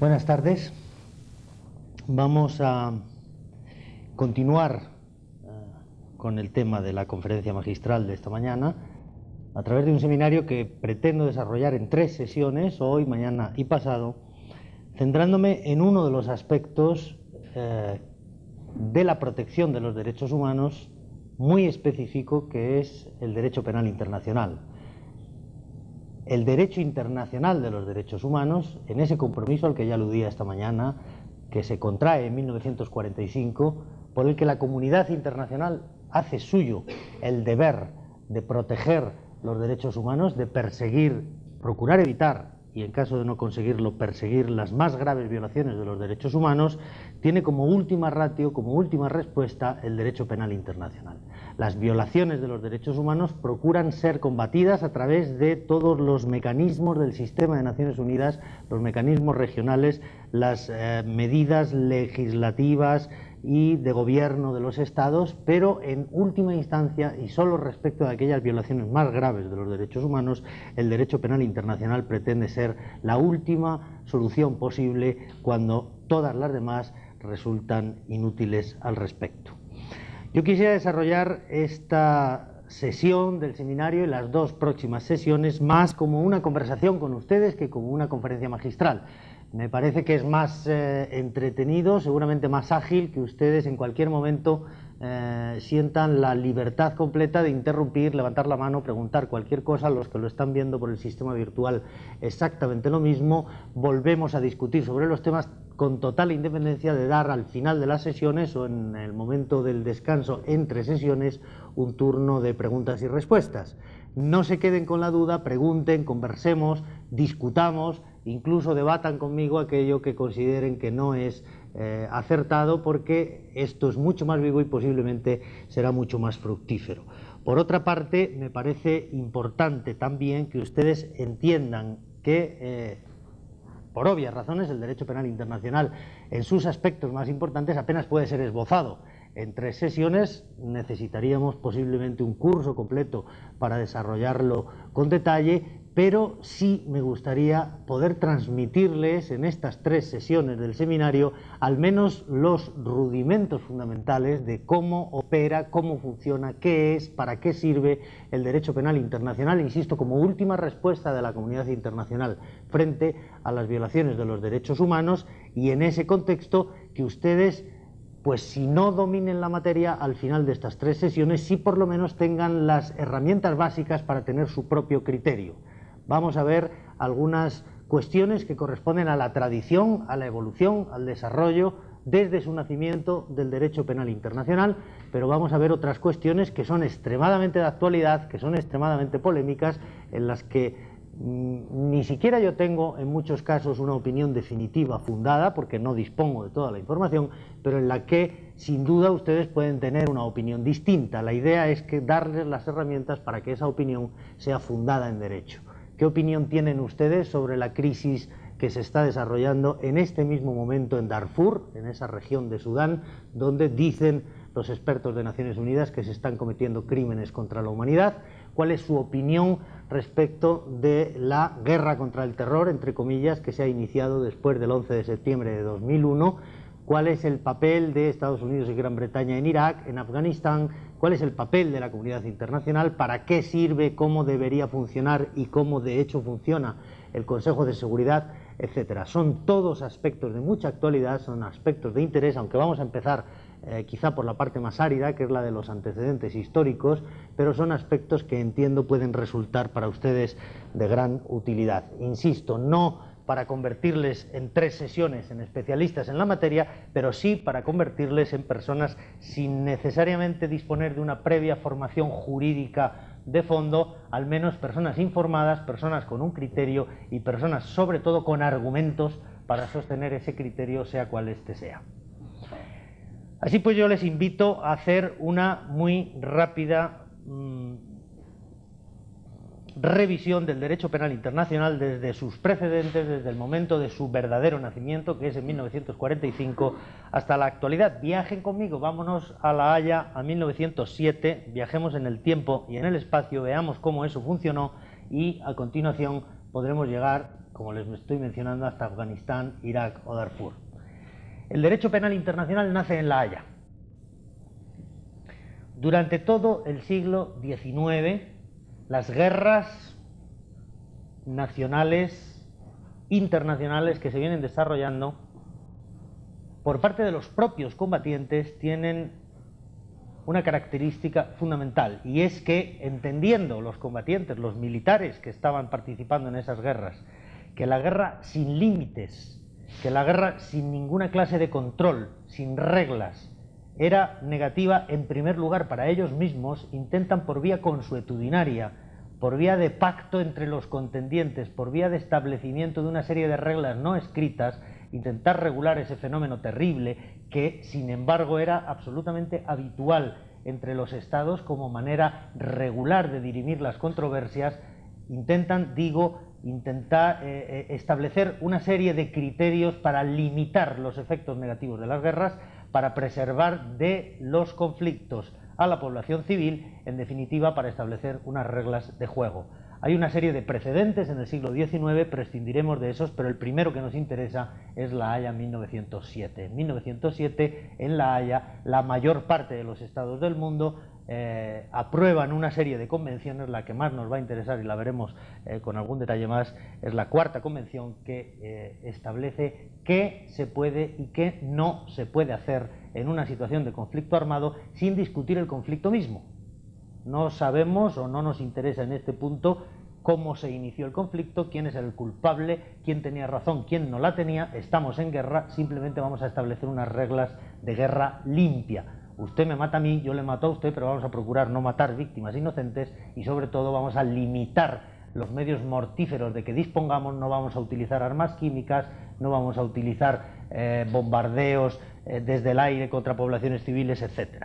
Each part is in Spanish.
Buenas tardes. Vamos a continuar con el tema de la conferencia magistral de esta mañana a través de un seminario que pretendo desarrollar en 3 sesiones, hoy, mañana y pasado, centrándome en uno de los aspectos de la protección de los derechos humanos muy específico, que es el derecho penal internacional. El derecho internacional de los derechos humanos, en ese compromiso al que ya aludía esta mañana, que se contrae en 1945, por el que la comunidad internacional hace suyo el deber de proteger los derechos humanos, de perseguir, procurar evitar, y en caso de no conseguirlo, perseguir las más graves violaciones de los derechos humanos, tiene como última ratio, como última respuesta, el derecho penal internacional. Las violaciones de los derechos humanos procuran ser combatidas a través de todos los mecanismos del sistema de Naciones Unidas, los mecanismos regionales, las medidas legislativas y de gobierno de los estados, pero en última instancia y solo respecto de aquellas violaciones más graves de los derechos humanos, el derecho penal internacional pretende ser la última solución posible cuando todas las demás resultan inútiles al respecto. Yo quisiera desarrollar esta sesión del seminario y las 2 próximas sesiones más como una conversación con ustedes que como una conferencia magistral. Me parece que es más entretenido, seguramente más ágil, que ustedes en cualquier momento sientan la libertad completa de interrumpir, levantar la mano, preguntar cualquier cosa. Los que lo están viendo por el sistema virtual, exactamente lo mismo. Volvemos a discutir sobre los temas con total independencia de dar al final de las sesiones o en el momento del descanso entre sesiones un turno de preguntas y respuestas. No se queden con la duda, pregunten, conversemos, discutamos, incluso debatan conmigo aquello que consideren que no es acertado, porque esto es mucho más vivo y posiblemente será mucho más fructífero. Por otra parte, me parece importante también que ustedes entiendan que por obvias razones el derecho penal internacional en sus aspectos más importantes apenas puede ser esbozado. En 3 sesiones necesitaríamos posiblemente un curso completo para desarrollarlo con detalle, pero sí me gustaría poder transmitirles en estas 3 sesiones del seminario al menos los rudimentos fundamentales de cómo opera, cómo funciona, qué es, para qué sirve el derecho penal internacional, insisto, como última respuesta de la comunidad internacional frente a las violaciones de los derechos humanos, y en ese contexto que ustedes, pues si no dominen la materia al final de estas 3 sesiones, sí por lo menos tengan las herramientas básicas para tener su propio criterio. Vamos a ver algunas cuestiones que corresponden a la tradición, a la evolución, al desarrollo desde su nacimiento del derecho penal internacional, pero vamos a ver otras cuestiones que son extremadamente de actualidad, que son extremadamente polémicas, en las que ni siquiera yo tengo en muchos casos una opinión definitiva fundada, porque no dispongo de toda la información, pero en la que sin duda ustedes pueden tener una opinión distinta. La idea es que darles las herramientas para que esa opinión sea fundada en derecho. ¿Qué opinión tienen ustedes sobre la crisis que se está desarrollando en este mismo momento en Darfur, en esa región de Sudán, donde dicen los expertos de Naciones Unidas que se están cometiendo crímenes contra la humanidad? ¿Cuál es su opinión respecto de la guerra contra el terror, entre comillas, que se ha iniciado después del 11 de septiembre de 2001? ¿Cuál es el papel de Estados Unidos y Gran Bretaña en Irak, en Afganistán? ¿Cuál es el papel de la comunidad internacional? ¿Para qué sirve? ¿Cómo debería funcionar? ¿Y cómo de hecho funciona el Consejo de Seguridad? Etcétera. Son todos aspectos de mucha actualidad, son aspectos de interés, aunque vamos a empezar quizá por la parte más árida, que es la de los antecedentes históricos, pero son aspectos que entiendo pueden resultar para ustedes de gran utilidad. Insisto, no para convertirles en 3 sesiones en especialistas en la materia, pero sí para convertirles en personas sin necesariamente disponer de una previa formación jurídica de fondo, al menos personas informadas, personas con un criterio y personas sobre todo con argumentos para sostener ese criterio, sea cual éste sea. Así pues, yo les invito a hacer una muy rápida revisión del derecho penal internacional desde sus precedentes, desde el momento de su verdadero nacimiento, que es en 1945, hasta la actualidad. Viajen conmigo, vámonos a La Haya, a 1907, viajemos en el tiempo y en el espacio, veamos cómo eso funcionó y a continuación podremos llegar como les estoy mencionando, hasta Afganistán, Irak o Darfur. El derecho penal internacional nace en La Haya. Durante todo el siglo XIX, las guerras nacionales, internacionales que se vienen desarrollando por parte de los propios combatientes tienen una característica fundamental, y es que, entendiendo los combatientes, los militares que estaban participando en esas guerras, que la guerra sin límites, que la guerra sin ninguna clase de control, sin reglas, era negativa en primer lugar para ellos mismos, intentan por vía consuetudinaria, por vía de pacto entre los contendientes, por vía de establecimiento de una serie de reglas no escritas, intentar regular ese fenómeno terrible que, sin embargo, era absolutamente habitual entre los estados como manera regular de dirimir las controversias. Intentar establecer una serie de criterios para limitar los efectos negativos de las guerras, para preservar de los conflictos a la población civil, en definitiva, para establecer unas reglas de juego. Hay una serie de precedentes en el siglo XIX, prescindiremos de esos, pero el primero que nos interesa es La Haya 1907. En 1907, en La Haya, la mayor parte de los estados del mundo aprueban una serie de convenciones. La que más nos va a interesar, y la veremos con algún detalle más, es la cuarta convención, que establece qué se puede y qué no se puede hacer en una situación de conflicto armado sin discutir el conflicto mismo. No sabemos o no nos interesa en este punto cómo se inició el conflicto, quién es el culpable, quién tenía razón, quién no la tenía. Estamos en guerra, simplemente vamos a establecer unas reglas de guerra limpia. Usted me mata a mí, yo le mato a usted, pero vamos a procurar no matar víctimas inocentes y, sobre todo, vamos a limitar los medios mortíferos de que dispongamos. No vamos a utilizar armas químicas, no vamos a utilizar bombardeos desde el aire contra poblaciones civiles, etc.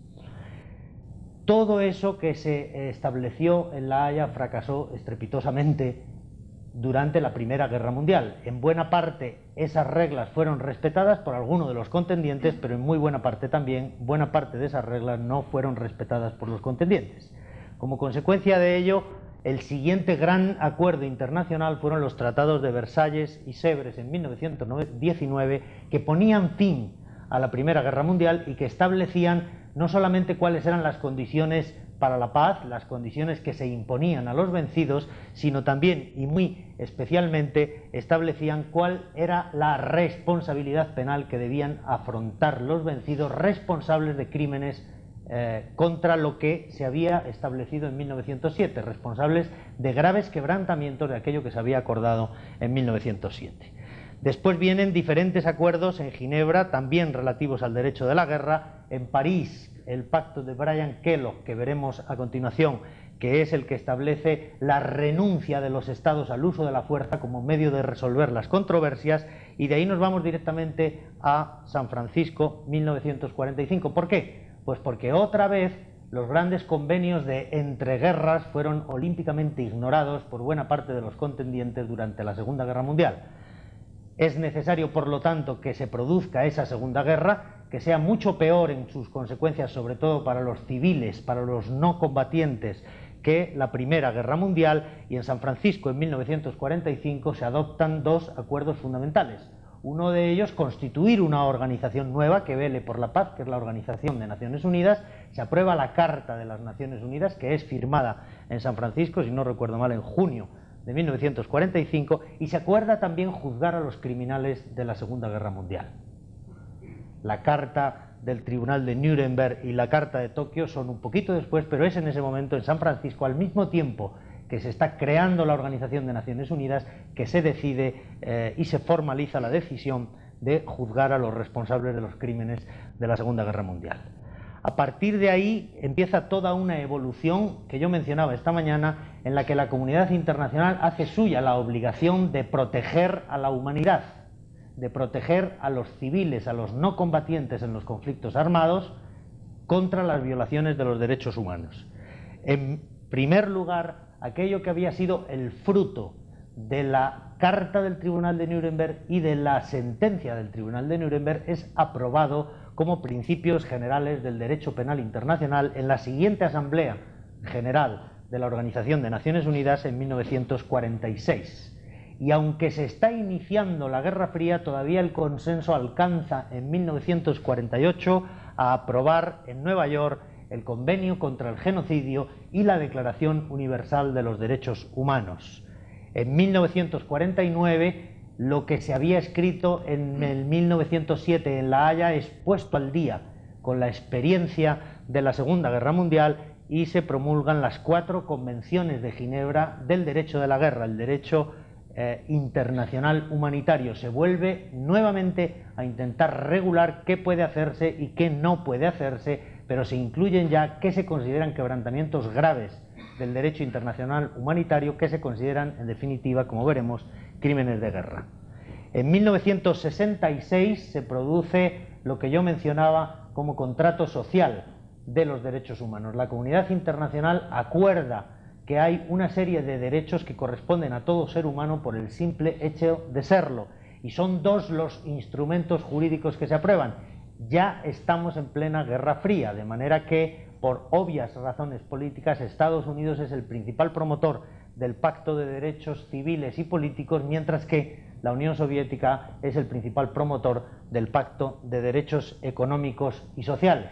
Todo eso que se estableció en La Haya fracasó estrepitosamente durante la Primera Guerra Mundial. En buena parte esas reglas fueron respetadas por algunos de los contendientes, pero en muy buena parte también, buena parte de esas reglas no fueron respetadas por los contendientes. Como consecuencia de ello, el siguiente gran acuerdo internacional fueron los tratados de Versalles y Sèvres en 1919, que ponían fin a la Primera Guerra Mundial y que establecían no solamente cuáles eran las condiciones para la paz, las condiciones que se imponían a los vencidos, sino también, y muy especialmente, establecían cuál era la responsabilidad penal que debían afrontar los vencidos responsables de crímenes contra lo que se había establecido en 1907, responsables de graves quebrantamientos de aquello que se había acordado en 1907. Después vienen diferentes acuerdos en Ginebra, también relativos al derecho de la guerra. En París, el pacto de Briand-Kellogg, que veremos a continuación, que es el que establece la renuncia de los estados al uso de la fuerza como medio de resolver las controversias, y de ahí nos vamos directamente a San Francisco, 1945. ¿Por qué? Pues porque otra vez los grandes convenios de entreguerras fueron olímpicamente ignorados por buena parte de los contendientes durante la Segunda Guerra Mundial. Es necesario, por lo tanto, que se produzca esa Segunda Guerra, que sea mucho peor en sus consecuencias, sobre todo para los civiles, para los no combatientes, que la Primera Guerra Mundial, y en San Francisco, en 1945, se adoptan dos acuerdos fundamentales. Uno de ellos, constituir una organización nueva que vele por la paz, que es la Organización de Naciones Unidas. Se aprueba la Carta de las Naciones Unidas, que es firmada en San Francisco, si no recuerdo mal, en junio de 1945, y se acuerda también juzgar a los criminales de la Segunda Guerra Mundial. La Carta del Tribunal de Nuremberg y la Carta de Tokio son un poquito después, pero es en ese momento, en San Francisco, al mismo tiempo que se está creando la Organización de Naciones Unidas, que se decide y se formaliza la decisión de juzgar a los responsables de los crímenes de la Segunda Guerra Mundial. A partir de ahí empieza toda una evolución que yo mencionaba esta mañana, en la que la comunidad internacional hace suya la obligación de proteger a la humanidad, de proteger a los civiles, a los no combatientes en los conflictos armados, contra las violaciones de los derechos humanos. En primer lugar, aquello que había sido el fruto de la Carta del Tribunal de Nuremberg y de la sentencia del Tribunal de Nuremberg es aprobado como principios generales del derecho penal internacional en la siguiente Asamblea General de la Organización de Naciones Unidas en 1946. Y aunque se está iniciando la Guerra Fría, todavía el consenso alcanza en 1948 a aprobar en Nueva York el Convenio contra el Genocidio y la Declaración Universal de los Derechos Humanos. En 1949, lo que se había escrito en el 1907 en La Haya es puesto al día con la experiencia de la Segunda Guerra Mundial y se promulgan las 4 convenciones de Ginebra del derecho de la guerra, el derecho internacional humanitario. Se vuelve nuevamente a intentar regular qué puede hacerse y qué no puede hacerse, pero se incluyen ya qué se consideran quebrantamientos graves del derecho internacional humanitario, que se consideran, en definitiva, como veremos, crímenes de guerra. En 1966 se produce lo que yo mencionaba como contrato social de los derechos humanos. La comunidad internacional acuerda que hay una serie de derechos que corresponden a todo ser humano por el simple hecho de serlo, y son 2 los instrumentos jurídicos que se aprueban. Ya estamos en plena Guerra Fría, de manera que, por obvias razones políticas, Estados Unidos es el principal promotor del Pacto de Derechos Civiles y Políticos, mientras que la Unión Soviética es el principal promotor del Pacto de Derechos Económicos y Sociales.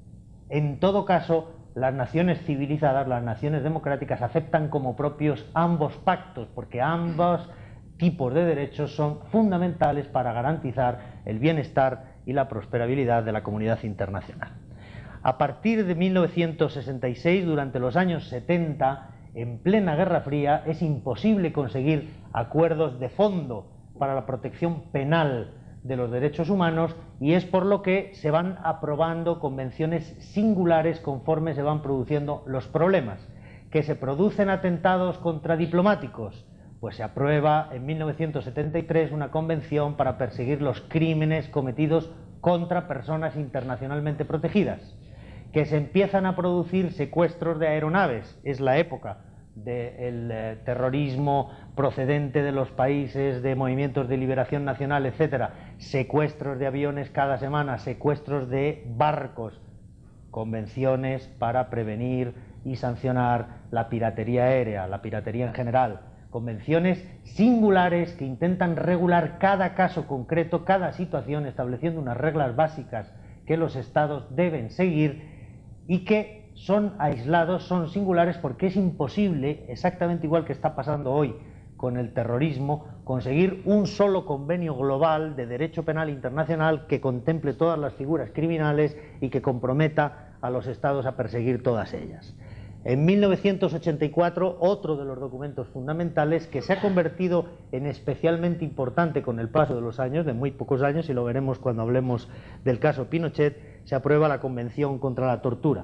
En todo caso, las naciones civilizadas, las naciones democráticas, aceptan como propios ambos pactos, porque ambos tipos de derechos son fundamentales para garantizar el bienestar y la prosperabilidad de la comunidad internacional. A partir de 1966, durante los años 70, en plena Guerra Fría, es imposible conseguir acuerdos de fondo para la protección penal de los derechos humanos, y es por lo que se van aprobando convenciones singulares conforme se van produciendo los problemas. ¿Que se producen atentados contra diplomáticos? Pues se aprueba en 1973 una convención para perseguir los crímenes cometidos contra personas internacionalmente protegidas. Que se empiezan a producir secuestros de aeronaves, es la época del terrorismo procedente de los países de movimientos de liberación nacional, etcétera, secuestros de aviones cada semana, secuestros de barcos, convenciones para prevenir y sancionar la piratería aérea, la piratería en general, convenciones singulares que intentan regular cada caso concreto, cada situación, estableciendo unas reglas básicas que los estados deben seguir y que son aislados, son singulares, porque es imposible, exactamente igual que está pasando hoy con el terrorismo, conseguir un solo convenio global de derecho penal internacional que contemple todas las figuras criminales y que comprometa a los estados a perseguir todas ellas. En 1984, otro de los documentos fundamentales que se ha convertido en especialmente importante con el paso de los años, de muy pocos años, y lo veremos cuando hablemos del caso Pinochet, se aprueba la Convención contra la Tortura.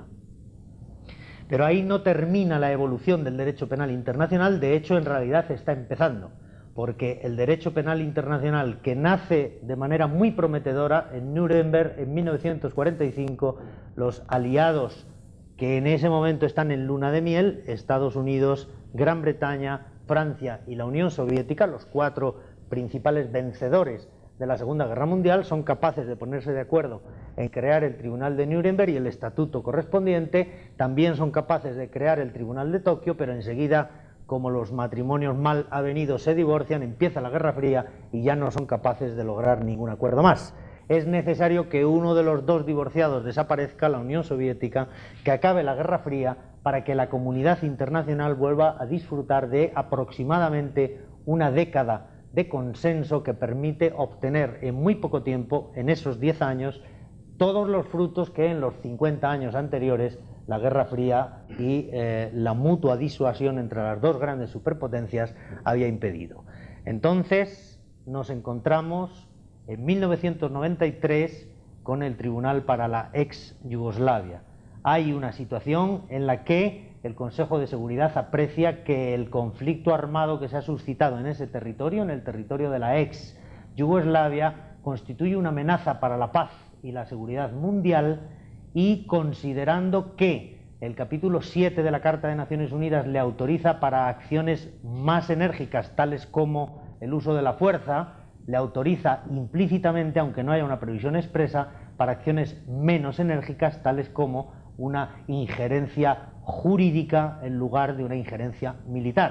Pero ahí no termina la evolución del derecho penal internacional, de hecho en realidad está empezando, porque el derecho penal internacional, que nace de manera muy prometedora en Nuremberg en 1945, los aliados que en ese momento están en luna de miel, Estados Unidos, Gran Bretaña, Francia y la Unión Soviética, los 4 principales vencedores de la Segunda Guerra Mundial, son capaces de ponerse de acuerdo en crear el Tribunal de Nuremberg y el estatuto correspondiente. También son capaces de crear el Tribunal de Tokio, pero enseguida, como los matrimonios mal avenidos se divorcian, empieza la Guerra Fría y ya no son capaces de lograr ningún acuerdo más. Es necesario que uno de los 2 divorciados desaparezca, la Unión Soviética, que acabe la Guerra Fría, para que la comunidad internacional vuelva a disfrutar de aproximadamente una década de consenso que permite obtener en muy poco tiempo, en esos 10 años, todos los frutos que en los 50 años anteriores la Guerra Fría y la mutua disuasión entre las 2 grandes superpotencias había impedido. Entonces nos encontramos en 1993 con el Tribunal para la ex Yugoslavia. Hay una situación en la que el Consejo de Seguridad aprecia que el conflicto armado que se ha suscitado en ese territorio, en el territorio de la ex Yugoslavia, constituye una amenaza para la paz y la seguridad mundial, y considerando que el capítulo 7 de la Carta de Naciones Unidas le autoriza para acciones más enérgicas, tales como el uso de la fuerza, le autoriza implícitamente, aunque no haya una previsión expresa, para acciones menos enérgicas, tales como una injerencia jurídica en lugar de una injerencia militar.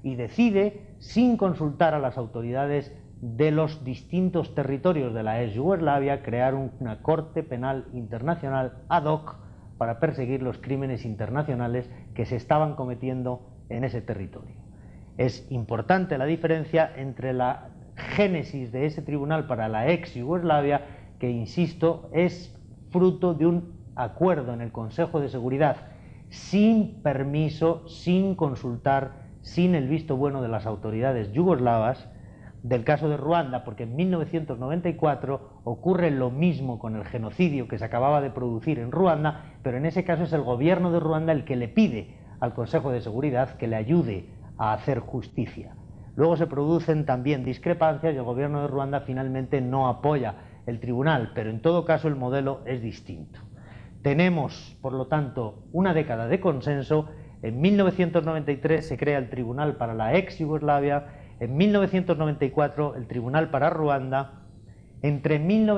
y decide, sin consultar a las autoridades de los distintos territorios de la ex Yugoslavia, crear una Corte Penal Internacional ad hoc para perseguir los crímenes internacionales que se estaban cometiendo en ese territorio. Es importante la diferencia entre la génesis de ese tribunal para la ex Yugoslavia, que, insisto, es fruto de un acuerdo en el Consejo de Seguridad, sin permiso, sin consultar, sin el visto bueno de las autoridades yugoslavas, del caso de Ruanda, porque en 1994 ocurre lo mismo con el genocidio que se acababa de producir en Ruanda, pero en ese caso es el gobierno de Ruanda el que le pide al Consejo de Seguridad que le ayude a hacer justicia. Luego se producen también discrepancias y el gobierno de Ruanda finalmente no apoya el tribunal, pero en todo caso el modelo es distinto. Tenemos, por lo tanto, una década de consenso. En 1993 se crea el Tribunal para la ex Yugoslavia, en 1994 el Tribunal para Ruanda. Entre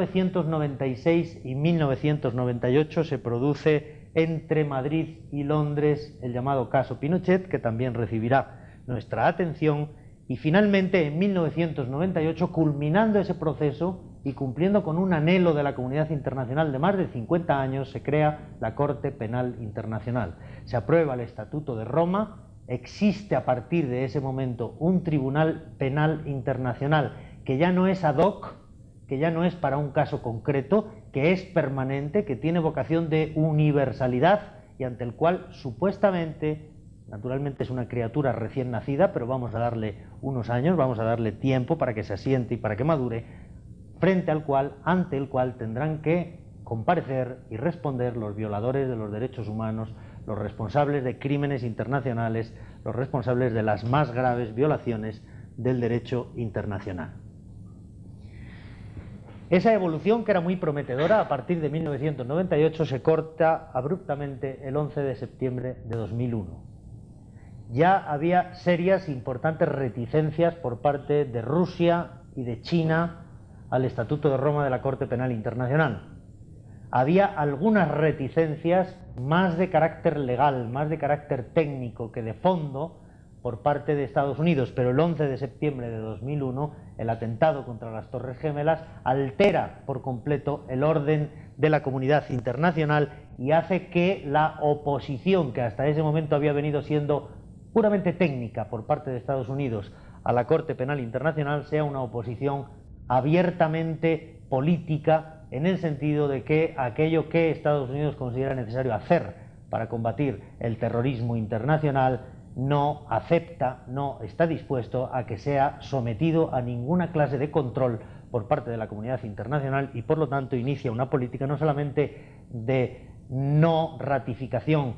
1996 y 1998 se produce entre Madrid y Londres el llamado caso Pinochet, que también recibirá nuestra atención, y finalmente en 1998, culminando ese proceso y cumpliendo con un anhelo de la comunidad internacional de más de 50 años, se crea la Corte Penal Internacional. Se aprueba el Estatuto de Roma. Existe a partir de ese momento un Tribunal Penal Internacional que ya no es ad hoc, que ya no es para un caso concreto, que es permanente, que tiene vocación de universalidad y ante el cual supuestamente, naturalmente es una criatura recién nacida, pero vamos a darle unos años, vamos a darle tiempo para que se asiente y para que madure, frente al cual, ante el cual tendrán que comparecer y responder los violadores de los derechos humanos, los responsables de crímenes internacionales, los responsables de las más graves violaciones del derecho internacional. Esa evolución, que era muy prometedora, a partir de 1998 se corta abruptamente el 11 de septiembre de 2001. Ya había serias e importantes reticencias por parte de Rusia y de China al Estatuto de Roma de la Corte Penal Internacional. Había algunas reticencias más de carácter legal, más de carácter técnico que de fondo por parte de Estados Unidos, pero el 11 de septiembre de 2001, el atentado contra las Torres Gemelas altera por completo el orden de la comunidad internacional y hace que la oposición, que hasta ese momento había venido siendo puramente técnica por parte de Estados Unidos a la Corte Penal Internacional, sea una oposición abiertamente política, en el sentido de que aquello que Estados Unidos considera necesario hacer para combatir el terrorismo internacional no acepta, no está dispuesto a que sea sometido a ninguna clase de control por parte de la comunidad internacional y por lo tanto inicia una política no solamente de no ratificación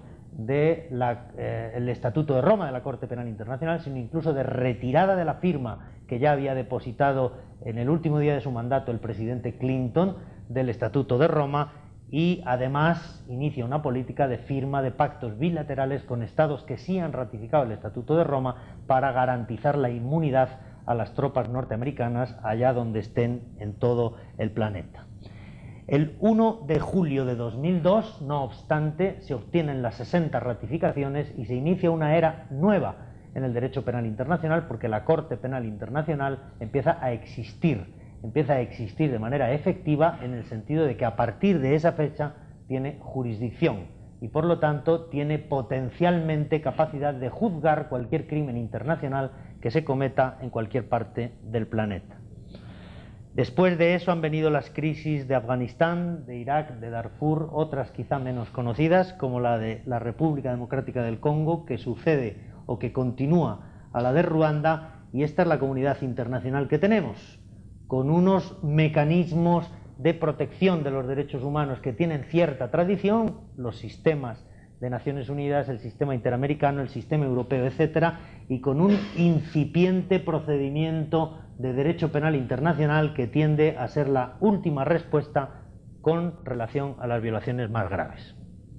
del Estatuto de Roma de la Corte Penal Internacional, sino incluso de retirada de la firma que ya había depositado en el último día de su mandato el presidente Clinton del Estatuto de Roma, y además inicia una política de firma de pactos bilaterales con estados que sí han ratificado el Estatuto de Roma para garantizar la inmunidad a las tropas norteamericanas allá donde estén en todo el planeta. El 1 de julio de 2002, no obstante, se obtienen las 60 ratificaciones y se inicia una era nueva en el derecho penal internacional, porque la Corte Penal Internacional empieza a existir de manera efectiva, en el sentido de que a partir de esa fecha tiene jurisdicción y por lo tanto tiene potencialmente capacidad de juzgar cualquier crimen internacional que se cometa en cualquier parte del planeta. Después de eso han venido las crisis de Afganistán, de Irak, de Darfur, otras quizá menos conocidas, como la de la República Democrática del Congo, que sucede o que continúa a la de Ruanda, y esta es la comunidad internacional que tenemos, con unos mecanismos de protección de los derechos humanos que tienen cierta tradición, los sistemas de Naciones Unidas, el sistema interamericano, el sistema europeo, etcétera, y con un incipiente procedimiento de derecho penal internacional que tiende a ser la última respuesta con relación a las violaciones más graves.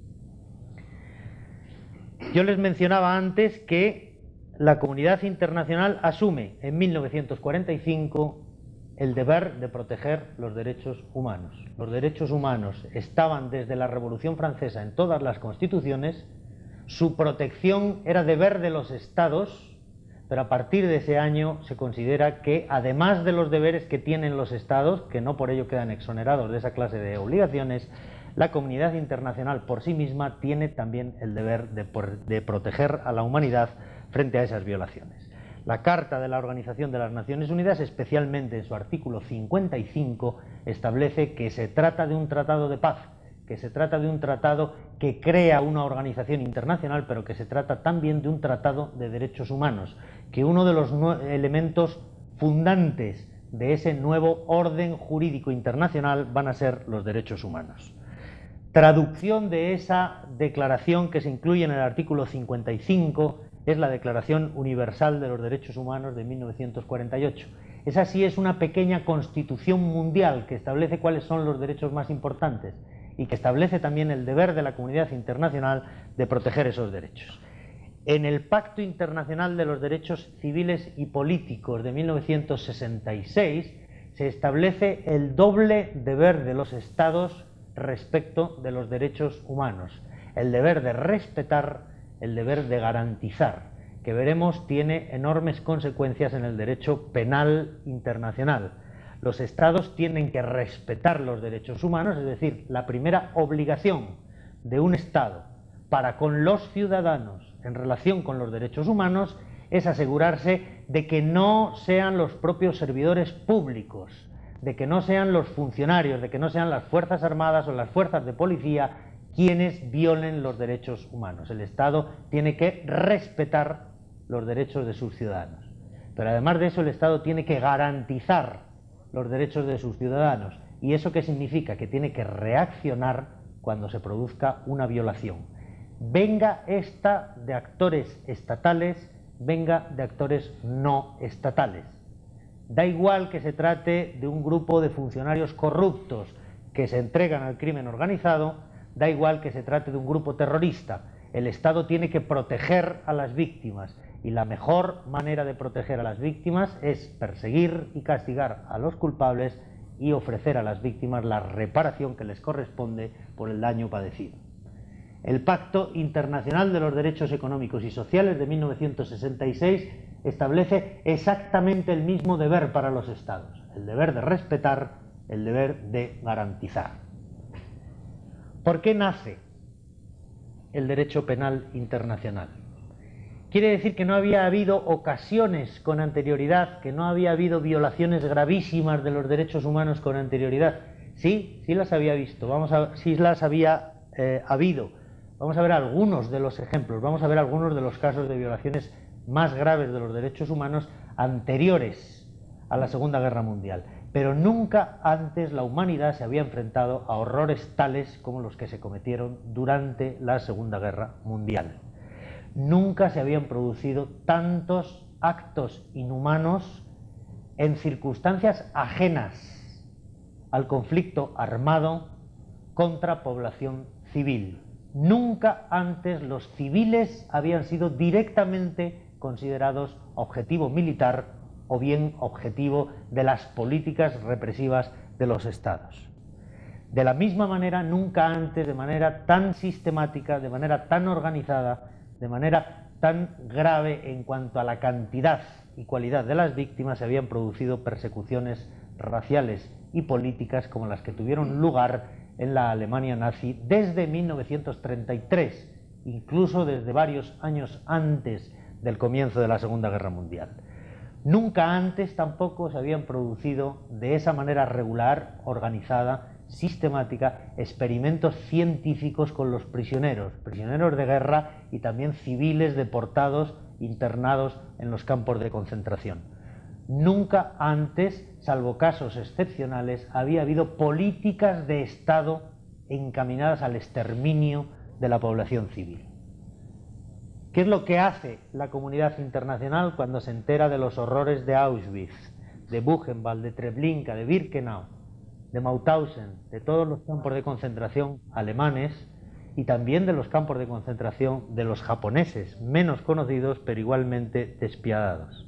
Yo les mencionaba antes que la comunidad internacional asume en 1945 el deber de proteger los derechos humanos. Los derechos humanos estaban desde la Revolución Francesa en todas las constituciones. Su protección era deber de los estados, pero a partir de ese año se considera que, además de los deberes que tienen los Estados, que no por ello quedan exonerados de esa clase de obligaciones, la comunidad internacional por sí misma tiene también el deber de proteger a la humanidad frente a esas violaciones. La Carta de la Organización de las Naciones Unidas, especialmente en su artículo 55, establece que se trata de un tratado de paz, que se trata de un tratado que crea una organización internacional, pero que se trata también de un tratado de derechos humanos, que uno de los elementos fundantes de ese nuevo orden jurídico internacional van a ser los derechos humanos. Traducción de esa declaración que se incluye en el artículo 55 es la Declaración Universal de los Derechos Humanos de 1948. Esa sí es una pequeña constitución mundial que establece cuáles son los derechos más importantes y que establece también el deber de la comunidad internacional de proteger esos derechos. En el Pacto Internacional de los Derechos Civiles y Políticos de 1966 se establece el doble deber de los Estados respecto de los derechos humanos: el deber de respetar, el deber de garantizar, que veremos tiene enormes consecuencias en el derecho penal internacional. Los Estados tienen que respetar los derechos humanos, es decir, la primera obligación de un Estado para con los ciudadanos en relación con los derechos humanos es asegurarse de que no sean los propios servidores públicos, de que no sean los funcionarios, de que no sean las Fuerzas Armadas o las fuerzas de policía quienes violen los derechos humanos. El Estado tiene que respetar los derechos de sus ciudadanos. Pero además de eso, el Estado tiene que garantizar los derechos de sus ciudadanos. ¿Y eso qué significa? Que tiene que reaccionar cuando se produzca una violación. Venga esta de actores estatales, venga de actores no estatales. Da igual que se trate de un grupo de funcionarios corruptos que se entregan al crimen organizado, da igual que se trate de un grupo terrorista. El Estado tiene que proteger a las víctimas, y la mejor manera de proteger a las víctimas es perseguir y castigar a los culpables y ofrecer a las víctimas la reparación que les corresponde por el daño padecido. El Pacto Internacional de los Derechos Económicos y Sociales de 1966 establece exactamente el mismo deber para los Estados: el deber de respetar, el deber de garantizar. ¿Por qué nace el derecho penal internacional? Quiere decir que no había habido ocasiones con anterioridad, que no había habido violaciones gravísimas de los derechos humanos con anterioridad. Sí, sí las había visto, sí las había habido. Vamos a ver algunos de los ejemplos, vamos a ver algunos de los casos de violaciones más graves de los derechos humanos anteriores a la Segunda Guerra Mundial. Pero nunca antes la humanidad se había enfrentado a horrores tales como los que se cometieron durante la Segunda Guerra Mundial. Nunca se habían producido tantos actos inhumanos en circunstancias ajenas al conflicto armado contra población civil. Nunca antes los civiles habían sido directamente considerados objetivo militar o bien objetivo de las políticas represivas de los Estados. De la misma manera, nunca antes, de manera tan sistemática, de manera tan organizada, de manera tan grave en cuanto a la cantidad y cualidad de las víctimas, se habían producido persecuciones raciales y políticas como las que tuvieron lugar en la Alemania nazi desde 1933, incluso desde varios años antes del comienzo de la Segunda Guerra Mundial. Nunca antes tampoco se habían producido de esa manera regular, organizada, sistemática, experimentos científicos con los prisioneros de guerra y también civiles deportados, internados en los campos de concentración. Nunca antes, salvo casos excepcionales, había habido políticas de Estado encaminadas al exterminio de la población civil. ¿Qué es lo que hace la comunidad internacional cuando se entera de los horrores de Auschwitz, de Buchenwald, de Treblinka, de Birkenau, de Mauthausen, de todos los campos de concentración alemanes y también de los campos de concentración de los japoneses, menos conocidos pero igualmente despiadados?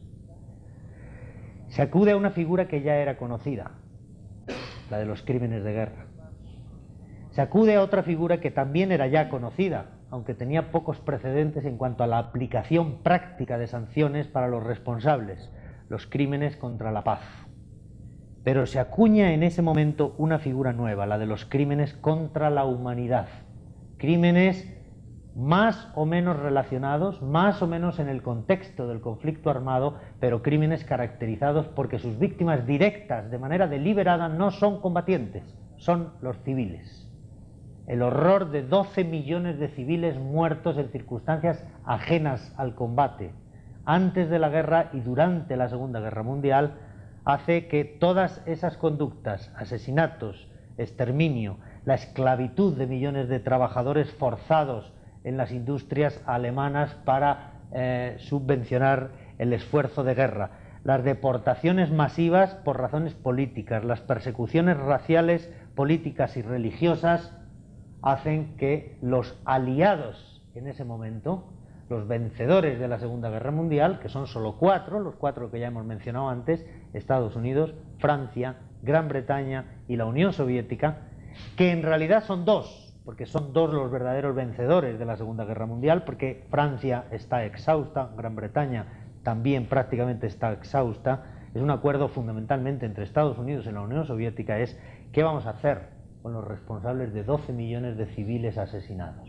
Se acude a una figura que ya era conocida, la de los crímenes de guerra. se acude a otra figura que también era ya conocida, aunque tenía pocos precedentes en cuanto a la aplicación práctica de sanciones para los responsables, los crímenes contra la paz. Pero se acuña en ese momento una figura nueva, la de los crímenes contra la humanidad. Crímenes más o menos relacionados, más o menos en el contexto del conflicto armado, pero crímenes caracterizados porque sus víctimas directas, de manera deliberada, no son combatientes, son los civiles. El horror de 12 millones de civiles muertos en circunstancias ajenas al combate, antes de la guerra y durante la Segunda Guerra Mundial, hace que todas esas conductas, asesinatos, exterminio, la esclavitud de millones de trabajadores forzados en las industrias alemanas para subvencionar el esfuerzo de guerra, las deportaciones masivas por razones políticas, las persecuciones raciales, políticas y religiosas, hacen que los aliados en ese momento, los vencedores de la Segunda Guerra Mundial, que son solo cuatro, los cuatro que ya hemos mencionado antes, Estados Unidos, Francia, Gran Bretaña y la Unión Soviética, que en realidad son dos, porque son dos los verdaderos vencedores de la Segunda Guerra Mundial, porque Francia está exhausta, Gran Bretaña también prácticamente está exhausta. Es un acuerdo fundamentalmente entre Estados Unidos y la Unión Soviética, es ¿qué vamos a hacer con los responsables de 12 millones de civiles asesinados?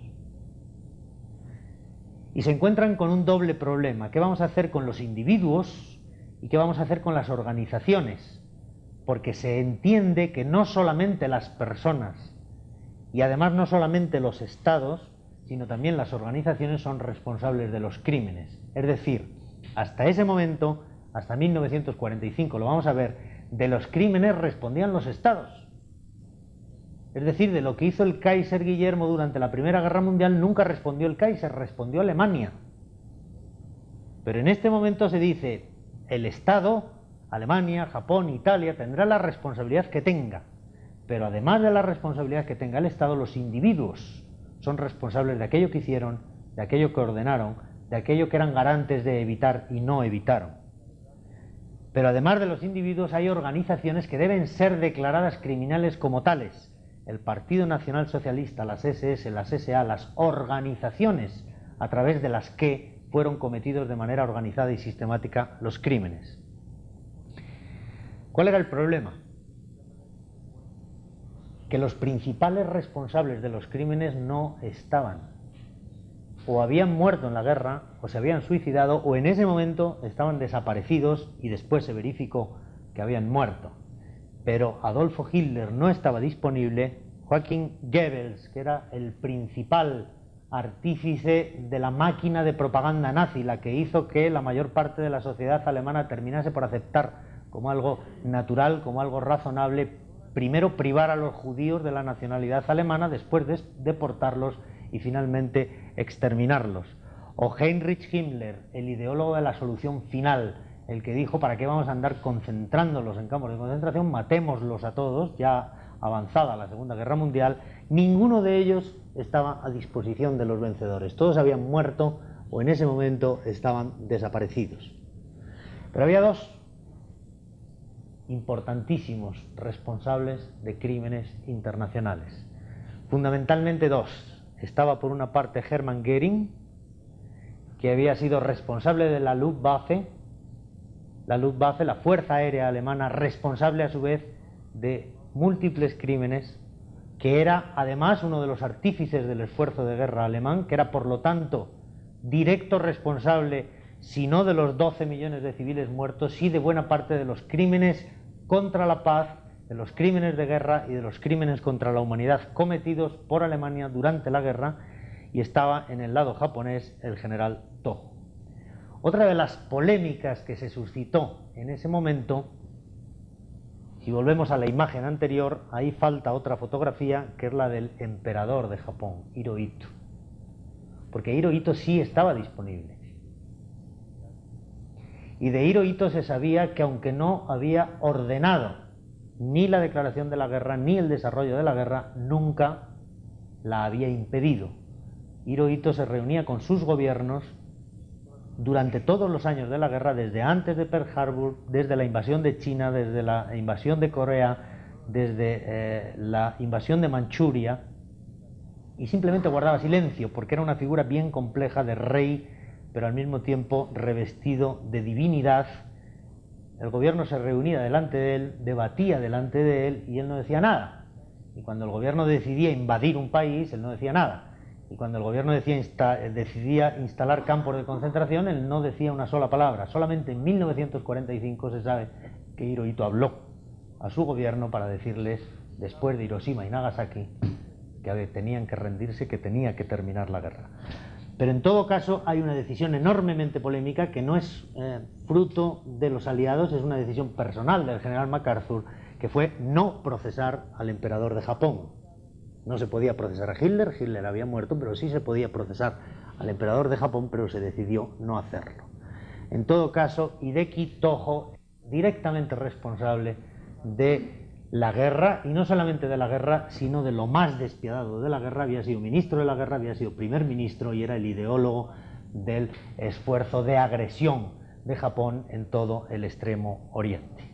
Y se encuentran con un doble problema. ¿Qué vamos a hacer con los individuos y qué vamos a hacer con las organizaciones? Porque se entiende que no solamente las personas y además no solamente los estados, sino también las organizaciones son responsables de los crímenes. Es decir, hasta ese momento, hasta 1945, lo vamos a ver, de los crímenes respondían los estados. Es decir, de lo que hizo el Kaiser Guillermo durante la Primera Guerra Mundial nunca respondió el Kaiser, respondió Alemania. Pero en este momento se dice, el Estado, Alemania, Japón, Italia, tendrá la responsabilidad que tenga. Pero además de la responsabilidad que tenga el Estado, los individuos son responsables de aquello que hicieron, de aquello que ordenaron, de aquello que eran garantes de evitar y no evitaron. Pero además de los individuos hay organizaciones que deben ser declaradas criminales como tales. El Partido Nacional Socialista, las SS, las SA, las organizaciones a través de las que fueron cometidos de manera organizada y sistemática los crímenes. ¿Cuál era el problema? Que los principales responsables de los crímenes no estaban. O habían muerto en la guerra, o se habían suicidado, o en ese momento estaban desaparecidos y después se verificó que habían muerto. Pero Adolfo Hitler no estaba disponible. Joachim Goebbels, que era el principal artífice de la máquina de propaganda nazi, la que hizo que la mayor parte de la sociedad alemana terminase por aceptar como algo natural, como algo razonable, primero privar a los judíos de la nacionalidad alemana, después deportarlos y finalmente exterminarlos. O Heinrich Himmler, el ideólogo de la solución final, el que dijo, ¿para qué vamos a andar concentrándolos en campos de concentración? Matémoslos a todos, ya avanzada la Segunda Guerra Mundial. Ninguno de ellos estaba a disposición de los vencedores. Todos habían muerto o en ese momento estaban desaparecidos. Pero había dos importantísimos responsables de crímenes internacionales. Fundamentalmente dos. Estaba por una parte Hermann Göring, que había sido responsable de la Luftwaffe, la Fuerza Aérea Alemana, responsable a su vez de múltiples crímenes, que era además uno de los artífices del esfuerzo de guerra alemán, que era por lo tanto directo responsable, si no de los 12 millones de civiles muertos, sí de buena parte de los crímenes contra la paz, de los crímenes de guerra y de los crímenes contra la humanidad cometidos por Alemania durante la guerra, y estaba en el lado japonés el general Toho. Otra de las polémicas que se suscitó en ese momento, si volvemos a la imagen anterior, ahí falta otra fotografía, que es la del emperador de Japón, Hirohito. Porque Hirohito sí estaba disponible. Y de Hirohito se sabía que aunque no había ordenado ni la declaración de la guerra, ni el desarrollo de la guerra, nunca la había impedido. Hirohito se reunía con sus gobiernos durante todos los años de la guerra, desde antes de Pearl Harbor, desde la invasión de China, desde la invasión de Corea, desde la invasión de Manchuria, y simplemente guardaba silencio, porque era una figura bien compleja de rey, pero al mismo tiempo revestido de divinidad. El gobierno se reunía delante de él, debatía delante de él, y él no decía nada. Y cuando el gobierno decidía invadir un país, él no decía nada. Y cuando el gobierno decidía instalar campos de concentración, él no decía una sola palabra. Solamente en 1945 se sabe que Hirohito habló a su gobierno para decirles, después de Hiroshima y Nagasaki, que tenían que rendirse, que tenía que terminar la guerra. Pero en todo caso hay una decisión enormemente polémica que no es fruto de los aliados, es una decisión personal del general MacArthur, que fue no procesar al emperador de Japón. No se podía procesar a Hitler, Hitler había muerto, pero sí se podía procesar al emperador de Japón, pero se decidió no hacerlo. En todo caso, Hideki Tojo, directamente responsable de la guerra, y no solamente de la guerra, sino de lo más despiadado de la guerra, había sido ministro de la guerra, había sido primer ministro y era el ideólogo del esfuerzo de agresión de Japón en todo el Extremo Oriente.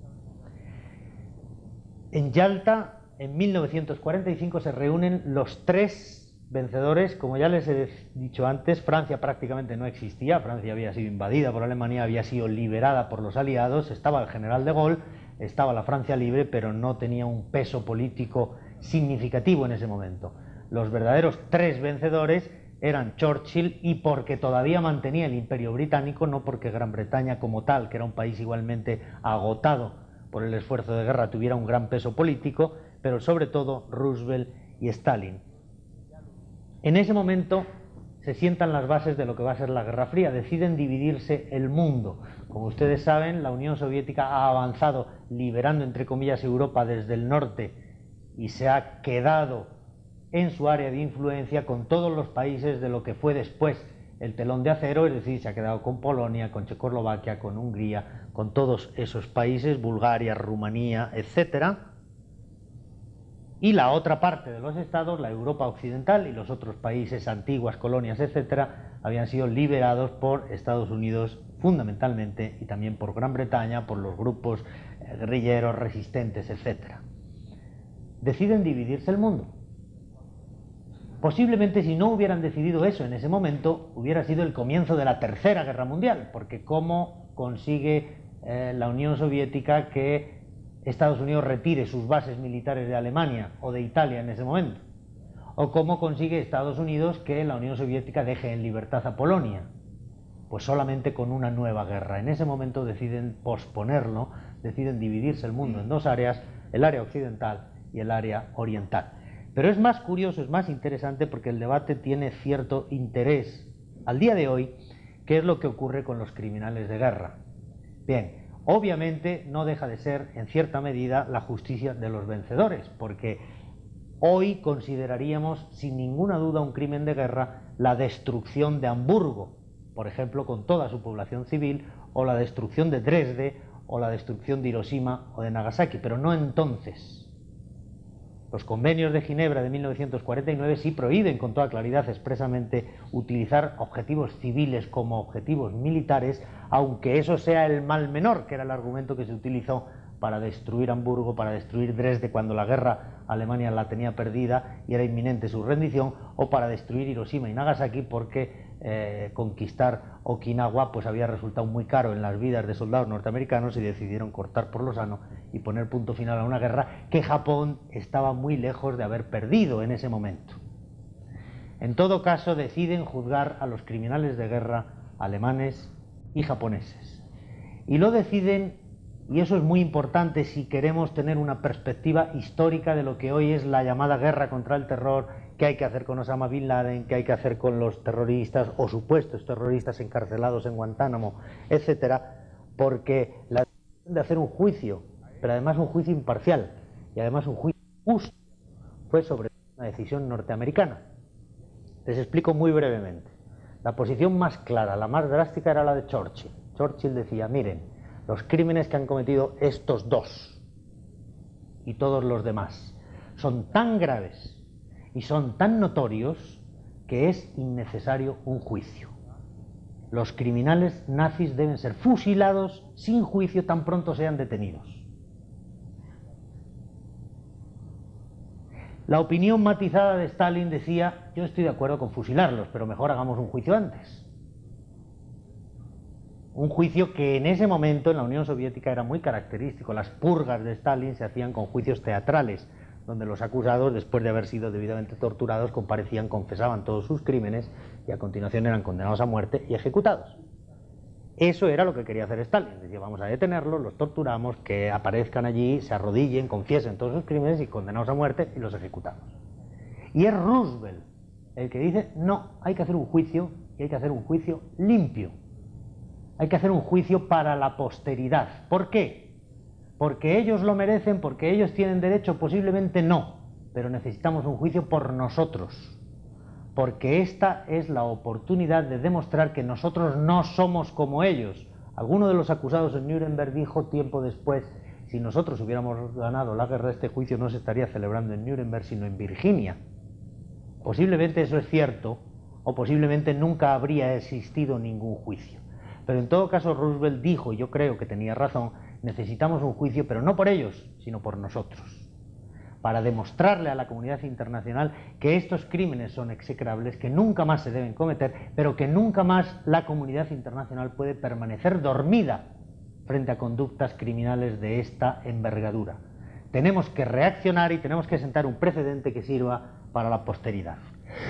En Yalta, en 1945, se reúnen los tres vencedores. Como ya les he dicho antes, Francia prácticamente no existía, Francia había sido invadida por Alemania, había sido liberada por los aliados, estaba el general de Gaulle, estaba la Francia libre, pero no tenía un peso político significativo en ese momento. Los verdaderos tres vencedores eran Churchill, y porque todavía mantenía el Imperio Británico, no porque Gran Bretaña como tal, que era un país igualmente agotado por el esfuerzo de guerra, tuviera un gran peso político, pero sobre todo Roosevelt y Stalin. En ese momento se sientan las bases de lo que va a ser la Guerra Fría, deciden dividirse el mundo. Como ustedes saben, la Unión Soviética ha avanzado liberando, entre comillas, Europa desde el norte y se ha quedado en su área de influencia con todos los países de lo que fue después el telón de acero, es decir, se ha quedado con Polonia, con Checoslovaquia, con Hungría, con todos esos países, Bulgaria, Rumanía, etcétera. Y la otra parte de los estados, la Europa occidental y los otros países, antiguas colonias, etcétera, habían sido liberados por Estados Unidos fundamentalmente, y también por Gran Bretaña, por los grupos guerrilleros, resistentes, etcétera. Deciden dividirse el mundo. Posiblemente, si no hubieran decidido eso en ese momento, hubiera sido el comienzo de la Tercera Guerra Mundial, porque ¿cómo consigue la Unión Soviética que Estados Unidos retire sus bases militares de Alemania o de Italia en ese momento? ¿O cómo consigue Estados Unidos que la Unión Soviética deje en libertad a Polonia? Pues solamente con una nueva guerra. En ese momento deciden posponerlo, deciden dividirse el mundo en dos áreas, el área occidental y el área oriental. Pero es más curioso, es más interesante, porque el debate tiene cierto interés al día de hoy, qué es lo que ocurre con los criminales de guerra. Bien, obviamente no deja de ser, en cierta medida, la justicia de los vencedores, porque hoy consideraríamos sin ninguna duda un crimen de guerra la destrucción de Hamburgo, por ejemplo, con toda su población civil, o la destrucción de Dresde, o la destrucción de Hiroshima o de Nagasaki, pero no entonces. Los convenios de Ginebra de 1949 sí prohíben con toda claridad expresamente utilizar objetivos civiles como objetivos militares, aunque eso sea el mal menor, que era el argumento que se utilizó para destruir Hamburgo, para destruir Dresde cuando la guerra Alemania la tenía perdida y era inminente su rendición, o para destruir Hiroshima y Nagasaki porque conquistar Okinawa pues había resultado muy caro en las vidas de soldados norteamericanos y decidieron cortar por lo sano y poner punto final a una guerra que Japón estaba muy lejos de haber perdido en ese momento. En todo caso, deciden juzgar a los criminales de guerra alemanes y japoneses. Y lo deciden, y eso es muy importante si queremos tener una perspectiva histórica de lo que hoy es la llamada guerra contra el terror, qué hay que hacer con Osama Bin Laden, qué hay que hacer con los terroristas o supuestos terroristas encarcelados en Guantánamo, etcétera, porque la decisión de hacer un juicio, pero además un juicio imparcial y además un juicio justo, fue sobre una decisión norteamericana. Les explico muy brevemente. La posición más clara, la más drástica, era la de Churchill. Churchill decía, miren, los crímenes que han cometido estos dos y todos los demás son tan graves y son tan notorios que es innecesario un juicio. Los criminales nazis deben ser fusilados sin juicio tan pronto sean detenidos. La opinión matizada de Stalin decía: yo estoy de acuerdo con fusilarlos, pero mejor hagamos un juicio antes. Un juicio que en ese momento en la Unión Soviética era muy característico. Las purgas de Stalin se hacían con juicios teatrales, donde los acusados, después de haber sido debidamente torturados, comparecían, confesaban todos sus crímenes y a continuación eran condenados a muerte y ejecutados. Eso era lo que quería hacer Stalin. Decía: vamos a detenerlos, los torturamos, que aparezcan allí, se arrodillen, confiesen todos sus crímenes y condenados a muerte y los ejecutamos. Y es Roosevelt el que dice: no, hay que hacer un juicio, y hay que hacer un juicio limpio. Hay que hacer un juicio para la posteridad. ¿Por qué? ¿Porque ellos lo merecen? ¿Porque ellos tienen derecho? Posiblemente no, pero necesitamos un juicio por nosotros, porque esta es la oportunidad de demostrar que nosotros no somos como ellos. Alguno de los acusados en Nuremberg dijo tiempo después: si nosotros hubiéramos ganado la guerra, este juicio no se estaría celebrando en Nuremberg, sino en Virginia. Posiblemente eso es cierto, o posiblemente nunca habría existido ningún juicio. Pero en todo caso Roosevelt dijo, y yo creo que tenía razón: necesitamos un juicio, pero no por ellos, sino por nosotros, para demostrarle a la comunidad internacional que estos crímenes son execrables, que nunca más se deben cometer, pero que nunca más la comunidad internacional puede permanecer dormida frente a conductas criminales de esta envergadura. Tenemos que reaccionar y tenemos que sentar un precedente que sirva para la posteridad.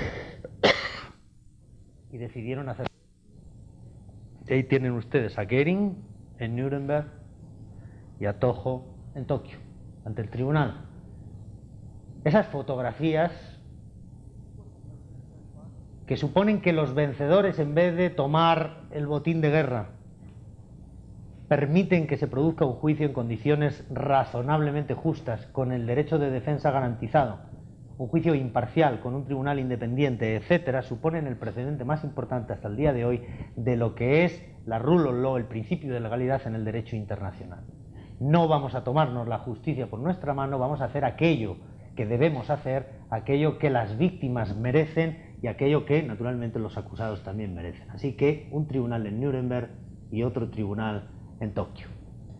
Y decidieron hacer. Ahí tienen ustedes a Goering en Nuremberg y a Toho en Tokio, ante el tribunal. Esas fotografías que suponen que los vencedores, en vez de tomar el botín de guerra, permiten que se produzca un juicio en condiciones razonablemente justas, con el derecho de defensa garantizado, un juicio imparcial, con un tribunal independiente, etcétera, suponen el precedente más importante hasta el día de hoy de lo que es la rule of law, el principio de legalidad en el derecho internacional. No vamos a tomarnos la justicia por nuestra mano, vamos a hacer aquello que debemos hacer, aquello que las víctimas merecen y aquello que, naturalmente, los acusados también merecen. Así que un tribunal en Nuremberg y otro tribunal en Tokio.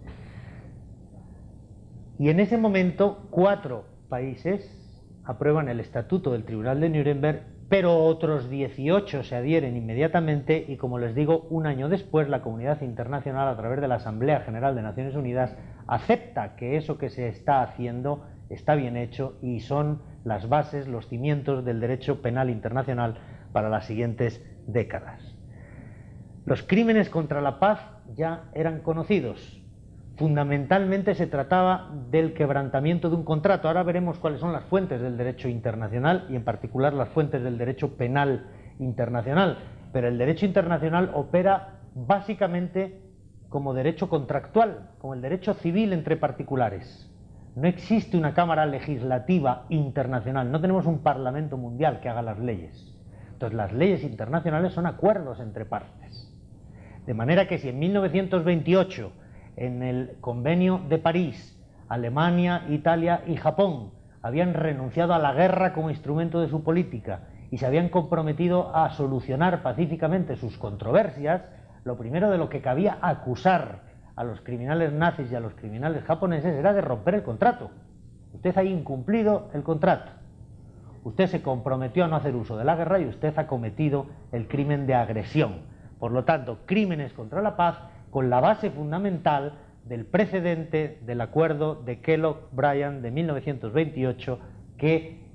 Y en ese momento 4 países aprueban el estatuto del Tribunal de Nuremberg, pero otros 18 se adhieren inmediatamente y, como les digo, un año después la comunidad internacional, a través de la Asamblea General de Naciones Unidas, acepta que eso que se está haciendo está bien hecho y son las bases, los cimientos del derecho penal internacional para las siguientes décadas. Los crímenes contra la paz ya eran conocidos. Fundamentalmente se trataba del quebrantamiento de un contrato. Ahora veremos cuáles son las fuentes del derecho internacional y en particular las fuentes del derecho penal internacional. Pero el derecho internacional opera básicamente como derecho contractual, como el derecho civil entre particulares. No existe una cámara legislativa internacional, no tenemos un parlamento mundial que haga las leyes. Entonces las leyes internacionales son acuerdos entre partes. De manera que si en 1928 en el Convenio de París, Alemania, Italia y Japón habían renunciado a la guerra como instrumento de su política y se habían comprometido a solucionar pacíficamente sus controversias, lo primero de lo que cabía acusar a los criminales nazis y a los criminales japoneses era de romper el contrato. Usted ha incumplido el contrato. Usted se comprometió a no hacer uso de la guerra y usted ha cometido el crimen de agresión. Por lo tanto, crímenes contra la paz con la base fundamental del precedente del acuerdo de Kellogg-Briand de 1928 que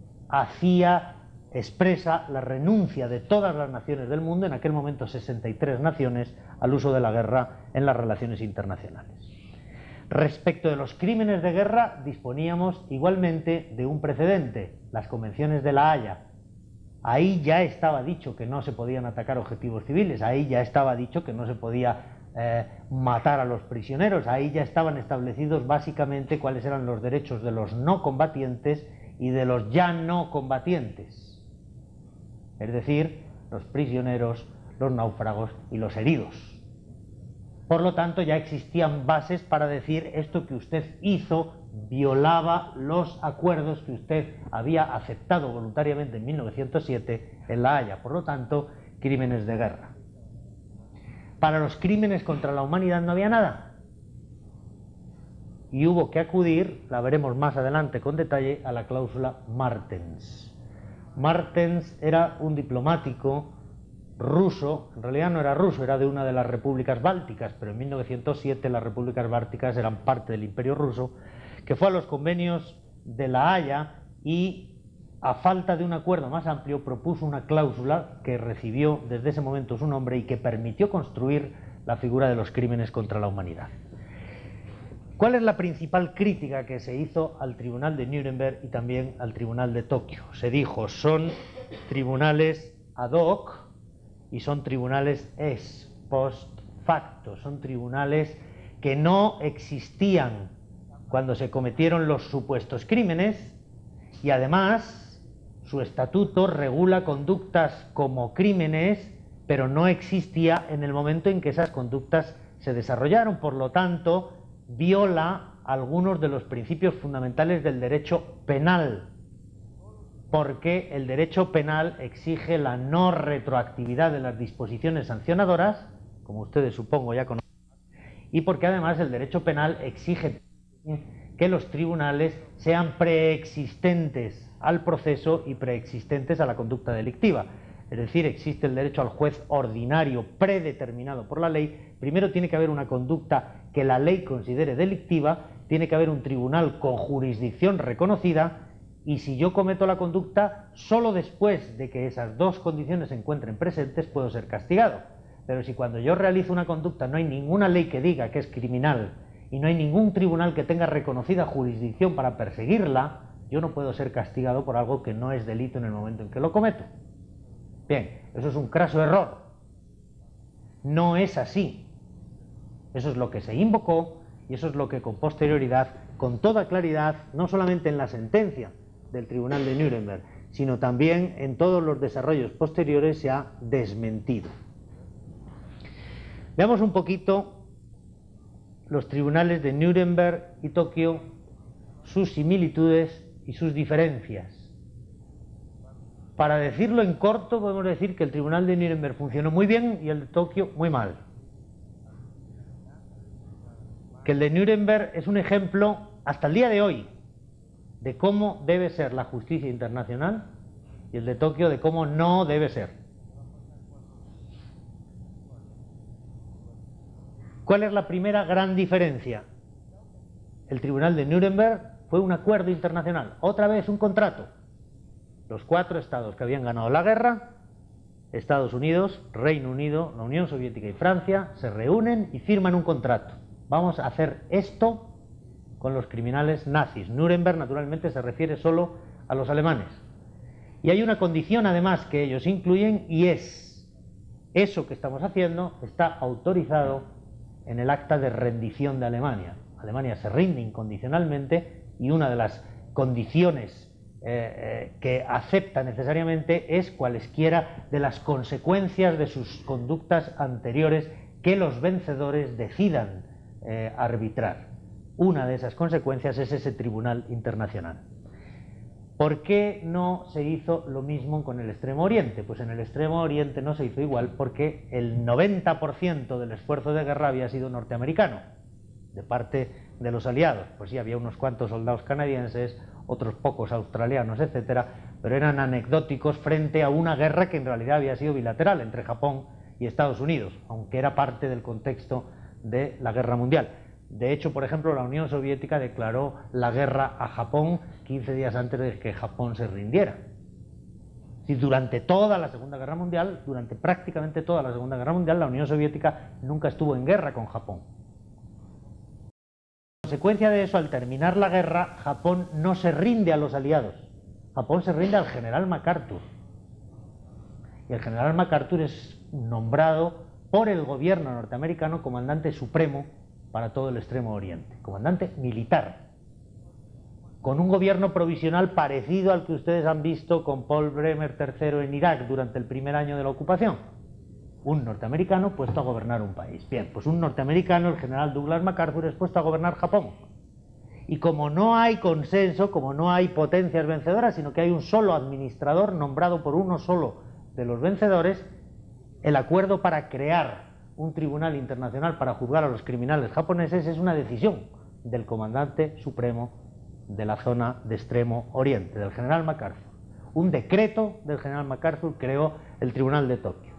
expresa la renuncia de todas las naciones del mundo, en aquel momento 63 naciones, al uso de la guerra en las relaciones internacionales. Respecto de los crímenes de guerra, disponíamos igualmente de un precedente, las convenciones de La Haya. Ahí ya estaba dicho que no se podían atacar objetivos civiles, ahí ya estaba dicho que no se podía matar a los prisioneros, ahí ya estaban establecidos básicamente cuáles eran los derechos de los no combatientes y de los ya no combatientes, es decir, los prisioneros, los náufragos y los heridos. Por lo tanto, ya existían bases para decir: esto que usted hizo violaba los acuerdos que usted había aceptado voluntariamente en 1907 en La Haya. Por lo tanto, crímenes de guerra. Para los crímenes contra la humanidad no había nada. y hubo que acudir, la veremos más adelante con detalle, a la cláusula Martens. Martens era un diplomático ruso, en realidad no era ruso, era de una de las repúblicas bálticas, pero en 1907 las repúblicas bálticas eran parte del Imperio Ruso, que fue a los convenios de La Haya y, a falta de un acuerdo más amplio, propuso una cláusula que recibió desde ese momento su nombre y que permitió construir la figura de los crímenes contra la humanidad. ¿Cuál es la principal crítica que se hizo al Tribunal de Nuremberg y también al Tribunal de Tokio? Se dijo, son tribunales ad hoc y son tribunales ex post facto, son tribunales que no existían cuando se cometieron los supuestos crímenes y además su estatuto regula conductas como crímenes, pero no existía en el momento en que esas conductas se desarrollaron, por lo tanto viola algunos de los principios fundamentales del derecho penal, porque el derecho penal exige la no retroactividad de las disposiciones sancionadoras, como ustedes supongo ya conocen, y porque además el derecho penal exige que los tribunales sean preexistentes al proceso y preexistentes a la conducta delictiva. Es decir, existe el derecho al juez ordinario predeterminado por la ley. Primero tiene que haber una conducta que la ley considere delictiva, tiene que haber un tribunal con jurisdicción reconocida, y si yo cometo la conducta, solo después de que esas dos condiciones se encuentren presentes puedo ser castigado. Pero si cuando yo realizo una conducta no hay ninguna ley que diga que es criminal y no hay ningún tribunal que tenga reconocida jurisdicción para perseguirla, yo no puedo ser castigado por algo que no es delito en el momento en que lo cometo. Bien, eso es un craso error. No es así. Eso es lo que se invocó y eso es lo que con posterioridad, con toda claridad, no solamente en la sentencia del Tribunal de Nuremberg, sino también en todos los desarrollos posteriores se ha desmentido. Veamos un poquito los tribunales de Nuremberg y Tokio, sus similitudes y sus diferencias. Para decirlo en corto, podemos decir que el Tribunal de Nuremberg funcionó muy bien y el de Tokio muy mal. Que el de Nuremberg es un ejemplo, hasta el día de hoy, de cómo debe ser la justicia internacional y el de Tokio de cómo no debe ser. ¿Cuál es la primera gran diferencia? El Tribunal de Nuremberg fue un acuerdo internacional, otra vez un contrato. Los 4 estados que habían ganado la guerra, Estados Unidos, Reino Unido, la Unión Soviética y Francia, se reúnen y firman un contrato. Vamos a hacer esto con los criminales nazis. Nuremberg, naturalmente, se refiere solo a los alemanes. Y hay una condición, además, que ellos incluyen, y es: eso que estamos haciendo está autorizado en el acta de rendición de Alemania. Alemania se rinde incondicionalmente y una de las condiciones que acepta necesariamente es cualesquiera de las consecuencias de sus conductas anteriores que los vencedores decidan arbitrar. Una de esas consecuencias es ese tribunal internacional. ¿Por qué no se hizo lo mismo con el Extremo Oriente? Pues en el Extremo Oriente no se hizo igual porque el 90% del esfuerzo de guerra había sido norteamericano, de parte de los aliados. Pues sí, había unos cuantos soldados canadienses, otros pocos australianos, etcétera, pero eran anecdóticos frente a una guerra que en realidad había sido bilateral entre Japón y Estados Unidos, aunque era parte del contexto de la guerra mundial. De hecho, por ejemplo, la Unión Soviética declaró la guerra a Japón 15 días antes de que Japón se rindiera. Y durante toda la Segunda Guerra Mundial, durante prácticamente toda la Segunda Guerra Mundial, la Unión Soviética nunca estuvo en guerra con Japón. En consecuencia de eso, al terminar la guerra, Japón no se rinde a los aliados. Japón se rinde al general MacArthur. Y el general MacArthur es nombrado por el gobierno norteamericano comandante supremo para todo el Extremo Oriente, comandante militar, con un gobierno provisional parecido al que ustedes han visto con Paul Bremer III en Irak durante el primer año de la ocupación. Un norteamericano puesto a gobernar un país. Bien, pues un norteamericano, el general Douglas MacArthur, es puesto a gobernar Japón. Y como no hay consenso, como no hay potencias vencedoras, sino que hay un solo administrador nombrado por uno solo de los vencedores, el acuerdo para crear un tribunal internacional para juzgar a los criminales japoneses es una decisión del comandante supremo de la zona de Extremo Oriente, del general MacArthur. Un decreto del general MacArthur creó el Tribunal de Tokio.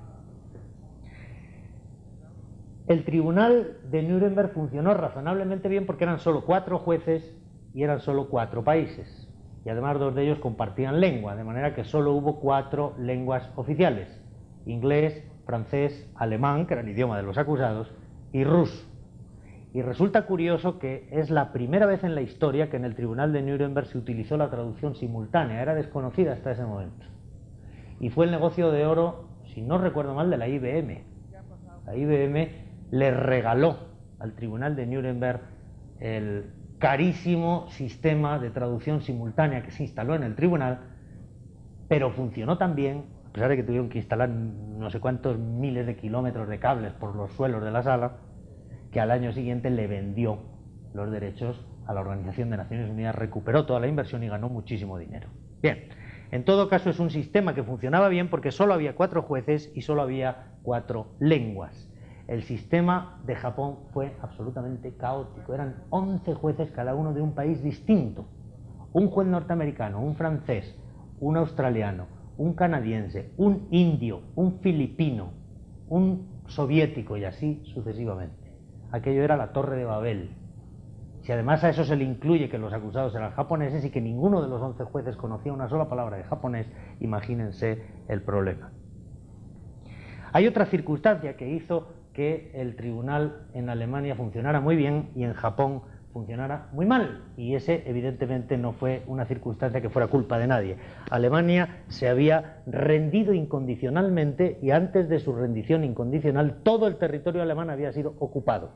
El Tribunal de Nuremberg funcionó razonablemente bien porque eran solo 4 jueces y eran solo 4 países. Y además 2 de ellos compartían lengua, de manera que solo hubo 4 lenguas oficiales: inglés, francés, alemán, que era el idioma de los acusados, y ruso. Y resulta curioso que es la primera vez en la historia que en el Tribunal de Nuremberg se utilizó la traducción simultánea, era desconocida hasta ese momento. Y fue el negocio de oro, si no recuerdo mal, de la IBM. La IBM le regaló al Tribunal de Nuremberg el carísimo sistema de traducción simultánea que se instaló en el tribunal, pero funcionó tan bien, a pesar de que tuvieron que instalar no sé cuántos miles de kilómetros de cables por los suelos de la sala, que al año siguiente le vendió los derechos a la Organización de Naciones Unidas, recuperó toda la inversión y ganó muchísimo dinero. Bien, en todo caso es un sistema que funcionaba bien porque solo había 4 jueces y solo había 4 lenguas. El sistema de Japón fue absolutamente caótico. Eran 11 jueces, cada uno de un país distinto. Un juez norteamericano, un francés, un australiano, un canadiense, un indio, un filipino, un soviético y así sucesivamente. Aquello era la Torre de Babel. Si además a eso se le incluye que los acusados eran japoneses y que ninguno de los 11 jueces conocía una sola palabra de japonés, imagínense el problema. Hay otra circunstancia que hizo que el tribunal en Alemania funcionara muy bien y en Japón funcionara muy mal, y ese evidentemente no fue una circunstancia que fuera culpa de nadie. Alemania se había rendido incondicionalmente y antes de su rendición incondicional todo el territorio alemán había sido ocupado.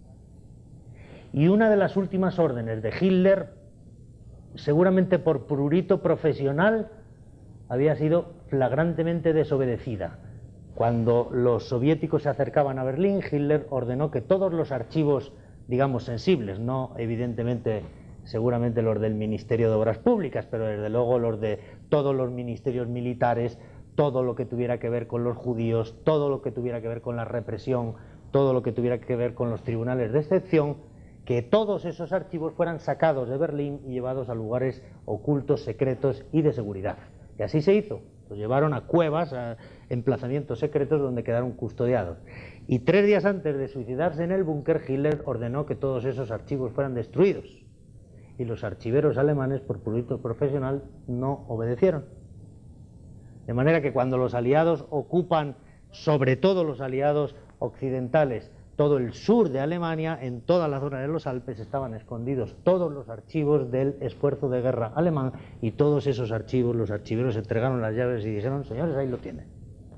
Y una de las últimas órdenes de Hitler, seguramente por prurito profesional, había sido flagrantemente desobedecida. Cuando los soviéticos se acercaban a Berlín, Hitler ordenó que todos los archivos, digamos, sensibles, no evidentemente seguramente los del Ministerio de Obras Públicas, pero desde luego los de todos los ministerios militares, todo lo que tuviera que ver con los judíos, todo lo que tuviera que ver con la represión, todo lo que tuviera que ver con los tribunales de excepción, que todos esos archivos fueran sacados de Berlín y llevados a lugares ocultos, secretos y de seguridad. Y así se hizo. Los llevaron a cuevas, a emplazamientos secretos donde quedaron custodiados. Y 3 días antes de suicidarse en el búnker, Hitler ordenó que todos esos archivos fueran destruidos. Y los archiveros alemanes, por prurito profesional, no obedecieron. De manera que cuando los aliados ocupan, sobre todo los aliados occidentales, todo el sur de Alemania, en toda la zona de los Alpes estaban escondidos todos los archivos del esfuerzo de guerra alemán, y todos esos archivos, los archiveros entregaron las llaves y dijeron: señores, ahí lo tienen.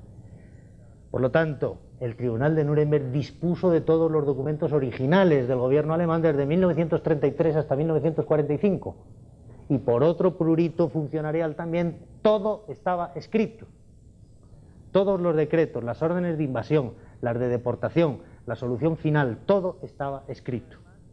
Por lo tanto, el Tribunal de Nuremberg dispuso de todos los documentos originales del gobierno alemán desde 1933 hasta 1945, y por otro prurito funcionarial también todo estaba escrito. Todos los decretos, las órdenes de invasión, las de deportación, la solución final, todo estaba escrito.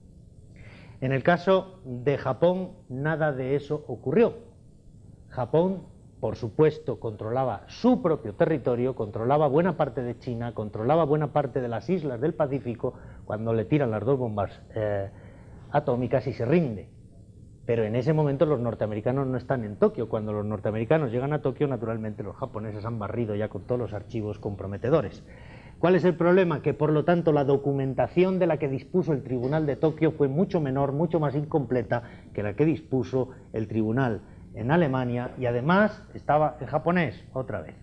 En el caso de Japón, nada de eso ocurrió. Japón, por supuesto, controlaba su propio territorio, controlaba buena parte de China, controlaba buena parte de las islas del Pacífico, cuando le tiran las 2 bombas atómicas y se rinde. Pero en ese momento los norteamericanos no están en Tokio. Cuando los norteamericanos llegan a Tokio, naturalmente los japoneses han barrido ya con todos los archivos comprometedores. ¿Cuál es el problema? Que por lo tanto la documentación de la que dispuso el Tribunal de Tokio fue mucho menor, mucho más incompleta que la que dispuso el Tribunal en Alemania, y además estaba en japonés otra vez.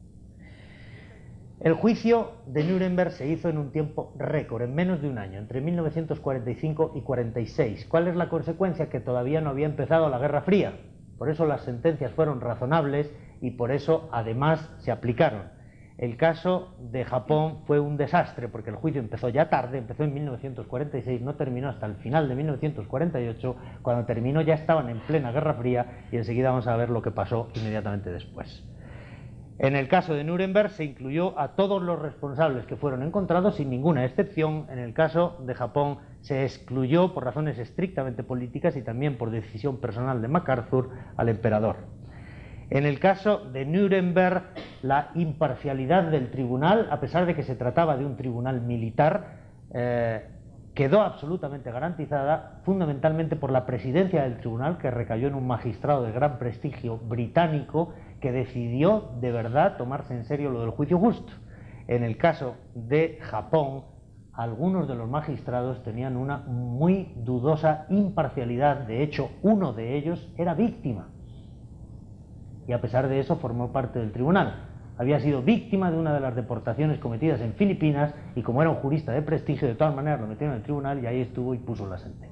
El juicio de Nuremberg se hizo en un tiempo récord, en menos de un año, entre 1945 y 46. ¿Cuál es la consecuencia? Que todavía no había empezado la Guerra Fría. Por eso las sentencias fueron razonables y por eso además se aplicaron. El caso de Japón fue un desastre porque el juicio empezó ya tarde, empezó en 1946, no terminó hasta el final de 1948, cuando terminó ya estaban en plena Guerra Fría y enseguida vamos a ver lo que pasó inmediatamente después. En el caso de Nuremberg se incluyó a todos los responsables que fueron encontrados sin ninguna excepción. En el caso de Japón se excluyó por razones estrictamente políticas y también por decisión personal de MacArthur al emperador. En el caso de Nuremberg, la imparcialidad del tribunal, a pesar de que se trataba de un tribunal militar, quedó absolutamente garantizada fundamentalmente por la presidencia del tribunal, que recayó en un magistrado de gran prestigio británico que decidió de verdad tomarse en serio lo del juicio justo. En el caso de Japón, algunos de los magistrados tenían una muy dudosa imparcialidad. De hecho, uno de ellos era víctima y a pesar de eso formó parte del tribunal. Había sido víctima de una de las deportaciones cometidas en Filipinas y como era un jurista de prestigio, de todas maneras lo metieron en el tribunal y ahí estuvo y puso la sentencia.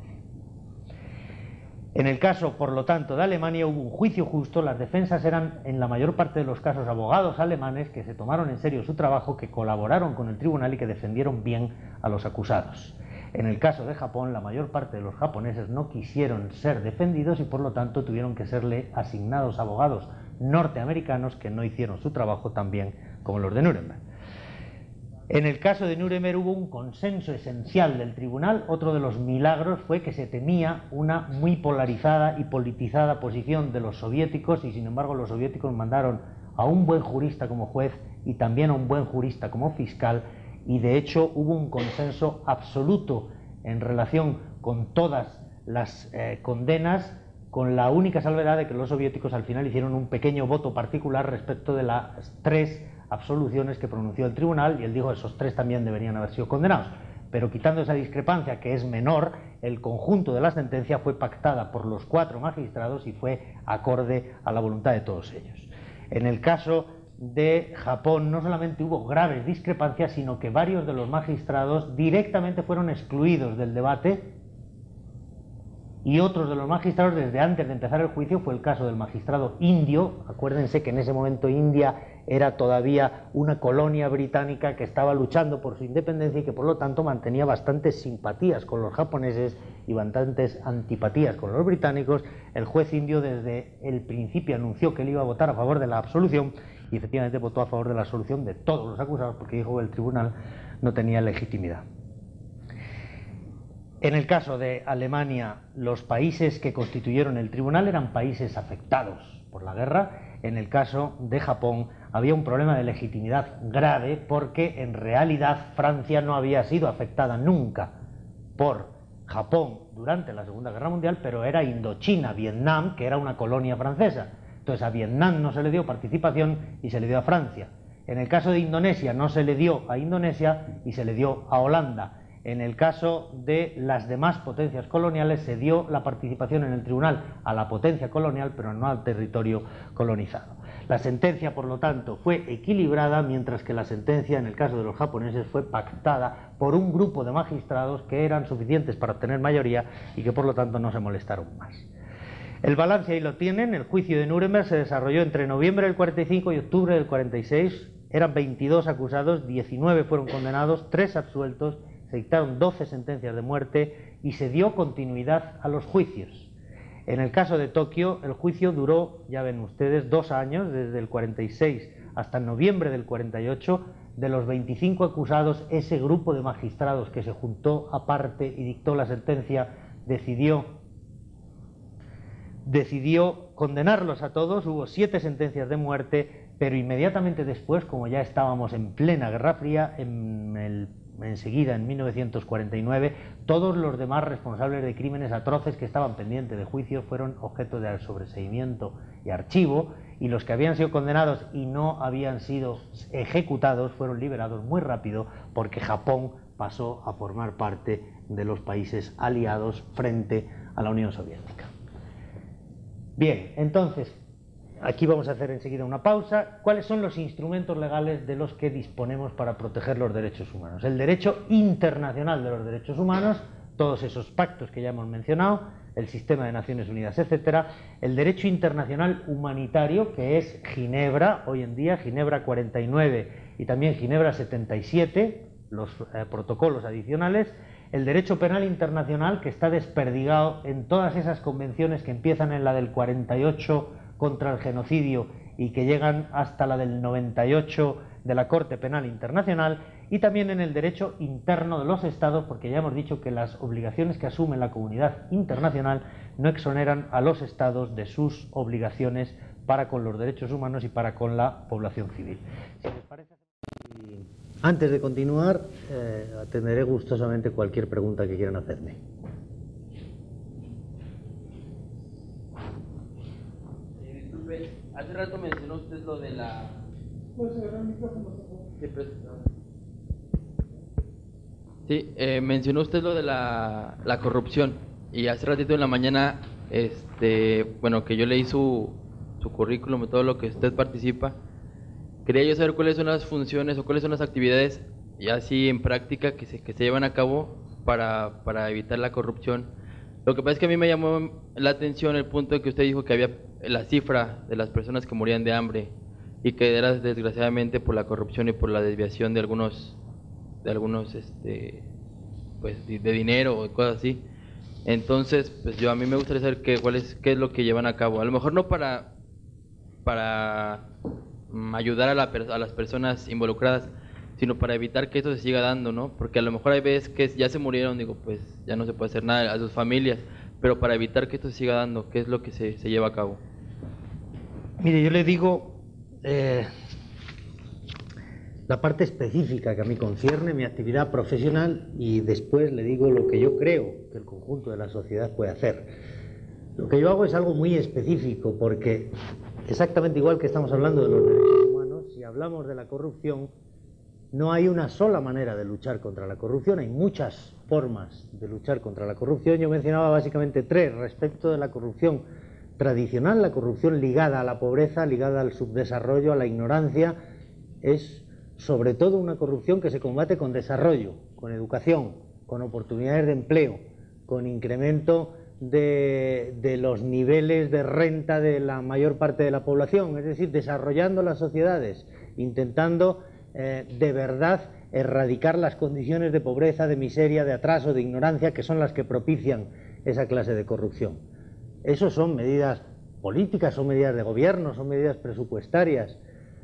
En el caso, por lo tanto, de Alemania hubo un juicio justo. Las defensas eran, en la mayor parte de los casos, abogados alemanes que se tomaron en serio su trabajo, que colaboraron con el tribunal y que defendieron bien a los acusados. En el caso de Japón, la mayor parte de los japoneses no quisieron ser defendidos y por lo tanto tuvieron que serle asignados abogados norteamericanos que no hicieron su trabajo tan bien como los de Nuremberg. En el caso de Nuremberg hubo un consenso esencial del tribunal. Otro de los milagros fue que se temía una muy polarizada y politizada posición de los soviéticos y sin embargo los soviéticos mandaron a un buen jurista como juez y también a un buen jurista como fiscal y de hecho hubo un consenso absoluto en relación con todas las condenas, con la única salvedad de que los soviéticos al final hicieron un pequeño voto particular respecto de las 3 absoluciones que pronunció el tribunal y él dijo que esos 3 también deberían haber sido condenados. Pero quitando esa discrepancia, que es menor, el conjunto de la sentencia fue pactada por los 4 magistrados y fue acorde a la voluntad de todos ellos. En el caso de Japón no solamente hubo graves discrepancias, sino que varios de los magistrados directamente fueron excluidos del debate y otros de los magistrados desde antes de empezar el juicio. Fue el caso del magistrado indio. Acuérdense que en ese momento India era todavía una colonia británica que estaba luchando por su independencia y que por lo tanto mantenía bastantes simpatías con los japoneses y bastantes antipatías con los británicos. El juez indio desde el principio anunció que él iba a votar a favor de la absolución y efectivamente votó a favor de la absolución de todos los acusados porque dijo que el tribunal no tenía legitimidad. En el caso de Alemania, los países que constituyeron el tribunal eran países afectados por la guerra. En el caso de Japón había un problema de legitimidad grave porque en realidad Francia no había sido afectada nunca por Japón durante la Segunda Guerra Mundial, pero era Indochina, Vietnam, que era una colonia francesa. Entonces a Vietnam no se le dio participación y se le dio a Francia. En el caso de Indonesia no se le dio a Indonesia y se le dio a Holanda. En el caso de las demás potencias coloniales se dio la participación en el tribunal a la potencia colonial, pero no al territorio colonizado. La sentencia, por lo tanto, fue equilibrada, mientras que la sentencia, en el caso de los japoneses, fue pactada por un grupo de magistrados que eran suficientes para obtener mayoría y que, por lo tanto, no se molestaron más. El balance ahí lo tienen. El juicio de Nuremberg se desarrolló entre noviembre del 45 y octubre del 46. Eran 22 acusados, 19 fueron condenados, 3 absueltos. Se dictaron 12 sentencias de muerte y se dio continuidad a los juicios. En el caso de Tokio, el juicio duró, ya ven ustedes, 2 años, desde el 46 hasta noviembre del 48. De los 25 acusados, ese grupo de magistrados que se juntó aparte y dictó la sentencia decidió condenarlos a todos. Hubo 7 sentencias de muerte, pero inmediatamente después, como ya estábamos en plena Guerra Fría, enseguida, en 1949, todos los demás responsables de crímenes atroces que estaban pendientes de juicio fueron objeto de sobreseimiento y archivo, y los que habían sido condenados y no habían sido ejecutados fueron liberados muy rápido porque Japón pasó a formar parte de los países aliados frente a la Unión Soviética. Bien, entonces, aquí vamos a hacer enseguida una pausa. ¿Cuáles son los instrumentos legales de los que disponemos para proteger los derechos humanos? El derecho internacional de los derechos humanos, todos esos pactos que ya hemos mencionado, el sistema de Naciones Unidas, etcétera. El derecho internacional humanitario, que es Ginebra, hoy en día, Ginebra 49 y también Ginebra 77, los protocolos adicionales. El derecho penal internacional, que está desperdigado en todas esas convenciones que empiezan en la del 48 contra el genocidio y que llegan hasta la del 98 de la Corte Penal Internacional, y también en el derecho interno de los estados, porque ya hemos dicho que las obligaciones que asume la comunidad internacional no exoneran a los estados de sus obligaciones para con los derechos humanos y para con la población civil. Si les parece, Antes de continuar, atenderé gustosamente cualquier pregunta que quieran hacerme. Disculpe, hace rato mencionó usted lo de la... Sí, mencionó usted lo de la corrupción, y hace ratito en la mañana, bueno, que yo leí su currículum y todo lo que usted participa. Quería yo saber cuáles son las funciones o cuáles son las actividades, y así en práctica, que se llevan a cabo para evitar la corrupción. Lo que pasa es que a mí me llamó la atención el punto de que usted dijo que había la cifra de las personas que morían de hambre, y que era desgraciadamente por la corrupción y por la desviación de algunos pues de dinero o cosas así. Entonces, pues a mí me gustaría saber qué es lo que llevan a cabo. A lo mejor no para ayudar a las personas involucradas, sino para evitar que esto se siga dando, ¿no? Porque a lo mejor hay veces que ya se murieron, digo, pues ya no se puede hacer nada a sus familias, pero para evitar que esto se siga dando, ¿qué es lo que se lleva a cabo? Mire, yo le digo la parte específica que a mí concierne, mi actividad profesional, y después le digo lo que yo creo que el conjunto de la sociedad puede hacer. Lo que yo hago es algo muy específico, porque exactamente igual que estamos hablando de los derechos humanos, si hablamos de la corrupción, no hay una sola manera de luchar contra la corrupción, hay muchas formas de luchar contra la corrupción. Yo mencionaba básicamente tres respecto de la corrupción tradicional. La corrupción ligada a la pobreza, ligada al subdesarrollo, a la ignorancia, es sobre todo una corrupción que se combate con desarrollo, con educación, con oportunidades de empleo, con incremento de los niveles de renta de la mayor parte de la población, es decir, desarrollando las sociedades, intentando de verdad erradicar las condiciones de pobreza, de miseria, de atraso, de ignorancia, que son las que propician esa clase de corrupción. Eso son medidas políticas, son medidas de gobierno, son medidas presupuestarias.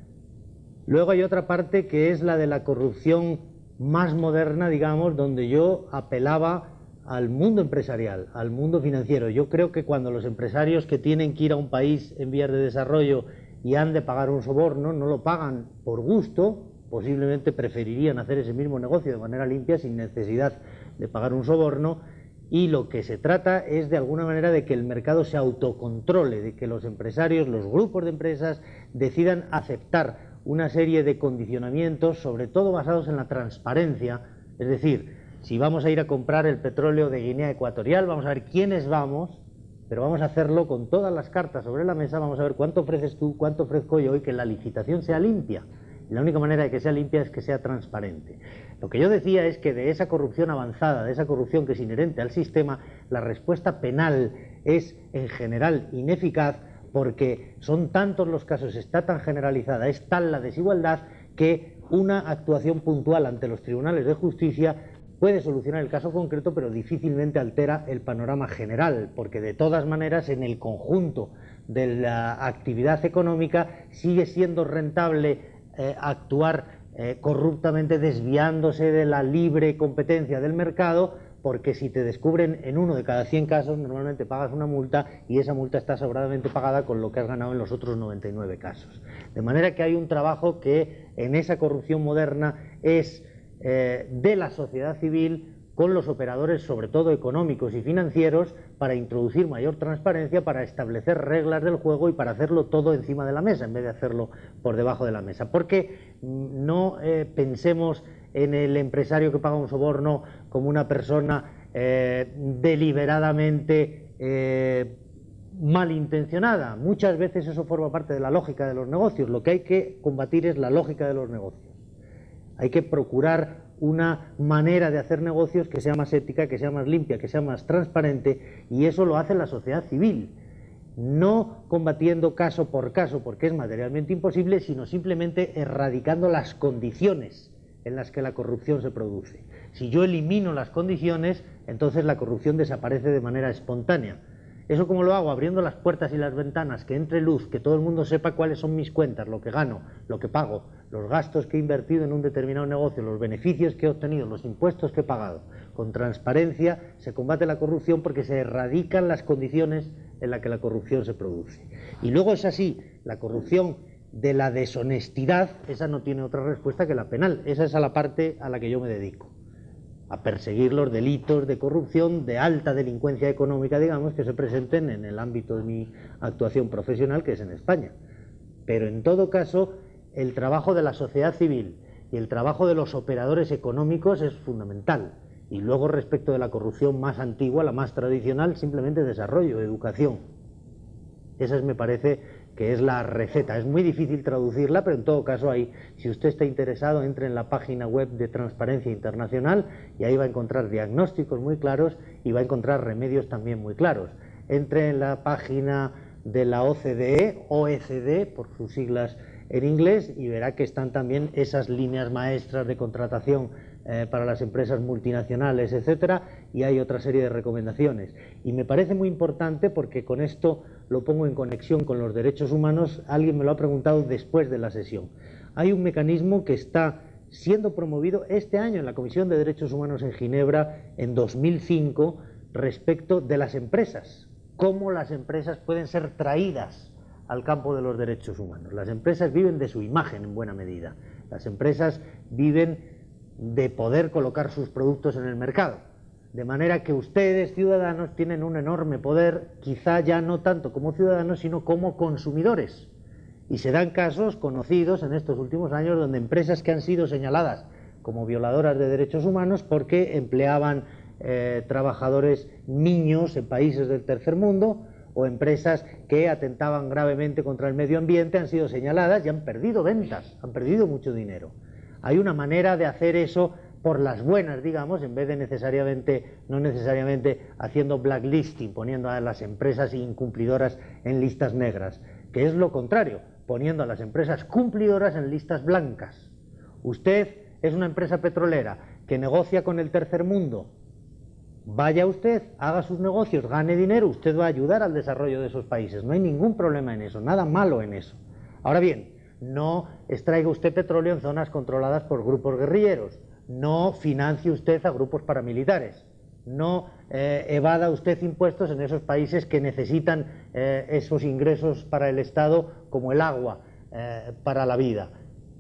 Luego hay otra parte que es la de la corrupción más moderna, digamos, donde yo apelaba al mundo empresarial, al mundo financiero. Yo creo que cuando los empresarios que tienen que ir a un país en vías de desarrollo y han de pagar un soborno, no lo pagan por gusto, posiblemente preferirían hacer ese mismo negocio de manera limpia, sin necesidad de pagar un soborno, y lo que se trata es de alguna manera de que el mercado se autocontrole, de que los empresarios, los grupos de empresas, decidan aceptar una serie de condicionamientos, sobre todo basados en la transparencia. Es decir, si vamos a ir a comprar el petróleo de Guinea Ecuatorial, vamos a ver quiénes vamos, pero vamos a hacerlo con todas las cartas sobre la mesa, vamos a ver cuánto ofreces tú, cuánto ofrezco yo, y que la licitación sea limpia. Y la única manera de que sea limpia es que sea transparente. Lo que yo decía es que de esa corrupción avanzada, de esa corrupción que es inherente al sistema, la respuesta penal es en general ineficaz, porque son tantos los casos, está tan generalizada, es tal la desigualdad, que una actuación puntual ante los tribunales de justicia puede solucionar el caso concreto, pero difícilmente altera el panorama general, porque de todas maneras en el conjunto de la actividad económica sigue siendo rentable actuar corruptamente, desviándose de la libre competencia del mercado, porque si te descubren en 1 de cada 100 casos, normalmente pagas una multa, y esa multa está sobradamente pagada con lo que has ganado en los otros 99 casos. De manera que hay un trabajo que en esa corrupción moderna es de la sociedad civil, con los operadores, sobre todo económicos y financieros, para introducir mayor transparencia, para establecer reglas del juego y para hacerlo todo encima de la mesa, en vez de hacerlo por debajo de la mesa. Porque no pensemos en el empresario que paga un soborno como una persona deliberadamente malintencionada. Muchas veces eso forma parte de la lógica de los negocios. Lo que hay que combatir es la lógica de los negocios. Hay que procurar una manera de hacer negocios que sea más ética, que sea más limpia, que sea más transparente, y eso lo hace la sociedad civil, no combatiendo caso por caso, porque es materialmente imposible, sino simplemente erradicando las condiciones en las que la corrupción se produce. Si yo elimino las condiciones, entonces la corrupción desaparece de manera espontánea. ¿Eso cómo lo hago? Abriendo las puertas y las ventanas, que entre luz, que todo el mundo sepa cuáles son mis cuentas, lo que gano, lo que pago, los gastos que he invertido en un determinado negocio, los beneficios que he obtenido, los impuestos que he pagado. Con transparencia se combate la corrupción, porque se erradican las condiciones en las que la corrupción se produce. Y luego es así, la corrupción de la deshonestidad, esa no tiene otra respuesta que la penal. Esa es a la parte a la que yo me dedico, a perseguir los delitos de corrupción, de alta delincuencia económica, digamos, que se presenten en el ámbito de mi actuación profesional, que es en España. Pero en todo caso, el trabajo de la sociedad civil y el trabajo de los operadores económicos es fundamental. Y luego, respecto de la corrupción más antigua, la más tradicional, simplemente desarrollo, educación. Esa me parece que es la receta. Es muy difícil traducirla, pero en todo caso ahí, si usted está interesado, entre en la página web de Transparencia Internacional y ahí va a encontrar diagnósticos muy claros y va a encontrar remedios también muy claros. Entre en la página de la OCDE, OECD, por sus siglas en inglés, y verá que están también esas líneas maestras de contratación para las empresas multinacionales, etcétera, y hay otra serie de recomendaciones. Y me parece muy importante, porque con esto lo pongo en conexión con los derechos humanos. Alguien me lo ha preguntado después de la sesión. Hay un mecanismo que está siendo promovido este año en la Comisión de Derechos Humanos en Ginebra, en 2005, respecto de las empresas. Cómo las empresas pueden ser traídas al campo de los derechos humanos. Las empresas viven de su imagen en buena medida. Las empresas viven de poder colocar sus productos en el mercado. De manera que ustedes, ciudadanos, tienen un enorme poder, quizá ya no tanto como ciudadanos, sino como consumidores. Y se dan casos conocidos en estos últimos años donde empresas que han sido señaladas como violadoras de derechos humanos porque empleaban trabajadores niños en países del tercer mundo, o empresas que atentaban gravemente contra el medio ambiente, han sido señaladas y han perdido ventas, han perdido mucho dinero. Hay una manera de hacer eso por las buenas, digamos, en vez de no necesariamente haciendo blacklisting, poniendo a las empresas incumplidoras en listas negras, que es lo contrario, poniendo a las empresas cumplidoras en listas blancas. Usted es una empresa petrolera que negocia con el tercer mundo. Vaya usted, haga sus negocios, gane dinero, usted va a ayudar al desarrollo de esos países. No hay ningún problema en eso, nada malo en eso. Ahora bien, no extraiga usted petróleo en zonas controladas por grupos guerrilleros, no financie usted a grupos paramilitares, no evada usted impuestos en esos países que necesitan esos ingresos para el Estado como el agua para la vida.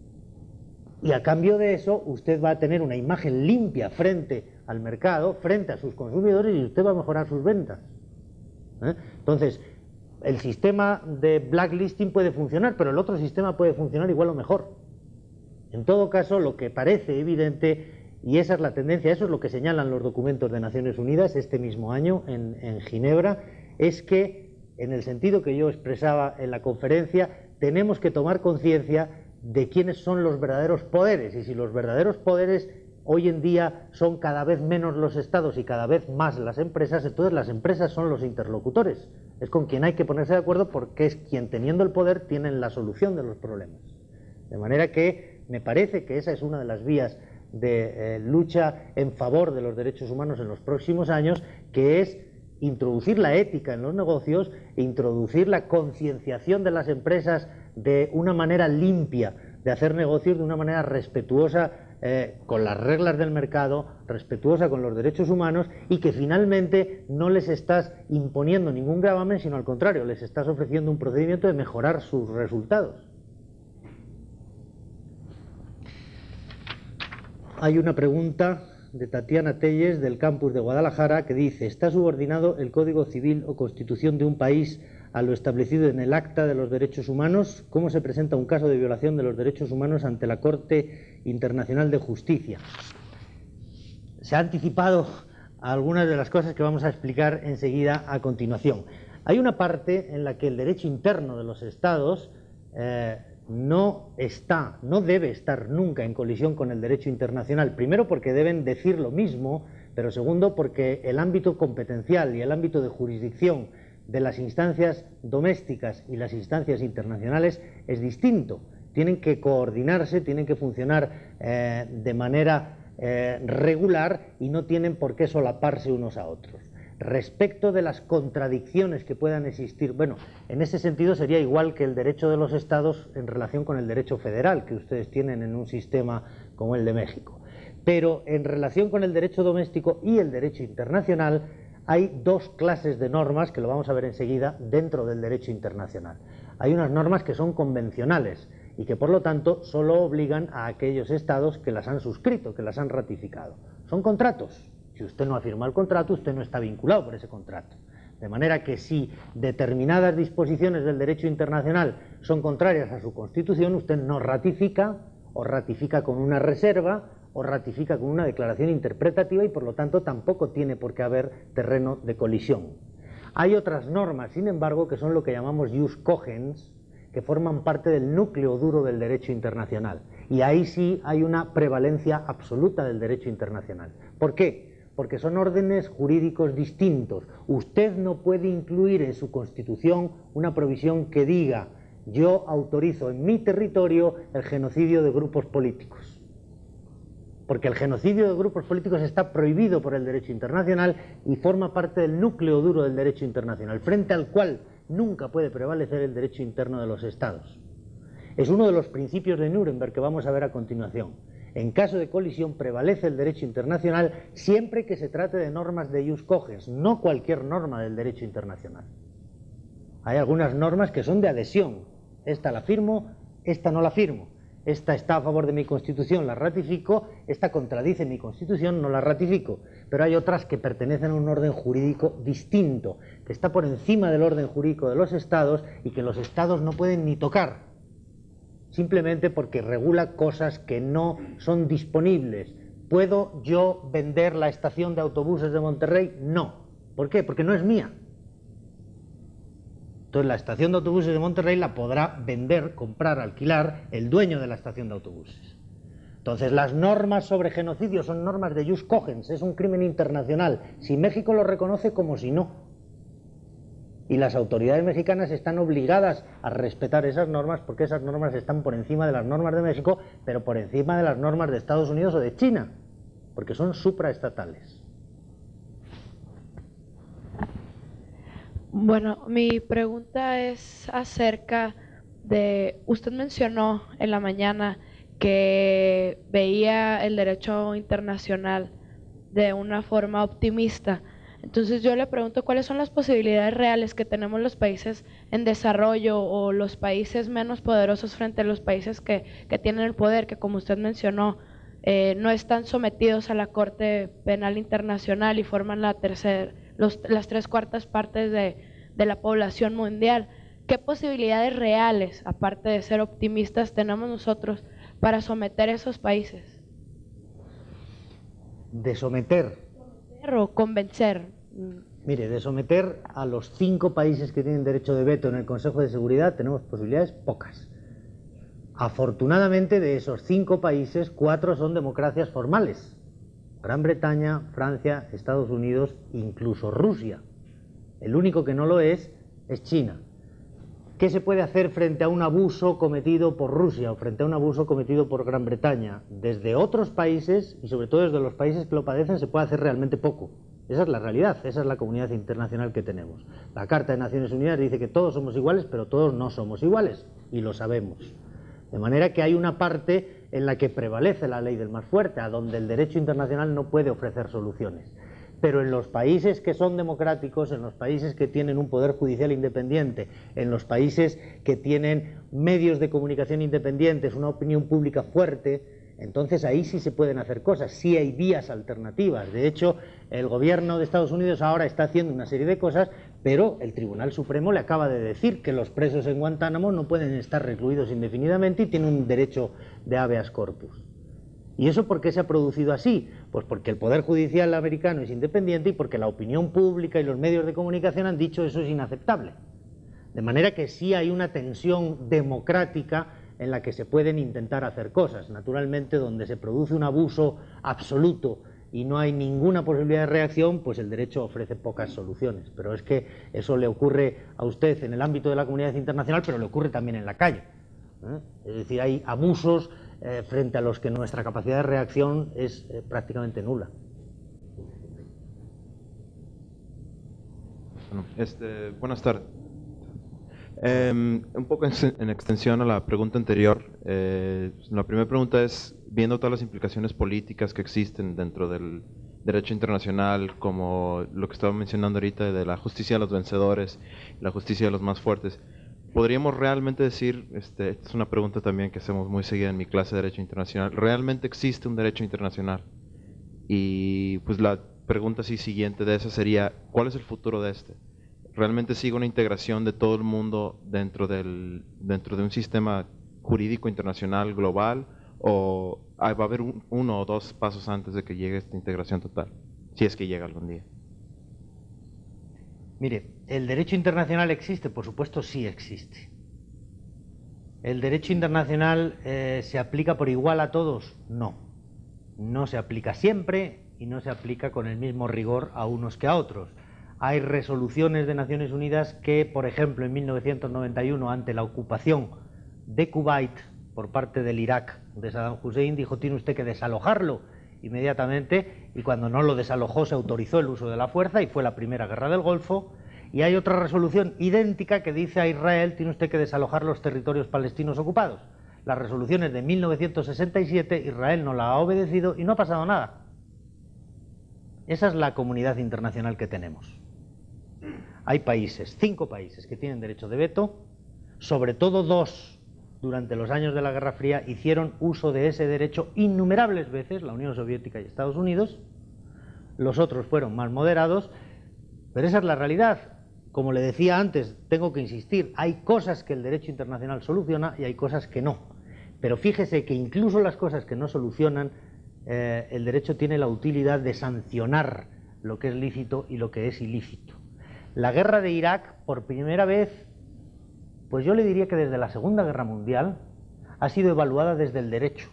Y a cambio de eso, usted va a tener una imagen limpia frente al mercado, frente a sus consumidores, y usted va a mejorar sus ventas. Entonces, el sistema de blacklisting puede funcionar, pero el otro sistema puede funcionar igual o mejor. En todo caso, lo que parece evidente, y esa es la tendencia, eso es lo que señalan los documentos de Naciones Unidas este mismo año en Ginebra, es que, en el sentido que yo expresaba en la conferencia, tenemos que tomar conciencia de quiénes son los verdaderos poderes, y si los verdaderos poderes hoy en día son cada vez menos los estados y cada vez más las empresas, entonces las empresas son los interlocutores, es con quien hay que ponerse de acuerdo, porque es quien, teniendo el poder, tienen la solución de los problemas. De manera que me parece que esa es una de las vías de lucha en favor de los derechos humanos en los próximos años, que es introducir la ética en los negocios, introducir la concienciación de las empresas de una manera limpia, de hacer negocios de una manera respetuosa con las reglas del mercado, respetuosa con los derechos humanos, y que finalmente no les estás imponiendo ningún gravamen, sino al contrario, les estás ofreciendo un procedimiento de mejorar sus resultados. Hay una pregunta de Tatiana Telles, del campus de Guadalajara, que dice: ¿está subordinado el Código Civil o Constitución de un país a lo establecido en el Acta de los Derechos Humanos? ¿Cómo se presenta un caso de violación de los derechos humanos ante la Corte Internacional de Justicia? Se ha anticipado a algunas de las cosas que vamos a explicar enseguida a continuación. Hay una parte en la que el derecho interno de los Estados no debe estar nunca en colisión con el derecho internacional. Primero, porque deben decir lo mismo, pero segundo, porque el ámbito competencial y el ámbito de jurisdicción de las instancias domésticas y las instancias internacionales es distinto. Tienen que coordinarse, tienen que funcionar de manera regular, y no tienen por qué solaparse unos a otros. Respecto de las contradicciones que puedan existir, bueno, en ese sentido sería igual que el derecho de los estados en relación con el derecho federal que ustedes tienen en un sistema como el de México. Pero en relación con el derecho doméstico y el derecho internacional hay dos clases de normas, que lo vamos a ver enseguida, dentro del derecho internacional. Hay unas normas que son convencionales y que por lo tanto solo obligan a aquellos estados que las han suscrito, que las han ratificado. Son contratos. Si usted no ha firmado el contrato, usted no está vinculado por ese contrato. De manera que si determinadas disposiciones del derecho internacional son contrarias a su Constitución, usted no ratifica, o ratifica con una reserva, o ratifica con una declaración interpretativa, y por lo tanto tampoco tiene por qué haber terreno de colisión. Hay otras normas, sin embargo, que son lo que llamamos jus cogens, que forman parte del núcleo duro del derecho internacional. Y ahí sí hay una prevalencia absoluta del derecho internacional. ¿Por qué? Porque son órdenes jurídicos distintos. Usted no puede incluir en su Constitución una provisión que diga: yo autorizo en mi territorio el genocidio de grupos políticos. Porque el genocidio de grupos políticos está prohibido por el derecho internacional y forma parte del núcleo duro del derecho internacional, frente al cual nunca puede prevalecer el derecho interno de los estados. Es uno de los principios de Nuremberg que vamos a ver a continuación. En caso de colisión prevalece el derecho internacional siempre que se trate de normas de jus cogens, no cualquier norma del derecho internacional. Hay algunas normas que son de adhesión. Esta la firmo, esta no la firmo. Esta está a favor de mi Constitución, la ratifico. Esta contradice mi Constitución, no la ratifico. Pero hay otras que pertenecen a un orden jurídico distinto, que está por encima del orden jurídico de los estados y que los estados no pueden ni tocar, simplemente porque regula cosas que no son disponibles. ¿Puedo yo vender la estación de autobuses de Monterrey? No. ¿Por qué? Porque no es mía. Entonces la estación de autobuses de Monterrey la podrá vender, comprar, alquilar el dueño de la estación de autobuses. Entonces las normas sobre genocidio son normas de jus cogens, es un crimen internacional. Si México lo reconoce, como si no. Y las autoridades mexicanas están obligadas a respetar esas normas, porque esas normas están por encima de las normas de México, pero por encima de las normas de Estados Unidos o de China, porque son supraestatales. Bueno, mi pregunta es acerca de, usted mencionó en la mañana que veía el derecho internacional de una forma optimista. Entonces yo le pregunto, ¿cuáles son las posibilidades reales que tenemos los países en desarrollo o los países menos poderosos frente a los países que tienen el poder, que como usted mencionó, no están sometidos a la Corte Penal Internacional y forman las 3/4 partes de la población mundial? ¿Qué posibilidades reales, aparte de ser optimistas, tenemos nosotros para someter a esos países? De someter O convencer. Mire, de someter a los 5 países que tienen derecho de veto en el Consejo de Seguridad tenemos posibilidades pocas. Afortunadamente, de esos 5 países, 4 son democracias formales: Gran Bretaña, Francia, Estados Unidos, incluso Rusia. El único que no lo es China. ¿Qué se puede hacer frente a un abuso cometido por Rusia o frente a un abuso cometido por Gran Bretaña? Desde otros países, y sobre todo desde los países que lo padecen, se puede hacer realmente poco. Esa es la realidad, esa es la comunidad internacional que tenemos. La Carta de Naciones Unidas dice que todos somos iguales, pero todos no somos iguales, y lo sabemos. De manera que hay una parte en la que prevalece la ley del más fuerte, a donde el derecho internacional no puede ofrecer soluciones. Pero en los países que son democráticos, en los países que tienen un poder judicial independiente, en los países que tienen medios de comunicación independientes, una opinión pública fuerte, entonces ahí sí se pueden hacer cosas, sí hay vías alternativas. De hecho, el gobierno de Estados Unidos ahora está haciendo una serie de cosas, pero el Tribunal Supremo le acaba de decir que los presos en Guantánamo no pueden estar recluidos indefinidamente y tienen un derecho de habeas corpus. ¿Y eso por qué se ha producido así? Pues porque el Poder Judicial americano es independiente y porque la opinión pública y los medios de comunicación han dicho eso es inaceptable. De manera que sí hay una tensión democrática en la que se pueden intentar hacer cosas. Naturalmente, donde se produce un abuso absoluto y no hay ninguna posibilidad de reacción, pues el derecho ofrece pocas soluciones. Pero es que eso le ocurre a usted en el ámbito de la comunidad internacional, pero le ocurre también en la calle. Es decir, hay abusos frente a los que nuestra capacidad de reacción es prácticamente nula. Bueno, buenas tardes. Un poco en extensión a la pregunta anterior, la primera pregunta es, viendo todas las implicaciones políticas que existen dentro del derecho internacional, como lo que estaba mencionando ahorita de la justicia de los vencedores, la justicia de los más fuertes. ¿Podríamos realmente decir, esta es una pregunta también que hacemos muy seguida en mi clase de Derecho Internacional, ¿realmente existe un derecho internacional? Y pues la pregunta así siguiente de esa sería, ¿cuál es el futuro de este? ¿Realmente sigue una integración de todo el mundo dentro de un sistema jurídico internacional global? ¿O va a haber uno o dos pasos antes de que llegue esta integración total? Si es que llega algún día. Mire, ¿el derecho internacional existe? Por supuesto, sí existe. ¿El derecho internacional se aplica por igual a todos? No. No se aplica siempre y no se aplica con el mismo rigor a unos que a otros. Hay resoluciones de Naciones Unidas que, por ejemplo, en 1991, ante la ocupación de Kuwait por parte del Irak de Saddam Hussein, dijo: tiene usted que desalojarlo inmediatamente, y cuando no lo desalojó se autorizó el uso de la fuerza y fue la primera guerra del Golfo. Y hay otra resolución idéntica que dice a Israel: tiene usted que desalojar los territorios palestinos ocupados. Las resoluciones de 1967, Israel no la ha obedecido y no ha pasado nada. Esa es la comunidad internacional que tenemos. Hay países, 5 países, que tienen derecho de veto, sobre todo 2, durante los años de la Guerra Fría, hicieron uso de ese derecho innumerables veces, la Unión Soviética y Estados Unidos. Los otros fueron más moderados, pero esa es la realidad. Como le decía antes, tengo que insistir, hay cosas que el derecho internacional soluciona y hay cosas que no. Pero fíjese que incluso las cosas que no solucionan, el derecho tiene la utilidad de sancionar lo que es lícito y lo que es ilícito. La guerra de Irak, por primera vez, pues yo le diría que desde la Segunda Guerra Mundial, ha sido evaluada desde el derecho.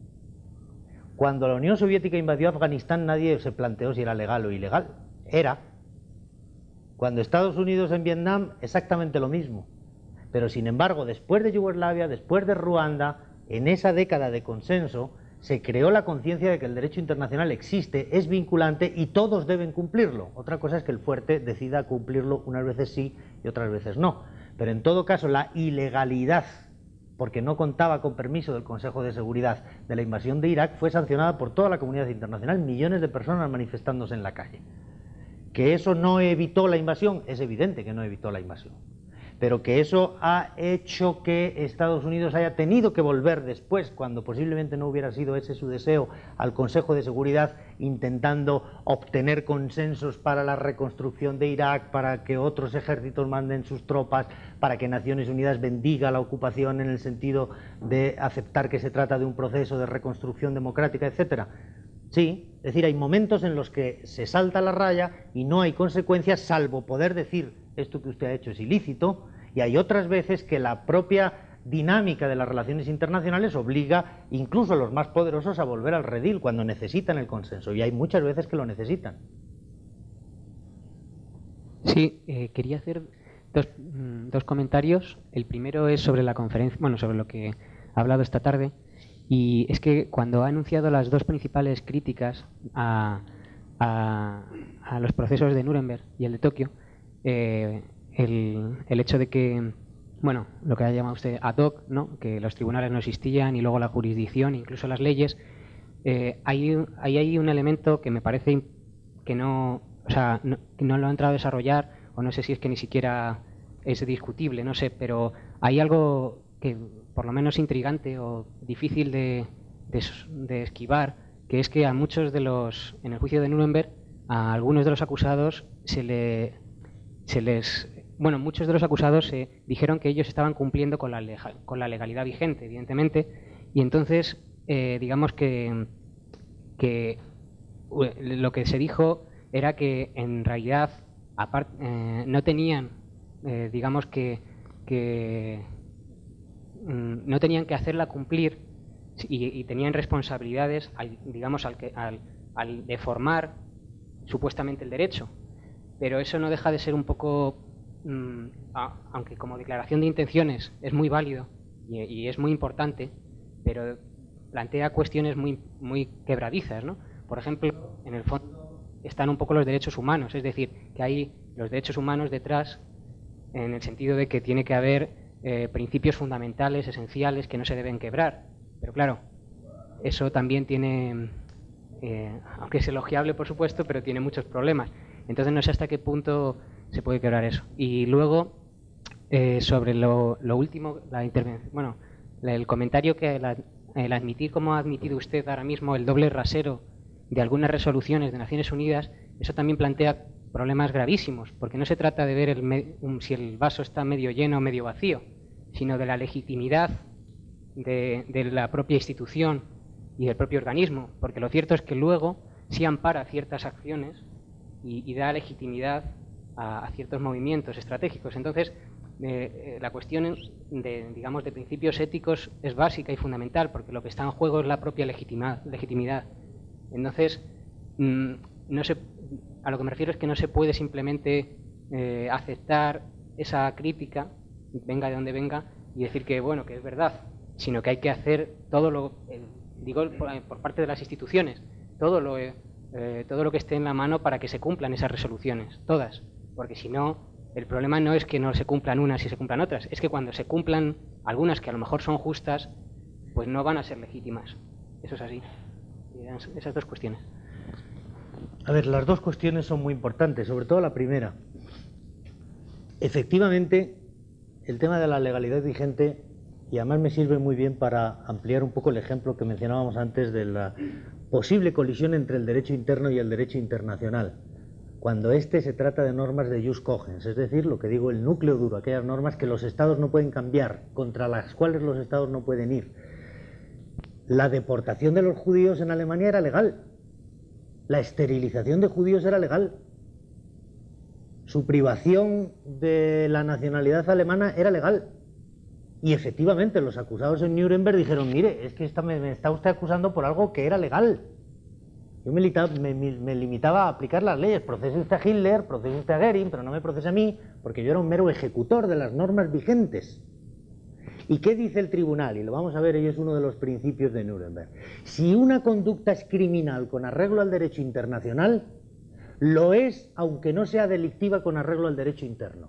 Cuando la Unión Soviética invadió Afganistán, nadie se planteó si era legal o ilegal. Era. Cuando Estados Unidos en Vietnam, exactamente lo mismo. Pero sin embargo, después de Yugoslavia, después de Ruanda, en esa década de consenso, se creó la conciencia de que el derecho internacional existe, es vinculante y todos deben cumplirlo. Otra cosa es que el fuerte decida cumplirlo unas veces sí y otras veces no. Pero en todo caso, la ilegalidad, porque no contaba con permiso del Consejo de Seguridad, de la invasión de Irak, fue sancionada por toda la comunidad internacional, millones de personas manifestándose en la calle. ¿Que eso no evitó la invasión? Es evidente que no evitó la invasión. Pero que eso ha hecho que Estados Unidos haya tenido que volver después, cuando posiblemente no hubiera sido ese su deseo, al Consejo de Seguridad, intentando obtener consensos para la reconstrucción de Irak, para que otros ejércitos manden sus tropas, para que Naciones Unidas bendiga la ocupación en el sentido de aceptar que se trata de un proceso de reconstrucción democrática, etcétera. Sí, es decir, hay momentos en los que se salta la raya y no hay consecuencias, salvo poder decir: esto que usted ha hecho es ilícito, y hay otras veces que la propia dinámica de las relaciones internacionales obliga incluso a los más poderosos a volver al redil cuando necesitan el consenso, y hay muchas veces que lo necesitan. Sí, quería hacer dos comentarios. El primero es sobre la conferencia, bueno, sobre lo que ha hablado esta tarde, y es que cuando ha anunciado las 2 principales críticas a los procesos de Nuremberg y el de Tokio, el hecho de que, bueno, lo que ha llamado usted ad hoc, ¿no?, que los tribunales no existían y luego la jurisdicción, incluso las leyes, hay un elemento que me parece que no, o sea, no lo ha entrado a desarrollar, o no sé si es que ni siquiera es discutible, no sé, pero hay algo que por lo menos intrigante o difícil de esquivar, que es que a muchos de los, en el juicio de Nuremberg, a algunos de los acusados muchos de los acusados dijeron que ellos estaban cumpliendo con la legalidad vigente, evidentemente, y entonces digamos que lo que se dijo era que en realidad no tenían, digamos que no tenían que hacerla cumplir y tenían responsabilidades, digamos, al deformar supuestamente el derecho. Pero eso no deja de ser un poco, aunque como declaración de intenciones es muy válido y es muy importante, pero plantea cuestiones muy quebradizas, ¿no? Por ejemplo, en el fondo están un poco los derechos humanos, es decir, que hay los derechos humanos detrás, en el sentido de que tiene que haber principios fundamentales, esenciales, que no se deben quebrar. Pero claro, eso también tiene aunque es elogiable, por supuesto, pero tiene muchos problemas. Entonces no sé hasta qué punto se puede quebrar eso. Y luego, sobre lo último, la intervención, bueno, el comentario que el admitir, como ha admitido usted ahora mismo, el doble rasero de algunas resoluciones de Naciones Unidas, eso también plantea problemas gravísimos, porque no se trata de ver si el vaso está medio lleno o medio vacío, sino de la legitimidad de la propia institución y del propio organismo, porque lo cierto es que luego sí ampara ciertas acciones y da legitimidad a ciertos movimientos estratégicos. Entonces, la cuestión digamos, de principios éticos es básica y fundamental, porque lo que está en juego es la propia legitimidad. Entonces, a lo que me refiero es que no se puede simplemente aceptar esa crítica, venga de donde venga, y decir que, bueno, que es verdad, sino que hay que hacer todo digo por parte de las instituciones, todo lo que esté en la mano para que se cumplan esas resoluciones, todas, porque si no, el problema no es que no se cumplan unas y se cumplan otras, es que cuando se cumplan algunas que a lo mejor son justas, pues no van a ser legítimas. Eso es así. Esas dos cuestiones. A ver, las dos cuestiones son muy importantes, sobre todo la primera. Efectivamente, el tema de la legalidad vigente, y además me sirve muy bien para ampliar un poco el ejemplo que mencionábamos antes de la posible colisión entre el derecho interno y el derecho internacional, cuando se trata de normas de jus cogens, es decir, lo que digo, el núcleo duro, aquellas normas que los estados no pueden cambiar, contra las cuales los estados no pueden ir. La deportación de los judíos en Alemania era legal, la esterilización de judíos era legal, su privación de la nacionalidad alemana era legal. Y efectivamente los acusados en Nuremberg dijeron, mire, es que me está usted acusando por algo que era legal. Yo me limitaba a aplicar las leyes, procese usted a Hitler, procese usted a Goering, pero no me procese a mí, porque yo era un mero ejecutor de las normas vigentes. ¿Y qué dice el tribunal? Y lo vamos a ver, y es uno de los principios de Nuremberg. Si una conducta es criminal con arreglo al derecho internacional, lo es aunque no sea delictiva con arreglo al derecho interno.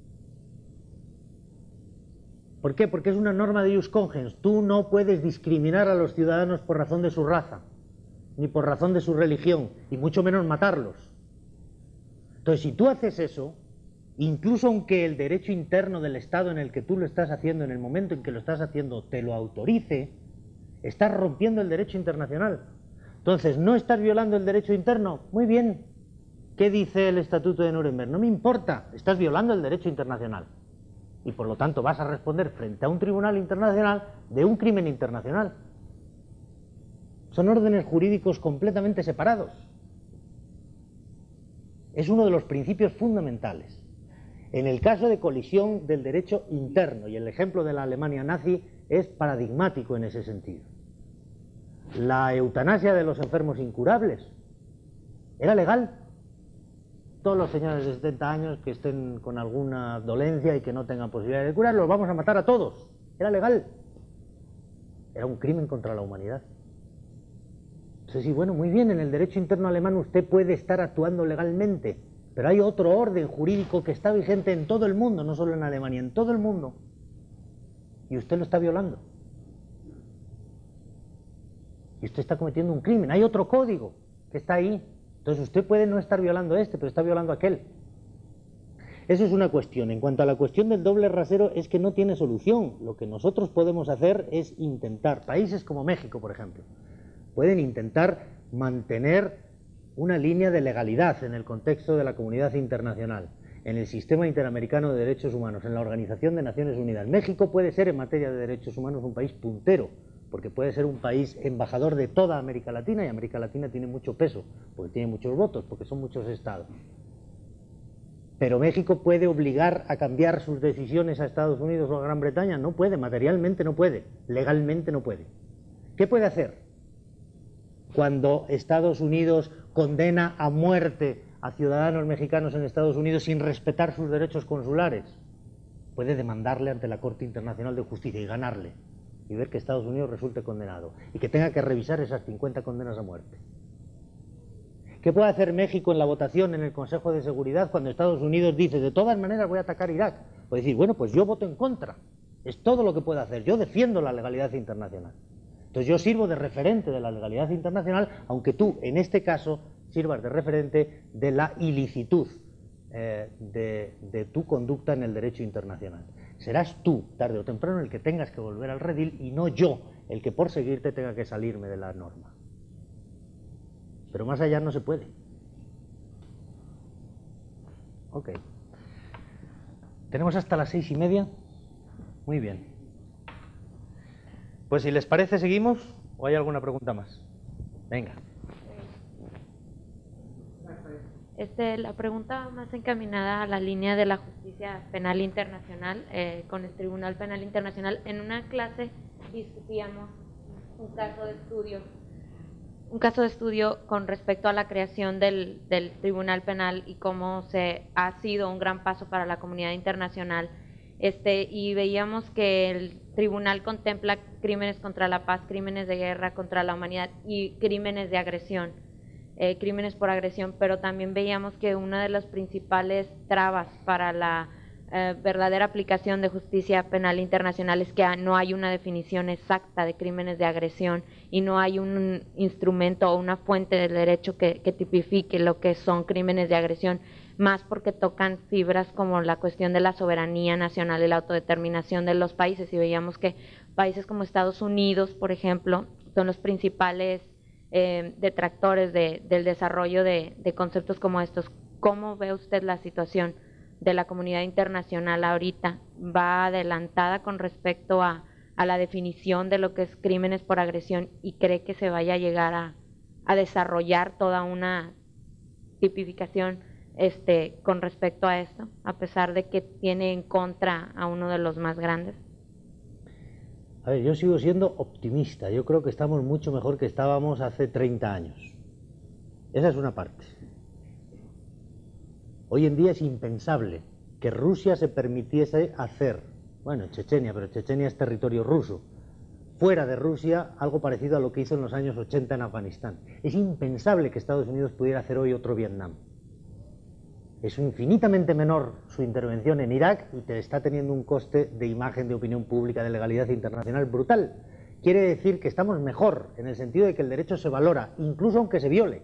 ¿Por qué? Porque es una norma de jus cogens. Tú no puedes discriminar a los ciudadanos por razón de su raza, ni por razón de su religión, y mucho menos matarlos. Entonces, si tú haces eso, incluso aunque el derecho interno del Estado en el que tú lo estás haciendo, en el momento en que lo estás haciendo, te lo autorice, estás rompiendo el derecho internacional. Entonces, ¿no estás violando el derecho interno? Muy bien. ¿Qué dice el Estatuto de Nuremberg? No me importa, estás violando el derecho internacional. Y por lo tanto vas a responder frente a un tribunal internacional de un crimen internacional. Son órdenes jurídicos completamente separados. Es uno de los principios fundamentales. En el caso de colisión del derecho interno, y el ejemplo de la Alemania nazi es paradigmático en ese sentido. La eutanasia de los enfermos incurables era legal. Todos los señores de 70 años que estén con alguna dolencia y que no tengan posibilidad de curar, los vamos a matar a todos. Era legal. Era un crimen contra la humanidad. Entonces, sí, bueno, muy bien, en el derecho interno alemán usted puede estar actuando legalmente, pero hay otro orden jurídico que está vigente en todo el mundo, no solo en Alemania, en todo el mundo. Y usted lo está violando. Y usted está cometiendo un crimen. Hay otro código que está ahí. Entonces usted puede no estar violando pero está violando aquel. Eso es una cuestión. En cuanto a la cuestión del doble rasero, es que no tiene solución. Lo que nosotros podemos hacer es intentar, países como México, por ejemplo, pueden intentar mantener una línea de legalidad en el contexto de la comunidad internacional, en el sistema interamericano de derechos humanos, en la Organización de Naciones Unidas. México puede ser en materia de derechos humanos un país puntero, porque puede ser un país embajador de toda América Latina, y América Latina tiene mucho peso, porque tiene muchos votos, porque son muchos estados. Pero México puede obligar a cambiar sus decisiones a Estados Unidos o a Gran Bretaña. No puede, materialmente no puede, legalmente no puede. ¿Qué puede hacer? Cuando Estados Unidos condena a muerte a ciudadanos mexicanos en Estados Unidos sin respetar sus derechos consulares, puede demandarle ante la Corte Internacional de Justicia y ganarle, y ver que Estados Unidos resulte condenado y que tenga que revisar esas 50 condenas a muerte. ¿Qué puede hacer México en la votación en el Consejo de Seguridad cuando Estados Unidos dice, de todas maneras voy a atacar Irak? Puede decir, bueno, pues yo voto en contra. Es todo lo que puede hacer. Yo defiendo la legalidad internacional. Entonces yo sirvo de referente de la legalidad internacional, aunque tú, en este caso, sirvas de referente de la ilicitud de tu conducta en el derecho internacional. Serás tú, tarde o temprano, el que tengas que volver al redil y no yo, el que por seguirte tenga que salirme de la norma. Pero más allá no se puede. Ok. ¿Tenemos hasta las 6:30? Muy bien. Pues si les parece, ¿seguimos? ¿O hay alguna pregunta más? Venga. La pregunta más encaminada a la línea de la justicia penal internacional, con el Tribunal Penal Internacional. En una clase discutíamos un caso de estudio con respecto a la creación del Tribunal Penal y cómo ha sido un gran paso para la comunidad internacional. Y veíamos que el tribunal contempla crímenes contra la paz, crímenes de guerra contra la humanidad y crímenes de agresión. Crímenes por agresión, pero también veíamos que una de las principales trabas para la verdadera aplicación de justicia penal internacional es que no hay una definición exacta de crímenes de agresión y no hay un instrumento o una fuente del derecho que tipifique lo que son crímenes de agresión, más porque tocan fibras como la cuestión de la soberanía nacional y la autodeterminación de los países, y veíamos que países como Estados Unidos, por ejemplo, son los principales detractores del desarrollo de conceptos como estos. ¿Cómo ve usted la situación de la comunidad internacional ahorita? ¿Va adelantada con respecto a la definición de lo que es crímenes por agresión y cree que se vaya a llegar a desarrollar toda una tipificación con respecto a esto, a pesar de que tiene en contra a uno de los más grandes? A ver, yo sigo siendo optimista. Yo creo que estamos mucho mejor que estábamos hace 30 años. Esa es una parte. Hoy en día es impensable que Rusia se permitiese hacer, bueno, Chechenia, pero Chechenia es territorio ruso, fuera de Rusia, algo parecido a lo que hizo en los años 80 en Afganistán. Es impensable que Estados Unidos pudiera hacer hoy otro Vietnam. Es infinitamente menor su intervención en Irak y te está teniendo un coste de imagen, de opinión pública, de legalidad internacional brutal. Quiere decir que estamos mejor, en el sentido de que el derecho se valora, incluso aunque se viole.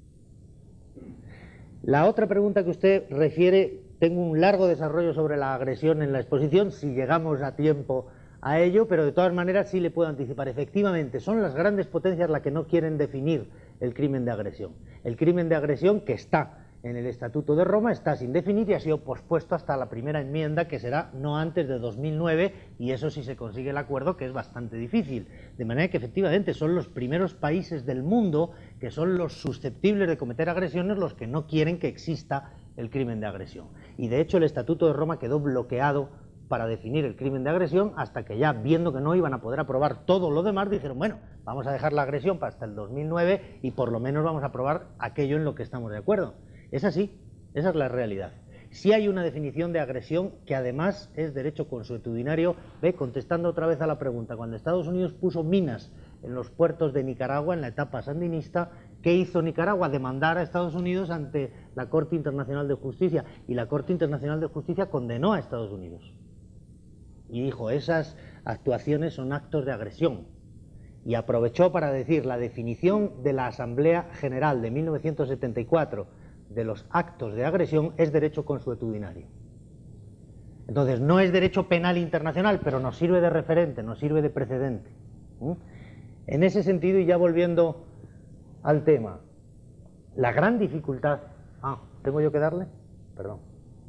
La otra pregunta que usted refiere, tengo un largo desarrollo sobre la agresión en la exposición, si llegamos a tiempo a ello, pero de todas maneras sí le puedo anticipar. Efectivamente, son las grandes potencias las que no quieren definir el crimen de agresión. El crimen de agresión, que está en el Estatuto de Roma, está sin definir y ha sido pospuesto hasta la primera enmienda, que será no antes de 2009, y eso sí se consigue el acuerdo, que es bastante difícil. De manera que efectivamente son los primeros países del mundo que son los susceptibles de cometer agresiones los que no quieren que exista el crimen de agresión. Y de hecho el Estatuto de Roma quedó bloqueado para definir el crimen de agresión, hasta que ya, viendo que no iban a poder aprobar todo lo demás, dijeron, bueno, vamos a dejar la agresión para hasta el 2009 y por lo menos vamos a aprobar aquello en lo que estamos de acuerdo. Es así, esa es la realidad. Sí hay una definición de agresión que además es derecho consuetudinario. Contestando otra vez a la pregunta, cuando Estados Unidos puso minas en los puertos de Nicaragua en la etapa sandinista, ¿qué hizo Nicaragua? Demandar a Estados Unidos ante la Corte Internacional de Justicia, y la Corte Internacional de Justicia condenó a Estados Unidos y dijo, esas actuaciones son actos de agresión, y aprovechó para decir, la definición de la Asamblea General de 1974 de los actos de agresión es derecho consuetudinario. Entonces no es derecho penal internacional, pero nos sirve de referente, nos sirve de precedente. En ese sentido, y ya volviendo al tema, la gran dificultad... ¿tengo yo que darle? Perdón.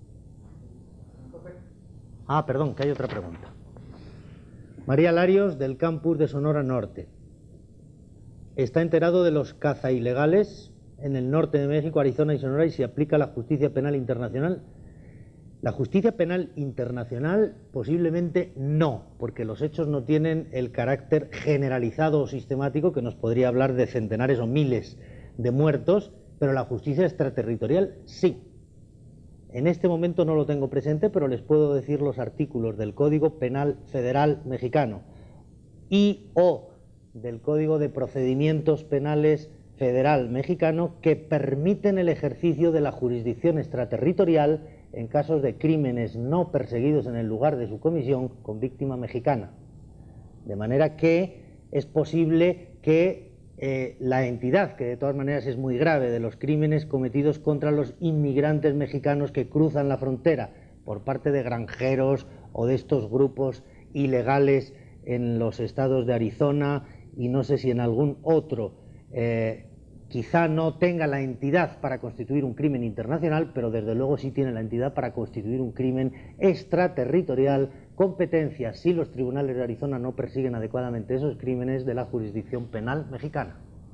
Perdón, que hay otra pregunta. María Larios, del campus de Sonora Norte. ¿Está enterado de los caza ilegales en el norte de México, Arizona y Sonora, y se aplica la justicia penal internacional? La justicia penal internacional posiblemente no, porque los hechos no tienen el carácter generalizado o sistemático que nos podría hablar de centenares o miles de muertos, pero la justicia extraterritorial sí. En este momento no lo tengo presente, pero les puedo decir los artículos del Código Penal Federal Mexicano y o del Código de Procedimientos Penales Federal Mexicano que permiten el ejercicio de la jurisdicción extraterritorial en casos de crímenes no perseguidos en el lugar de su comisión con víctima mexicana. De manera que es posible que la entidad, que de todas maneras es muy grave, de los crímenes cometidos contra los inmigrantes mexicanos que cruzan la frontera por parte de granjeros o de estos grupos ilegales en los estados de Arizona y no sé si en algún otro, quizá no tenga la entidad para constituir un crimen internacional, pero desde luego sí tiene la entidad para constituir un crimen extraterritorial, competencia, si los tribunales de Arizona no persiguen adecuadamente esos crímenes, de la jurisdicción penal mexicana.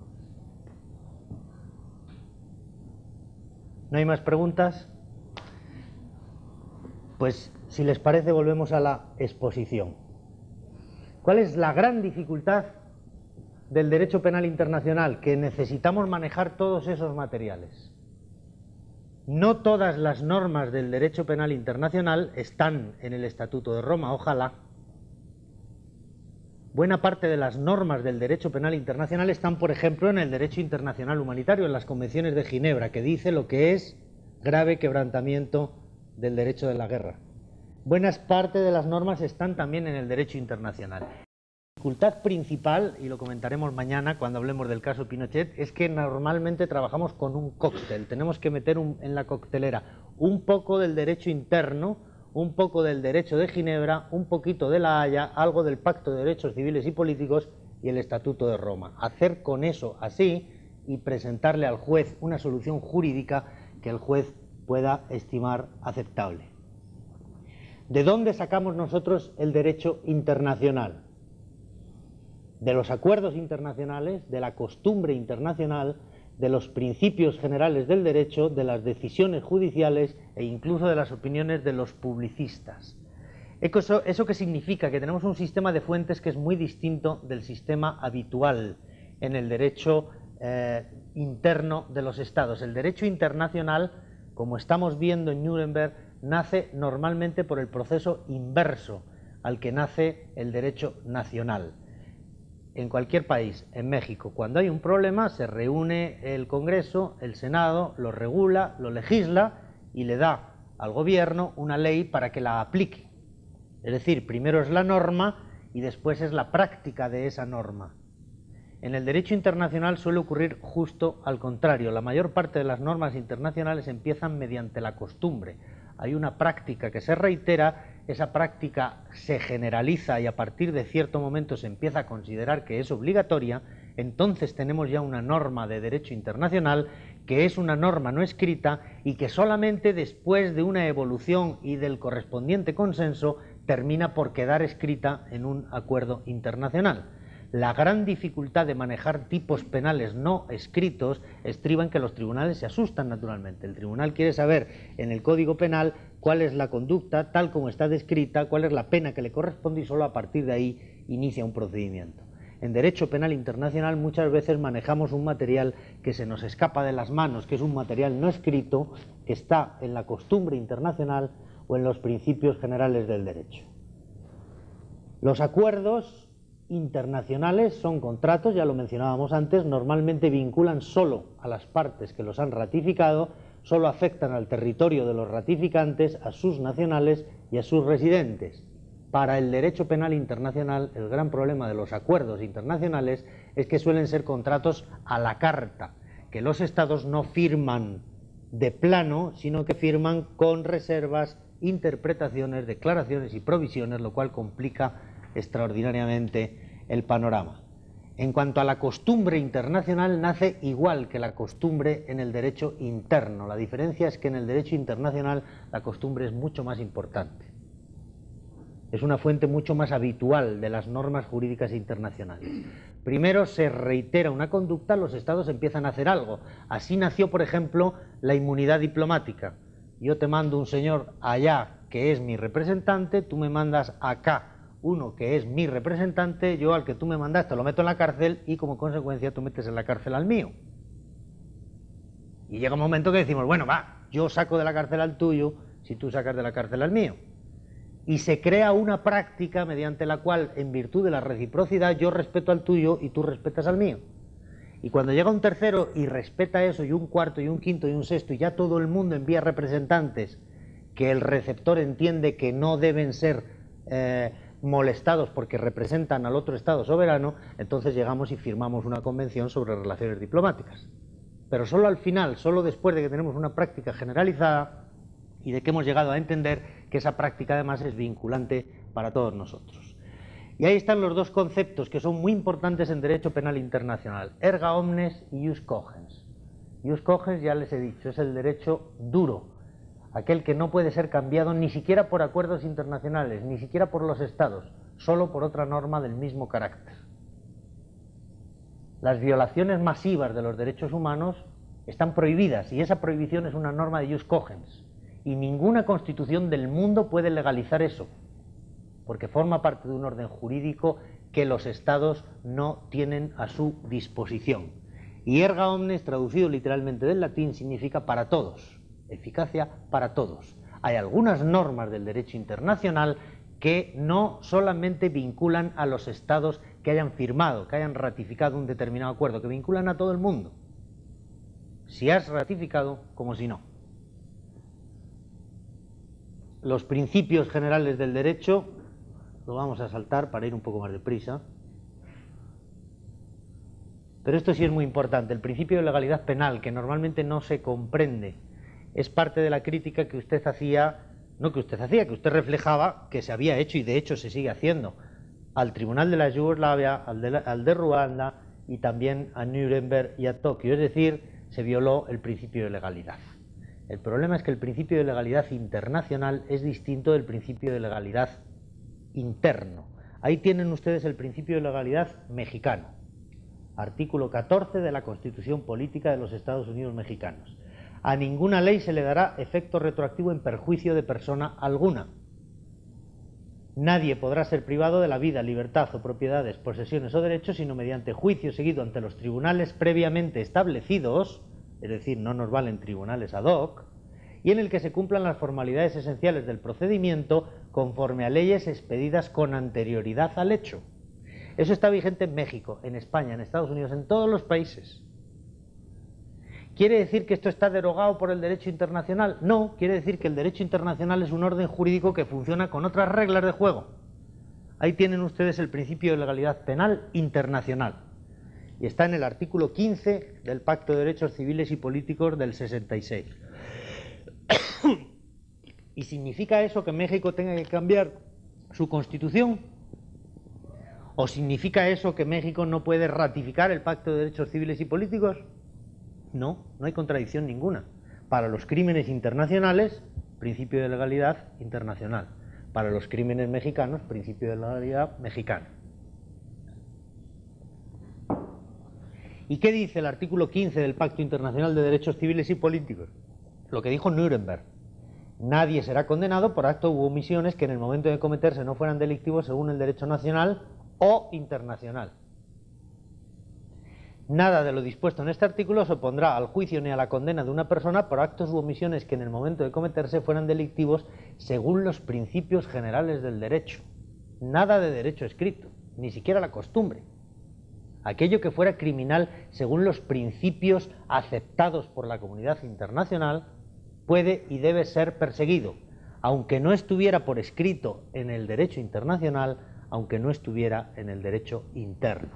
¿No hay más preguntas? Pues si les parece volvemos a la exposición. ¿Cuál es la gran dificultad del derecho penal internacional? Que necesitamos manejar todos esos materiales. No todas las normas del derecho penal internacional están en el Estatuto de Roma, ojalá. Buena parte de las normas del derecho penal internacional están, por ejemplo, en el derecho internacional humanitario, en las convenciones de Ginebra, que dice lo que es grave quebrantamiento del derecho de la guerra. Buenas parte de las normas están también en el derecho internacional. La dificultad principal, y lo comentaremos mañana cuando hablemos del caso Pinochet, es que normalmente trabajamos con un cóctel. Tenemos que meter en la coctelera un poco del derecho interno, un poco del derecho de Ginebra, un poquito de La Haya, algo del Pacto de Derechos Civiles y Políticos y el Estatuto de Roma. Hacer con eso así y presentarle al juez una solución jurídica que el juez pueda estimar aceptable. ¿De dónde sacamos nosotros el derecho internacional? De los acuerdos internacionales, de la costumbre internacional, de los principios generales del derecho, de las decisiones judiciales e incluso de las opiniones de los publicistas. ¿Eso qué significa? Que tenemos un sistema de fuentes que es muy distinto del sistema habitual en el derecho interno de los estados. El derecho internacional, como estamos viendo en Nuremberg, nace normalmente por el proceso inverso al que nace el derecho nacional. En cualquier país, en México, cuando hay un problema se reúne el Congreso, el Senado, lo regula, lo legisla y le da al gobierno una ley para que la aplique. Es decir, primero es la norma y después es la práctica de esa norma. En el derecho internacional suele ocurrir justo al contrario. La mayor parte de las normas internacionales empiezan mediante la costumbre. Hay una práctica que se reitera, esa práctica se generaliza y a partir de cierto momento se empieza a considerar que es obligatoria, entonces tenemos ya una norma de derecho internacional que es una norma no escrita y que solamente después de una evolución y del correspondiente consenso termina por quedar escrita en un acuerdo internacional. La gran dificultad de manejar tipos penales no escritos estriba en que los tribunales se asustan naturalmente. El tribunal quiere saber en el Código Penal cuál es la conducta tal como está descrita, cuál es la pena que le corresponde y solo a partir de ahí inicia un procedimiento. En derecho penal internacional muchas veces manejamos un material que se nos escapa de las manos, que es un material no escrito, que está en la costumbre internacional o en los principios generales del derecho. Los acuerdos internacionales son contratos, ya lo mencionábamos antes, normalmente vinculan solo a las partes que los han ratificado, solo afectan al territorio de los ratificantes, a sus nacionales y a sus residentes. Para el derecho penal internacional, el gran problema de los acuerdos internacionales es que suelen ser contratos a la carta, que los estados no firman de plano, sino que firman con reservas, interpretaciones, declaraciones y provisiones, lo cual complica extraordinariamente el panorama. En cuanto a la costumbre internacional, nace igual que la costumbre en el derecho interno. La diferencia es que en el derecho internacional la costumbre es mucho más importante. Es una fuente mucho más habitual de las normas jurídicas internacionales. Primero se reitera una conducta, los estados empiezan a hacer algo. Así nació, por ejemplo, la inmunidad diplomática. Yo te mando un señor allá que es mi representante, tú me mandas acá uno que es mi representante, yo al que tú me mandaste lo meto en la cárcel y como consecuencia tú metes en la cárcel al mío. Y llega un momento que decimos, bueno, va, yo saco de la cárcel al tuyo si tú sacas de la cárcel al mío. Y se crea una práctica mediante la cual, en virtud de la reciprocidad, yo respeto al tuyo y tú respetas al mío. Y cuando llega un tercero y respeta eso, y un cuarto, y un quinto, y un sexto, y ya todo el mundo envía representantes que el receptor entiende que no deben ser molestados porque representan al otro Estado soberano, entonces llegamos y firmamos una convención sobre relaciones diplomáticas. Pero solo al final, solo después de que tenemos una práctica generalizada y de que hemos llegado a entender que esa práctica además es vinculante para todos nosotros. Y ahí están los dos conceptos que son muy importantes en derecho penal internacional: erga omnes y jus cogens. Jus cogens, ya les he dicho, es el derecho duro, aquel que no puede ser cambiado ni siquiera por acuerdos internacionales, ni siquiera por los estados, solo por otra norma del mismo carácter. Las violaciones masivas de los derechos humanos están prohibidas y esa prohibición es una norma de jus cogens y ninguna constitución del mundo puede legalizar eso, porque forma parte de un orden jurídico que los estados no tienen a su disposición. Y erga omnes, traducido literalmente del latín, significa para todos, eficacia para todos. Hay algunas normas del derecho internacional que no solamente vinculan a los estados que hayan firmado, que hayan ratificado un determinado acuerdo, que vinculan a todo el mundo. Si has ratificado, como si no. Los principios generales del derecho, lo vamos a saltar para ir un poco más deprisa. Pero esto sí es muy importante. El principio de legalidad penal, que normalmente no se comprende, es parte de la crítica que usted hacía, no que usted hacía, que usted reflejaba que se había hecho y de hecho se sigue haciendo al Tribunal de la Yugoslavia, al de Ruanda y también a Nuremberg y a Tokio. Es decir, se violó el principio de legalidad. El problema es que el principio de legalidad internacional es distinto del principio de legalidad interno. Ahí tienen ustedes el principio de legalidad mexicano, artículo 14 de la Constitución Política de los Estados Unidos Mexicanos. A ninguna ley se le dará efecto retroactivo en perjuicio de persona alguna. Nadie podrá ser privado de la vida, libertad o propiedades, posesiones o derechos, sino mediante juicio seguido ante los tribunales previamente establecidos, es decir, no nos valen tribunales ad hoc, y en el que se cumplan las formalidades esenciales del procedimiento conforme a leyes expedidas con anterioridad al hecho. Eso está vigente en México, en España, en Estados Unidos, en todos los países. ¿Quiere decir que esto está derogado por el derecho internacional? No, quiere decir que el derecho internacional es un orden jurídico que funciona con otras reglas de juego. Ahí tienen ustedes el principio de legalidad penal internacional. Y está en el artículo 15 del Pacto de Derechos Civiles y Políticos del 66. ¿Y significa eso que México tenga que cambiar su constitución? ¿O significa eso que México no puede ratificar el Pacto de Derechos Civiles y Políticos? No, no hay contradicción ninguna. Para los crímenes internacionales, principio de legalidad internacional. Para los crímenes mexicanos, principio de legalidad mexicano. ¿Y qué dice el artículo 15 del Pacto Internacional de Derechos Civiles y Políticos? Lo que dijo Nuremberg. Nadie será condenado por actos u omisiones que en el momento de cometerse no fueran delictivos según el derecho nacional o internacional. Nada de lo dispuesto en este artículo se opondrá al juicio ni a la condena de una persona por actos u omisiones que en el momento de cometerse fueran delictivos según los principios generales del derecho. Nada de derecho escrito, ni siquiera la costumbre. Aquello que fuera criminal según los principios aceptados por la comunidad internacional puede y debe ser perseguido, aunque no estuviera por escrito en el derecho internacional, aunque no estuviera en el derecho interno.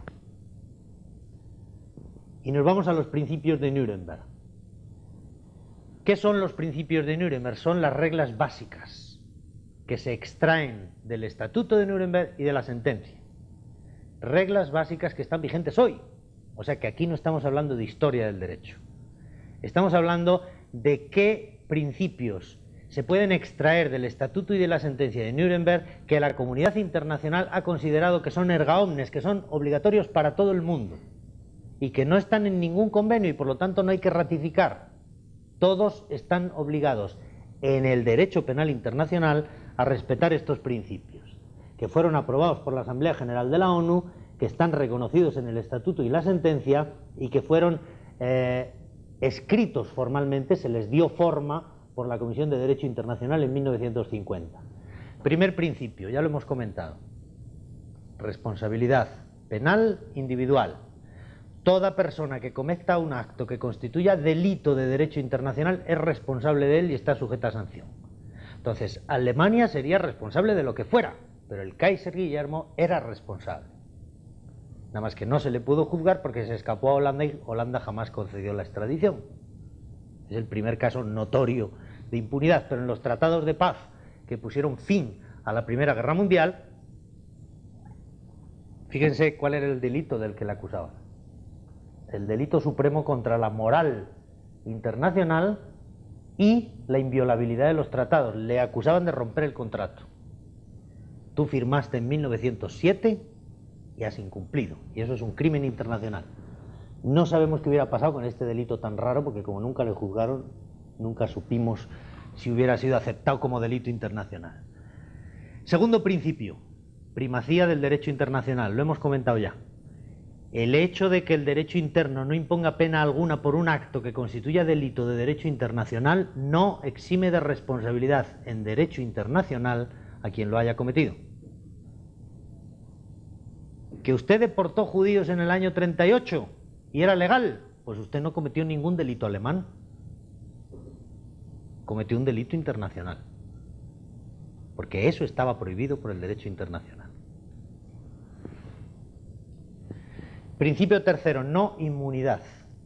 Y nos vamos a los principios de Nuremberg. ¿Qué son los principios de Nuremberg? Son las reglas básicas que se extraen del Estatuto de Nuremberg y de la sentencia. Reglas básicas que están vigentes hoy. O sea que aquí no estamos hablando de historia del derecho. Estamos hablando de qué principios se pueden extraer del Estatuto y de la sentencia de Nuremberg que la comunidad internacional ha considerado que son erga omnes, que son obligatorios para todo el mundo y que no están en ningún convenio y por lo tanto no hay que ratificar. Todos están obligados en el derecho penal internacional a respetar estos principios, que fueron aprobados por la Asamblea General de la ONU, que están reconocidos en el Estatuto y la sentencia y que fueron escritos formalmente, se les dio forma por la Comisión de Derecho Internacional en 1950. Primer principio, ya lo hemos comentado, responsabilidad penal individual. Toda persona que cometa un acto que constituya delito de derecho internacional es responsable de él y está sujeta a sanción. Entonces, Alemania sería responsable de lo que fuera, pero el Kaiser Guillermo era responsable. Nada más que no se le pudo juzgar porque se escapó a Holanda y Holanda jamás concedió la extradición. Es el primer caso notorio de impunidad, pero en los tratados de paz que pusieron fin a la Primera Guerra Mundial, fíjense cuál era el delito del que le acusaban. El delito supremo contra la moral internacional y la inviolabilidad de los tratados. Le acusaban de romper el contrato. Tú firmaste en 1907 y has incumplido, y eso es un crimen internacional. No sabemos qué hubiera pasado con este delito tan raro, porque como nunca le juzgaron, nunca supimos si hubiera sido aceptado como delito internacional. Segundo principio, primacía del derecho internacional, lo hemos comentado ya. El hecho de que el derecho interno no imponga pena alguna por un acto que constituya delito de derecho internacional no exime de responsabilidad en derecho internacional a quien lo haya cometido. ¿Que usted deportó judíos en el año 38 y era legal? Pues usted no cometió ningún delito alemán. Cometió un delito internacional. Porque eso estaba prohibido por el derecho internacional. Principio tercero, no inmunidad.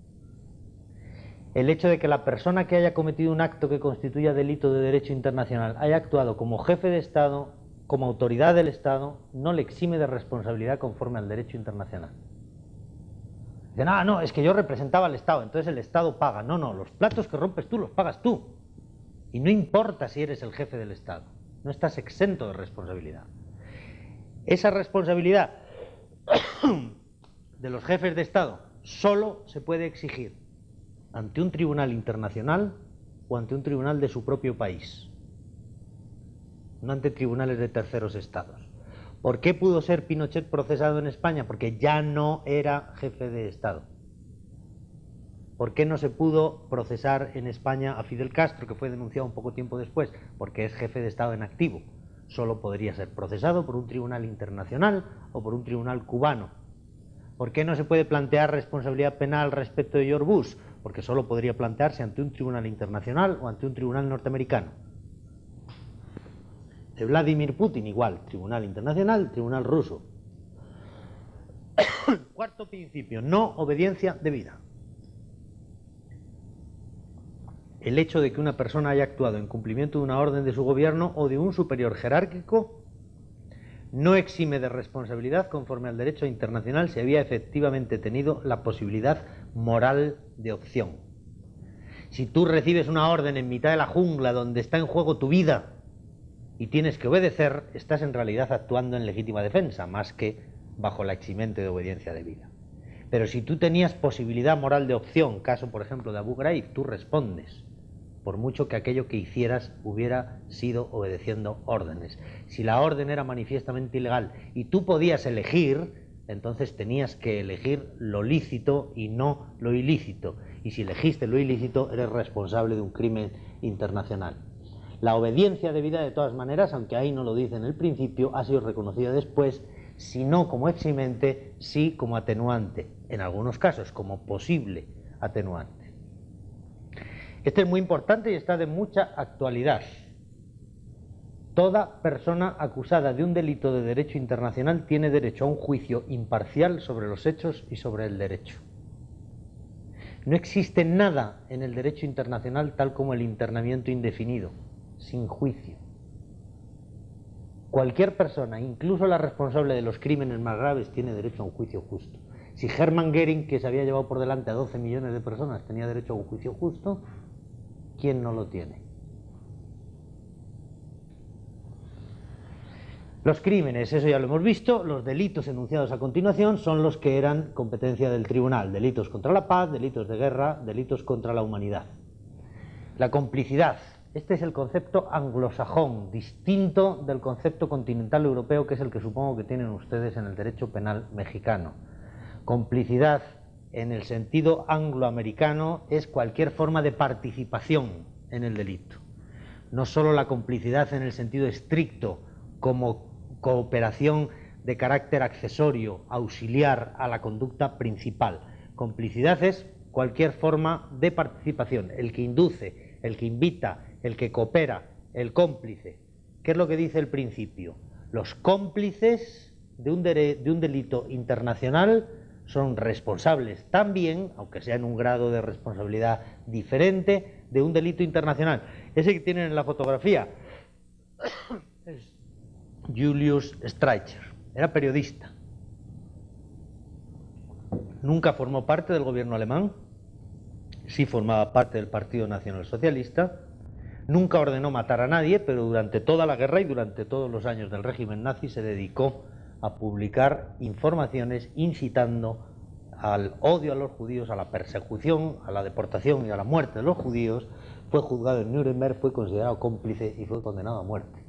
El hecho de que la persona que haya cometido un acto que constituya delito de derecho internacional haya actuado como jefe de Estado, como autoridad del Estado, no le exime de responsabilidad conforme al derecho internacional. Dicen, ah, no, es que yo representaba al Estado, entonces el Estado paga. No, no, los platos que rompes tú los pagas tú. Y no importa si eres el jefe del Estado, no estás exento de responsabilidad. Esa responsabilidad de los jefes de Estado solo se puede exigir ante un tribunal internacional o ante un tribunal de su propio país, no ante tribunales de terceros estados. ¿Por qué pudo ser Pinochet procesado en España? Porque ya no era jefe de Estado. ¿Por qué no se pudo procesar en España a Fidel Castro, que fue denunciado un poco tiempo después? Porque es jefe de Estado en activo. Solo podría ser procesado por un tribunal internacional o por un tribunal cubano. ¿Por qué no se puede plantear responsabilidad penal respecto de George Bush? Porque solo podría plantearse ante un tribunal internacional o ante un tribunal norteamericano. De Vladimir Putin igual, tribunal internacional, tribunal ruso. Cuarto principio, no obediencia debida. El hecho de que una persona haya actuado en cumplimiento de una orden de su gobierno o de un superior jerárquico no exime de responsabilidad conforme al derecho internacional si había efectivamente tenido la posibilidad moral de opción. Si tú recibes una orden en mitad de la jungla donde está en juego tu vida y tienes que obedecer, estás en realidad actuando en legítima defensa, más que bajo la eximente de obediencia debida. Pero si tú tenías posibilidad moral de opción, caso por ejemplo de Abu Ghraib, tú respondes, por mucho que aquello que hicieras hubiera sido obedeciendo órdenes. Si la orden era manifiestamente ilegal y tú podías elegir, entonces tenías que elegir lo lícito y no lo ilícito. Y si elegiste lo ilícito, eres responsable de un crimen internacional. La obediencia debida, de todas maneras, aunque ahí no lo dice en el principio, ha sido reconocida después, si no como eximente, sí como atenuante, en algunos casos como posible atenuante. Este es muy importante y está de mucha actualidad. Toda persona acusada de un delito de derecho internacional tiene derecho a un juicio imparcial sobre los hechos y sobre el derecho. No existe nada en el derecho internacional tal como el internamiento indefinido, sin juicio. Cualquier persona, incluso la responsable de los crímenes más graves, tiene derecho a un juicio justo. Si Hermann Göring, que se había llevado por delante a 12 millones de personas, tenía derecho a un juicio justo, ¿quién no lo tiene? Los crímenes, eso ya lo hemos visto, los delitos enunciados a continuación son los que eran competencia del tribunal. Delitos contra la paz, delitos de guerra, delitos contra la humanidad. La complicidad. Este es el concepto anglosajón, distinto del concepto continental europeo, que es el que supongo que tienen ustedes en el derecho penal mexicano. Complicidad, en el sentido angloamericano, es cualquier forma de participación en el delito. No solo la complicidad en el sentido estricto, como cooperación de carácter accesorio, auxiliar a la conducta principal. Complicidad es cualquier forma de participación, el que induce, el que invita, el que coopera, el cómplice. ¿Qué es lo que dice el principio? Los cómplices de un delito internacional son responsables también, aunque sea en un grado de responsabilidad diferente, de un delito internacional. Ese que tienen en la fotografía es Julius Streicher, era periodista. Nunca formó parte del gobierno alemán, sí formaba parte del Partido Nacional Socialista, nunca ordenó matar a nadie, pero durante toda la guerra y durante todos los años del régimen nazi se dedicó a publicar informaciones incitando al odio a los judíos, a la persecución, a la deportación y a la muerte de los judíos. Fue juzgado en Nuremberg, fue considerado cómplice y fue condenado a muerte.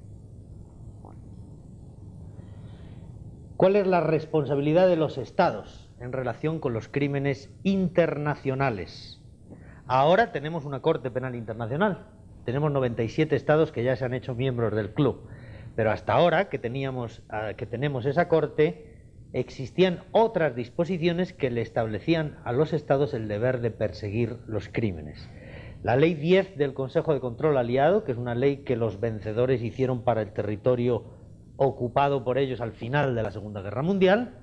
¿Cuál es la responsabilidad de los estados en relación con los crímenes internacionales? Ahora tenemos una Corte Penal Internacional, tenemos 97 estados que ya se han hecho miembros del club, pero hasta ahora que tenemos esa Corte, existían otras disposiciones que le establecían a los estados el deber de perseguir los crímenes. La Ley 10 del Consejo de Control Aliado, que es una ley que los vencedores hicieron para el territorio ocupado por ellos al final de la Segunda Guerra Mundial.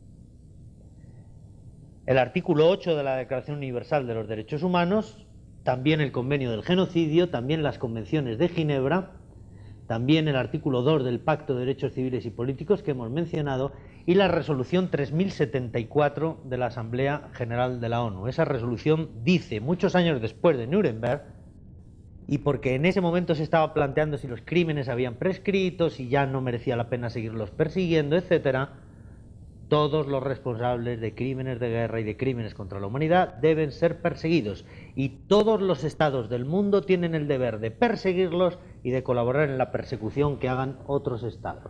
El artículo 8 de la Declaración Universal de los Derechos Humanos, también el Convenio del Genocidio, también las Convenciones de Ginebra, también el artículo 2 del Pacto de Derechos Civiles y Políticos que hemos mencionado, y la resolución 3074 de la Asamblea General de la ONU. Esa resolución dice, muchos años después de Nuremberg, y porque en ese momento se estaba planteando si los crímenes habían prescrito, si ya no merecía la pena seguirlos persiguiendo, etcétera, todos los responsables de crímenes de guerra y de crímenes contra la humanidad deben ser perseguidos, y todos los estados del mundo tienen el deber de perseguirlos y de colaborar en la persecución que hagan otros estados.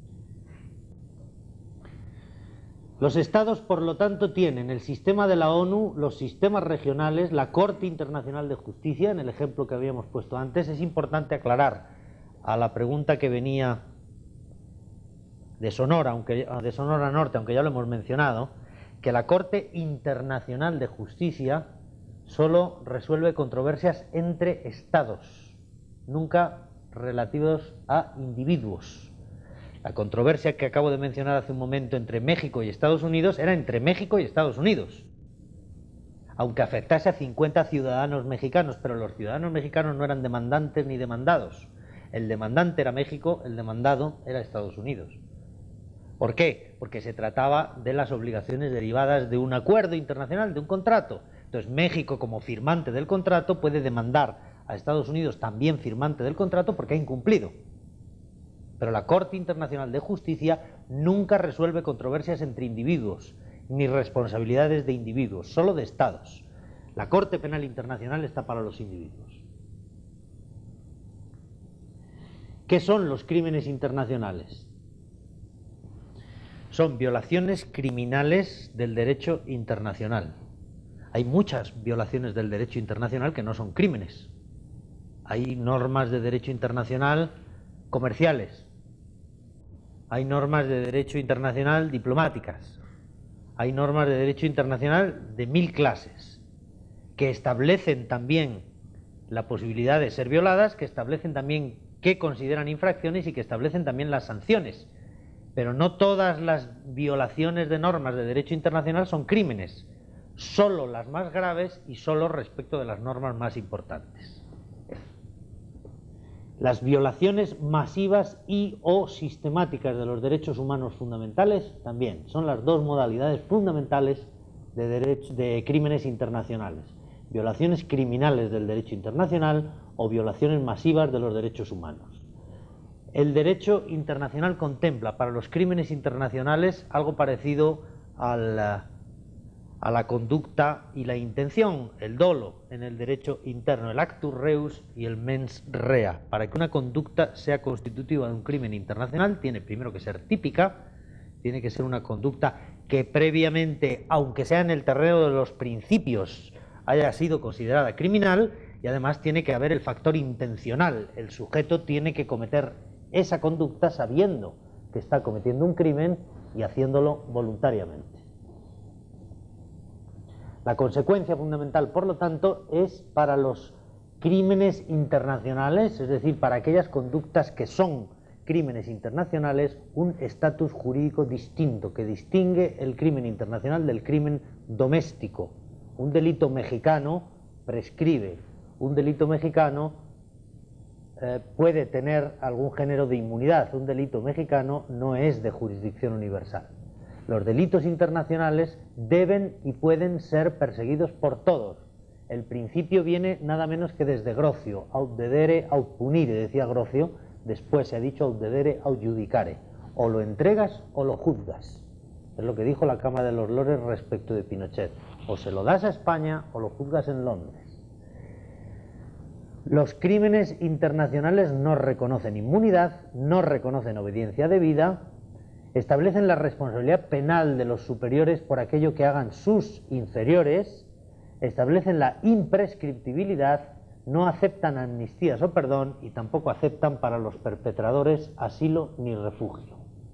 Los estados, por lo tanto, tienen el sistema de la ONU, los sistemas regionales, la Corte Internacional de Justicia, en el ejemplo que habíamos puesto antes. Es importante aclarar a la pregunta que venía de Sonora, de Sonora Norte, aunque ya lo hemos mencionado, que la Corte Internacional de Justicia solo resuelve controversias entre estados, nunca relativos a individuos. La controversia que acabo de mencionar hace un momento entre México y Estados Unidos era entre México y Estados Unidos, aunque afectase a 50 ciudadanos mexicanos, pero los ciudadanos mexicanos no eran demandantes ni demandados. El demandante era México, el demandado era Estados Unidos. ¿Por qué? Porque se trataba de las obligaciones derivadas de un acuerdo internacional, de un contrato. Entonces México, como firmante del contrato, puede demandar a Estados Unidos, también firmante del contrato, porque ha incumplido. Pero la Corte Internacional de Justicia nunca resuelve controversias entre individuos, ni responsabilidades de individuos, solo de estados. La Corte Penal Internacional está para los individuos. ¿Qué son los crímenes internacionales? Son violaciones criminales del derecho internacional. Hay muchas violaciones del derecho internacional que no son crímenes. Hay normas de derecho internacional comerciales. Hay normas de derecho internacional diplomáticas. Hay normas de derecho internacional de 1000 clases, que establecen también la posibilidad de ser violadas, que establecen también qué consideran infracciones y que establecen también las sanciones. Pero no todas las violaciones de normas de derecho internacional son crímenes, solo las más graves y solo respecto de las normas más importantes. Las violaciones masivas y o sistemáticas de los derechos humanos fundamentales también son las dos modalidades fundamentales de crímenes internacionales. Violaciones criminales del derecho internacional o violaciones masivas de los derechos humanos. El derecho internacional contempla para los crímenes internacionales algo parecido a la conducta y la intención, el dolo en el derecho interno, el actus reus y el mens rea. Para que una conducta sea constitutiva de un crimen internacional tiene primero que ser típica, tiene que ser una conducta que previamente, aunque sea en el terreno de los principios, haya sido considerada criminal, y además tiene que haber el factor intencional. El sujeto tiene que cometer esa conducta sabiendo que está cometiendo un crimen y haciéndolo voluntariamente. La consecuencia fundamental, por lo tanto, es para los crímenes internacionales, es decir, para aquellas conductas que crímenes internacionales un estatus jurídico distinto que distingue el crimen internacional del crimen doméstico. Un delito mexicano prescribe, un delito mexicano puede tener algún género de inmunidad, un delito mexicano no es de jurisdicción universal. Los delitos internacionales deben y pueden ser perseguidos por todos. El principio viene nada menos que desde Grocio, aut dedere aut punire, decía Grocio, después se ha dicho aut dedere aut judicare. O lo entregas o lo juzgas. Es lo que dijo la Cámara de los Lores respecto de Pinochet. O se lo das a España o lo juzgas en Londres. Los crímenes internacionales no reconocen inmunidad, no reconocen obediencia debida, establecen la responsabilidad penal de los superiores por aquello que hagan sus inferiores, establecen la imprescriptibilidad, no aceptan amnistías o perdón y tampoco aceptan para los perpetradores asilo ni refugio.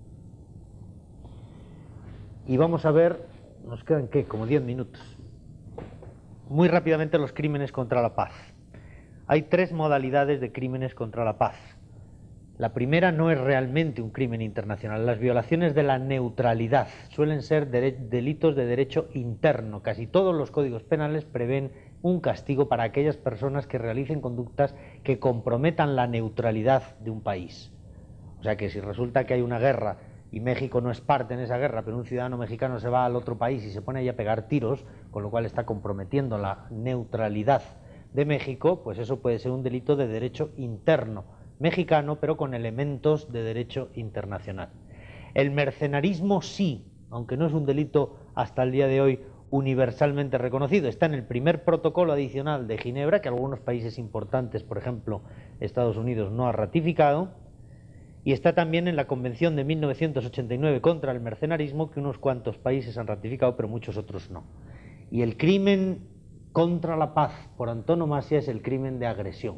Y vamos a ver, nos quedan ¿qué? Como 10 minutos. Muy rápidamente los crímenes contra la paz. Hay 3 modalidades de crímenes contra la paz. La primera no es realmente un crimen internacional. Las violaciones de la neutralidad suelen ser delitos de derecho interno. Casi todos los códigos penales prevén un castigo para aquellas personas que realicen conductas que comprometan la neutralidad de un país. O sea que si resulta que hay una guerra y México no es parte en esa guerra, pero un ciudadano mexicano se va al otro país y se pone ahí a pegar tiros, con lo cual está comprometiendo la neutralidad de México, pues eso puede ser un delito de derecho interno mexicano, pero con elementos de derecho internacional. El mercenarismo sí, aunque no es un delito hasta el día de hoy universalmente reconocido, está en el primer protocolo adicional de Ginebra, que algunos países importantes, por ejemplo Estados Unidos, no ha ratificado, y está también en la Convención de 1989 contra el mercenarismo, que unos cuantos países han ratificado, pero muchos otros no. Y el crimen contra la paz, por antonomasia, es el crimen de agresión.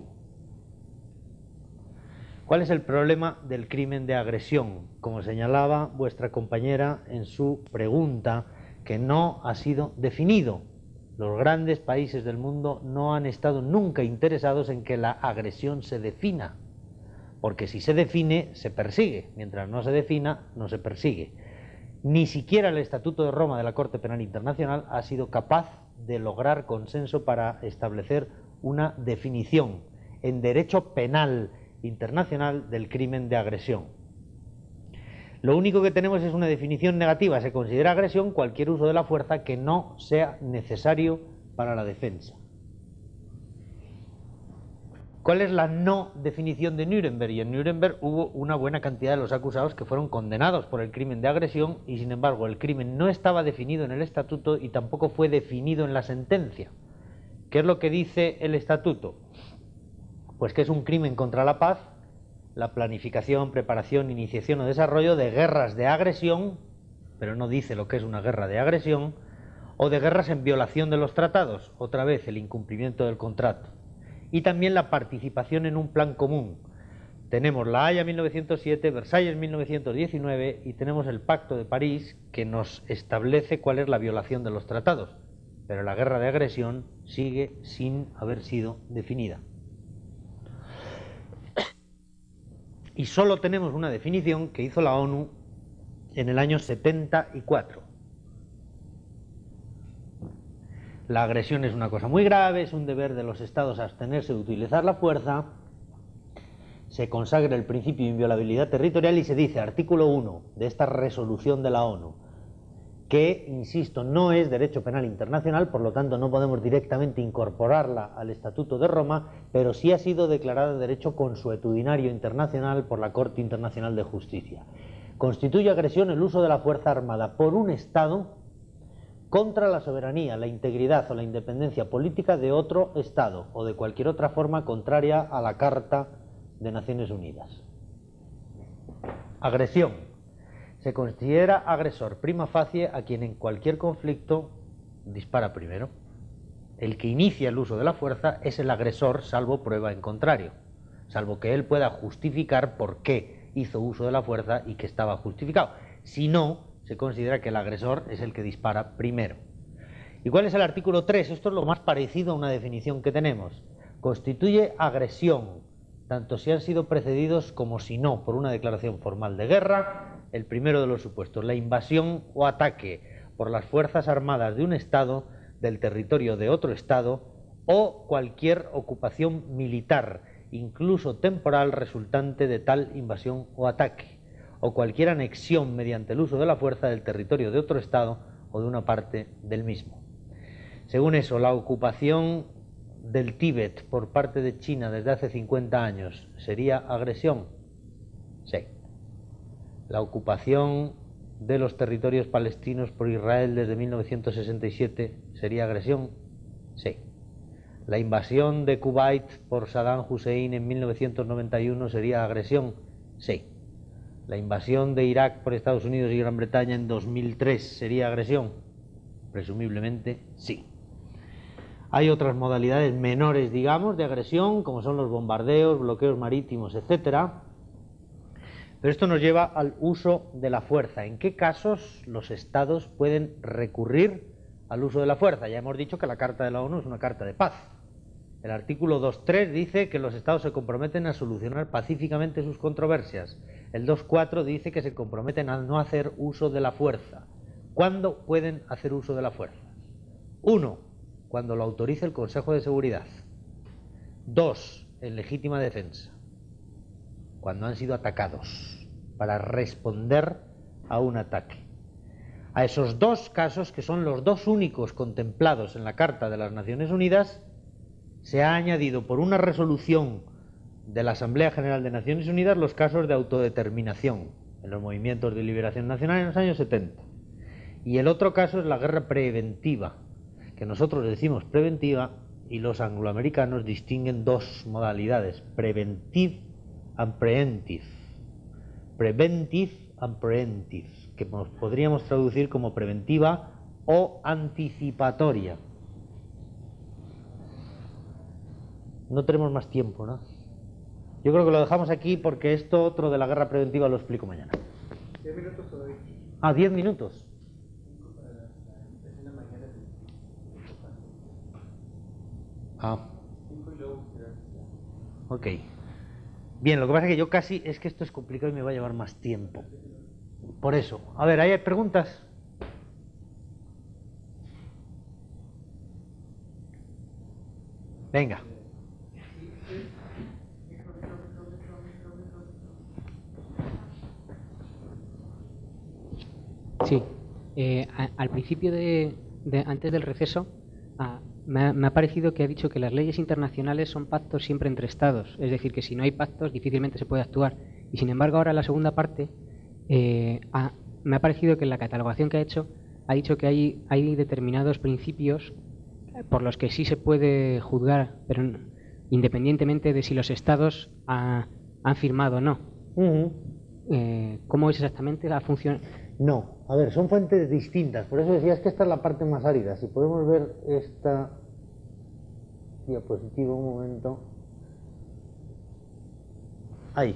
¿Cuál es el problema del crimen de agresión? Como señalaba vuestra compañera en su pregunta, que no ha sido definido. Los grandes países del mundo no han estado nunca interesados en que la agresión se defina, porque si se define, se persigue. Mientras no se defina, no se persigue. Ni siquiera el Estatuto de Roma de la Corte Penal Internacional ha sido capaz de lograr consenso para establecer una definición en derecho penal internacional del crimen de agresión. Lo único que tenemos es una definición negativa. Se considera agresión cualquier uso de la fuerza que no sea necesario para la defensa. ¿Cuál es la no definición de Nuremberg? Y en Nuremberg hubo una buena cantidad de los acusados que fueron condenados por el crimen de agresión y sin embargo el crimen no estaba definido en el estatuto y tampoco fue definido en la sentencia. ¿Qué es lo que dice el estatuto? Pues que es un crimen contra la paz la planificación, preparación, iniciación o desarrollo de guerras de agresión, pero no dice lo que es una guerra de agresión, o de guerras en violación de los tratados, otra vez el incumplimiento del contrato. Y también la participación en un plan común. Tenemos la Haya 1907, Versalles 1919 y tenemos el Pacto de París que nos establece cuál es la violación de los tratados, pero la guerra de agresión sigue sin haber sido definida. Y solo tenemos una definición que hizo la ONU en el año 74. La agresión es una cosa muy grave, es un deber de los estados abstenerse de utilizar la fuerza, se consagra el principio de inviolabilidad territorial y se dice, artículo 1 de esta resolución de la ONU, que, insisto, no es derecho penal internacional, por lo tanto no podemos directamente incorporarla al Estatuto de Roma, pero sí ha sido declarada derecho consuetudinario internacional por la Corte Internacional de Justicia. Constituye agresión el uso de la fuerza armada por un Estado contra la soberanía, la integridad o la independencia política de otro Estado o de cualquier otra forma contraria a la Carta de Naciones Unidas. Agresión. Se considera agresor prima facie a quien en cualquier conflicto dispara primero. El que inicia el uso de la fuerza es el agresor, salvo prueba en contrario, salvo que él pueda justificar por qué hizo uso de la fuerza y que estaba justificado. Si no, se considera que el agresor es el que dispara primero. ¿Y cuál es el artículo 3? Esto es lo más parecido a una definición que tenemos. Constituye agresión tanto si han sido precedidos como si no por una declaración formal de guerra. El primero de los supuestos, la invasión o ataque por las Fuerzas Armadas de un Estado del territorio de otro Estado o cualquier ocupación militar, incluso temporal, resultante de tal invasión o ataque, o cualquier anexión mediante el uso de la fuerza del territorio de otro Estado o de una parte del mismo. Según eso, la ocupación del Tíbet por parte de China desde hace 50 años sería agresión. Sí. La ocupación de los territorios palestinos por Israel desde 1967 sería agresión. Sí. La invasión de Kuwait por Saddam Hussein en 1991 sería agresión. Sí. La invasión de Irak por Estados Unidos y Gran Bretaña en 2003 sería agresión. Presumiblemente sí. Hay otras modalidades menores, digamos, de agresión, como son los bombardeos, bloqueos marítimos, etcétera. Pero esto nos lleva al uso de la fuerza. ¿En qué casos los estados pueden recurrir al uso de la fuerza? Ya hemos dicho que la Carta de la ONU es una carta de paz. El artículo 2.3 dice que los estados se comprometen a solucionar pacíficamente sus controversias. El 2.4 dice que se comprometen a no hacer uso de la fuerza. ¿Cuándo pueden hacer uso de la fuerza? 1. Cuando lo autorice el Consejo de Seguridad. 2. En legítima defensa. Cuando han sido atacados, para responder a un ataque. A esos dos casos, que son los dos únicos contemplados en la Carta de las Naciones Unidas, se ha añadido por una resolución de la Asamblea General de Naciones Unidas los casos de autodeterminación en los movimientos de liberación nacional en los años 70. Y el otro caso es la guerra preventiva, que nosotros decimos preventiva y los angloamericanos distinguen dos modalidades, preventive and preemptive. Preventive and preemptive, que podríamos traducir como preventiva o anticipatoria. No tenemos más tiempo, ¿no? Yo creo que lo dejamos aquí porque esto otro de la guerra preventiva lo explico mañana. 10 minutos todavía. Ah, 10 minutos. Ah. Ok. Bien, lo que pasa es que yo casi... Es que esto es complicado y me va a llevar más tiempo. Por eso. A ver, ¿hay preguntas? Venga. Sí. Al principio antes del receso, me ha parecido que ha dicho que las leyes internacionales son pactos siempre entre estados, es decir, que si no hay pactos difícilmente se puede actuar. Y sin embargo ahora en la segunda parte me ha parecido que en la catalogación que ha hecho ha dicho que hay determinados principios por los que sí se puede juzgar, pero independientemente de si los estados han firmado o no. ¿Cómo es exactamente la función? No, a ver, son fuentes distintas, por eso decías que esta es la parte más árida. Si podemos ver esta diapositiva un momento. Ahí.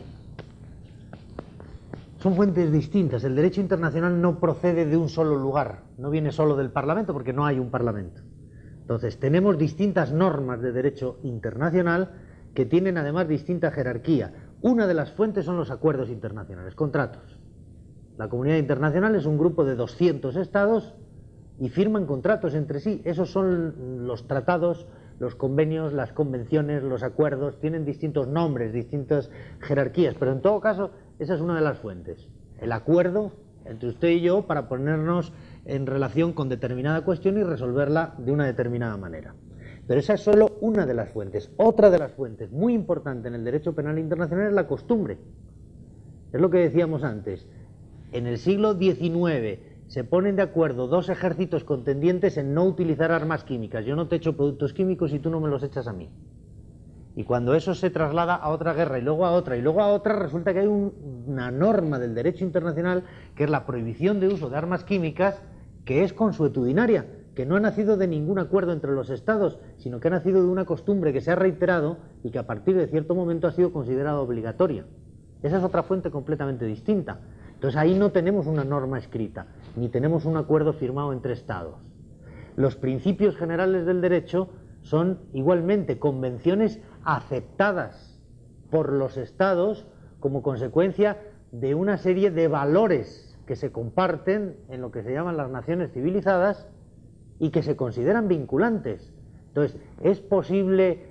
Son fuentes distintas. El derecho internacional no procede de un solo lugar, no viene solo del Parlamento porque no hay un Parlamento. Entonces, tenemos distintas normas de derecho internacional que tienen además distinta jerarquía. Una de las fuentes son los acuerdos internacionales, contratos. La comunidad internacional es un grupo de 200 estados y firman contratos entre sí. Esos son los tratados, los convenios, las convenciones, los acuerdos. Tienen distintos nombres, distintas jerarquías, pero en todo caso esa es una de las fuentes. El acuerdo entre usted y yo para ponernos en relación con determinada cuestión y resolverla de una determinada manera. Pero esa es solo una de las fuentes. Otra de las fuentes muy importante en el derecho penal internacional es la costumbre. Es lo que decíamos antes. En el siglo XIX se ponen de acuerdo dos ejércitos contendientes en no utilizar armas químicas. Yo no te echo productos químicos y tú no me los echas a mí. Y cuando eso se traslada a otra guerra y luego a otra y luego a otra, resulta que hay una norma del derecho internacional que es la prohibición de uso de armas químicas, que es consuetudinaria, que no ha nacido de ningún acuerdo entre los estados, sino que ha nacido de una costumbre que se ha reiterado y que a partir de cierto momento ha sido considerada obligatoria. Esa es otra fuente completamente distinta. Entonces ahí no tenemos una norma escrita, ni tenemos un acuerdo firmado entre estados. Los principios generales del derecho son igualmente convenciones aceptadas por los estados como consecuencia de una serie de valores que se comparten en lo que se llaman las naciones civilizadas y que se consideran vinculantes. Entonces, ¿es posible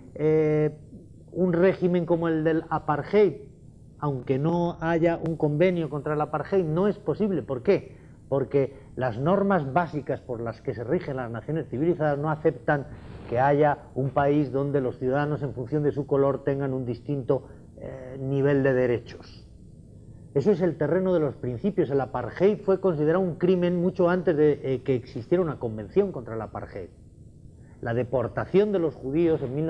un régimen como el del apartheid, aunque no haya un convenio contra el apartheid? No es posible. ¿Por qué? Porque las normas básicas por las que se rigen las naciones civilizadas no aceptan que haya un país donde los ciudadanos en función de su color tengan un distinto nivel de derechos. Eso es el terreno de los principios. El apartheid fue considerado un crimen mucho antes de que existiera una convención contra el apartheid. La deportación de los judíos en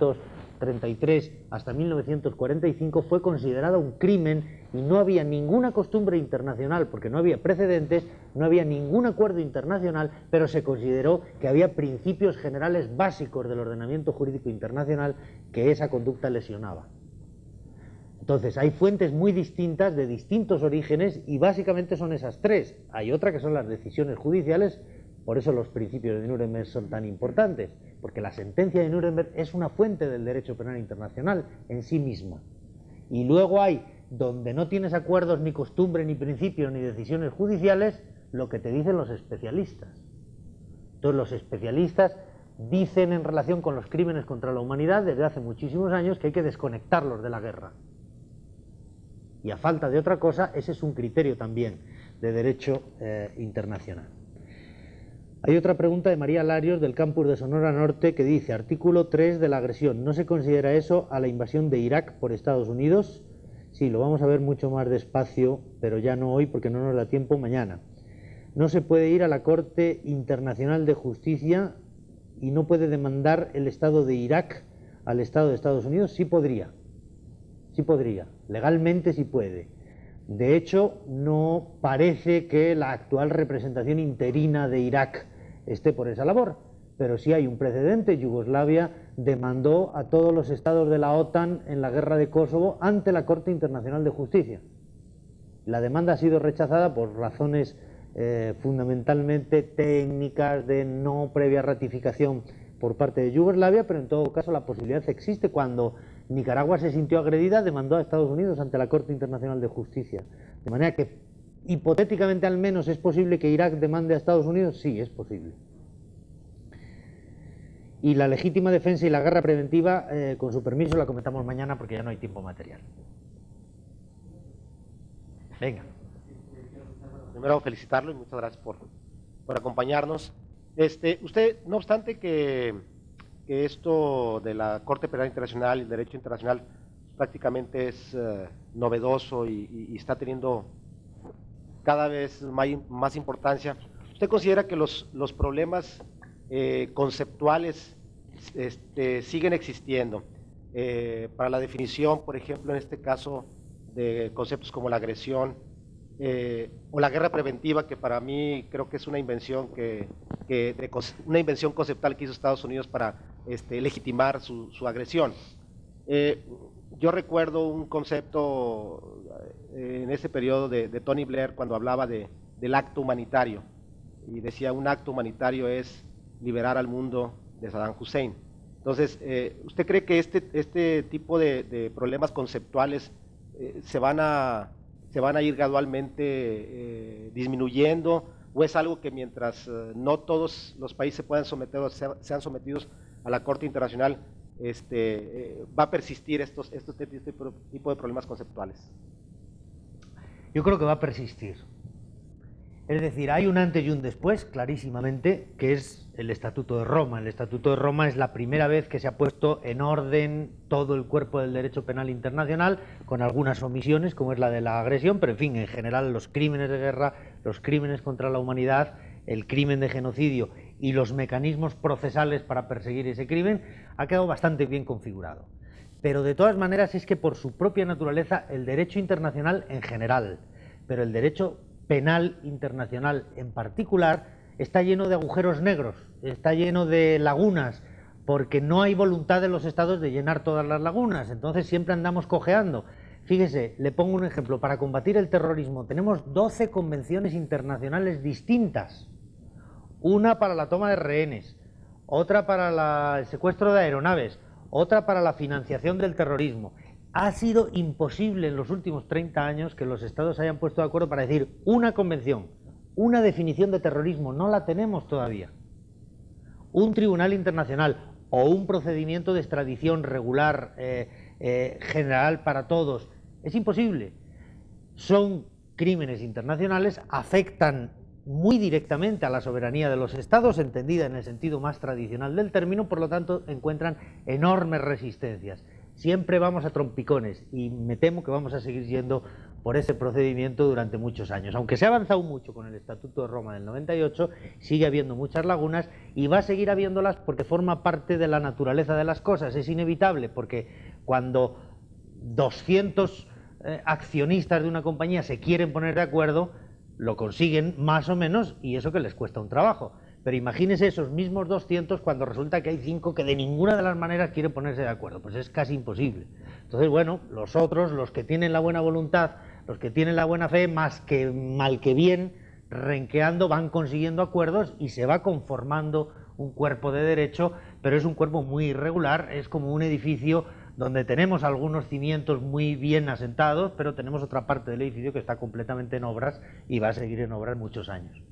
1933 hasta 1945 fue considerada un crimen y no había ninguna costumbre internacional, porque no había precedentes, no había ningún acuerdo internacional, pero se consideró que había principios generales básicos del ordenamiento jurídico internacional que esa conducta lesionaba. Entonces, hay fuentes muy distintas, de distintos orígenes, y básicamente son esas tres. Hay otra que son las decisiones judiciales. Por eso los principios de Nuremberg son tan importantes, porque la sentencia de Nuremberg es una fuente del derecho penal internacional en sí misma. Y luego hay, donde no tienes acuerdos, ni costumbre, ni principios, ni decisiones judiciales, lo que te dicen los especialistas. Entonces los especialistas dicen en relación con los crímenes contra la humanidad desde hace muchísimos años que hay que desconectarlos de la guerra. Y a falta de otra cosa, ese es un criterio también de derecho internacional. Hay otra pregunta de María Larios del campus de Sonora Norte que dice, artículo 3 de la agresión, ¿no se considera eso a la invasión de Irak por Estados Unidos? Sí, lo vamos a ver mucho más despacio, pero ya no hoy porque no nos da tiempo, mañana. No se puede ir a la Corte Internacional de Justicia y no puede demandar el Estado de Irak al Estado de Estados Unidos. Sí podría, legalmente sí puede. De hecho, no parece que la actual representación interina de Irak esté por esa labor, pero sí hay un precedente. Yugoslavia demandó a todos los estados de la OTAN en la guerra de Kosovo ante la Corte Internacional de Justicia. La demanda ha sido rechazada por razones fundamentalmente técnicas de no previa ratificación por parte de Yugoslavia, pero en todo caso la posibilidad existe. Cuando Nicaragua se sintió agredida, demandó a Estados Unidos ante la Corte Internacional de Justicia. De manera que, hipotéticamente al menos, ¿es posible que Irak demande a Estados Unidos? Sí, es posible. Y la legítima defensa y la guerra preventiva, con su permiso, la comentamos mañana porque ya no hay tiempo material. Venga. Primero, felicitarlo y muchas gracias por acompañarnos. Usted, no obstante que esto de la Corte Penal Internacional y el derecho internacional prácticamente es novedoso y está teniendo cada vez más importancia, ¿usted considera que los problemas conceptuales siguen existiendo? Para la definición, por ejemplo, en este caso, de conceptos como la agresión o la guerra preventiva, que para mí creo que es una invención una invención conceptual que hizo Estados Unidos para legitimar su agresión. Yo recuerdo un concepto en ese periodo de Tony Blair cuando hablaba del acto humanitario, y decía: un acto humanitario es liberar al mundo de Saddam Hussein. Entonces, ¿usted cree que este tipo de problemas conceptuales se van a ir gradualmente disminuyendo, o es algo que mientras no todos los países puedan someter o sean sometidos a la Corte Internacional, va a persistir este tipo de problemas conceptuales? Yo creo que va a persistir. Es decir, hay un antes y un después, clarísimamente, que es el Estatuto de Roma. El Estatuto de Roma es la primera vez que se ha puesto en orden todo el cuerpo del derecho penal internacional, con algunas omisiones, como es la de la agresión, pero en fin, en general los crímenes de guerra, los crímenes contra la humanidad, el crimen de genocidio y los mecanismos procesales para perseguir ese crimen, ha quedado bastante bien configurado. Pero de todas maneras es que por su propia naturaleza el derecho internacional en general, pero el derecho penal internacional en particular, está lleno de agujeros negros, está lleno de lagunas, porque no hay voluntad de los estados de llenar todas las lagunas, entonces siempre andamos cojeando. Fíjese, le pongo un ejemplo: para combatir el terrorismo tenemos 12 convenciones internacionales distintas, una para la toma de rehenes, otra para el secuestro de aeronaves, otra para la financiación del terrorismo. ha sido imposible en los últimos 30 años que los estados se hayan puesto de acuerdo para decir una convención, una definición de terrorismo, no la tenemos todavía. Un tribunal internacional o un procedimiento de extradición regular, general para todos, es imposible. Son crímenes internacionales, afectan muy directamente a la soberanía de los estados, entendida en el sentido más tradicional del término, por lo tanto encuentran enormes resistencias. Siempre vamos a trompicones y me temo que vamos a seguir yendo por ese procedimiento durante muchos años. Aunque se ha avanzado mucho con el Estatuto de Roma del 98, sigue habiendo muchas lagunas y va a seguir habiéndolas porque forma parte de la naturaleza de las cosas. Es inevitable porque cuando 200 accionistas de una compañía se quieren poner de acuerdo, lo consiguen más o menos y eso que les cuesta un trabajo. Pero imagínese esos mismos 200 cuando resulta que hay 5 que de ninguna de las maneras quieren ponerse de acuerdo. Pues es casi imposible. Entonces, bueno, los otros, los que tienen la buena voluntad, los que tienen la buena fe, más que mal que bien, renqueando, van consiguiendo acuerdos y se va conformando un cuerpo de derecho, pero es un cuerpo muy irregular, es como un edificio donde tenemos algunos cimientos muy bien asentados, pero tenemos otra parte del edificio que está completamente en obras y va a seguir en obras muchos años.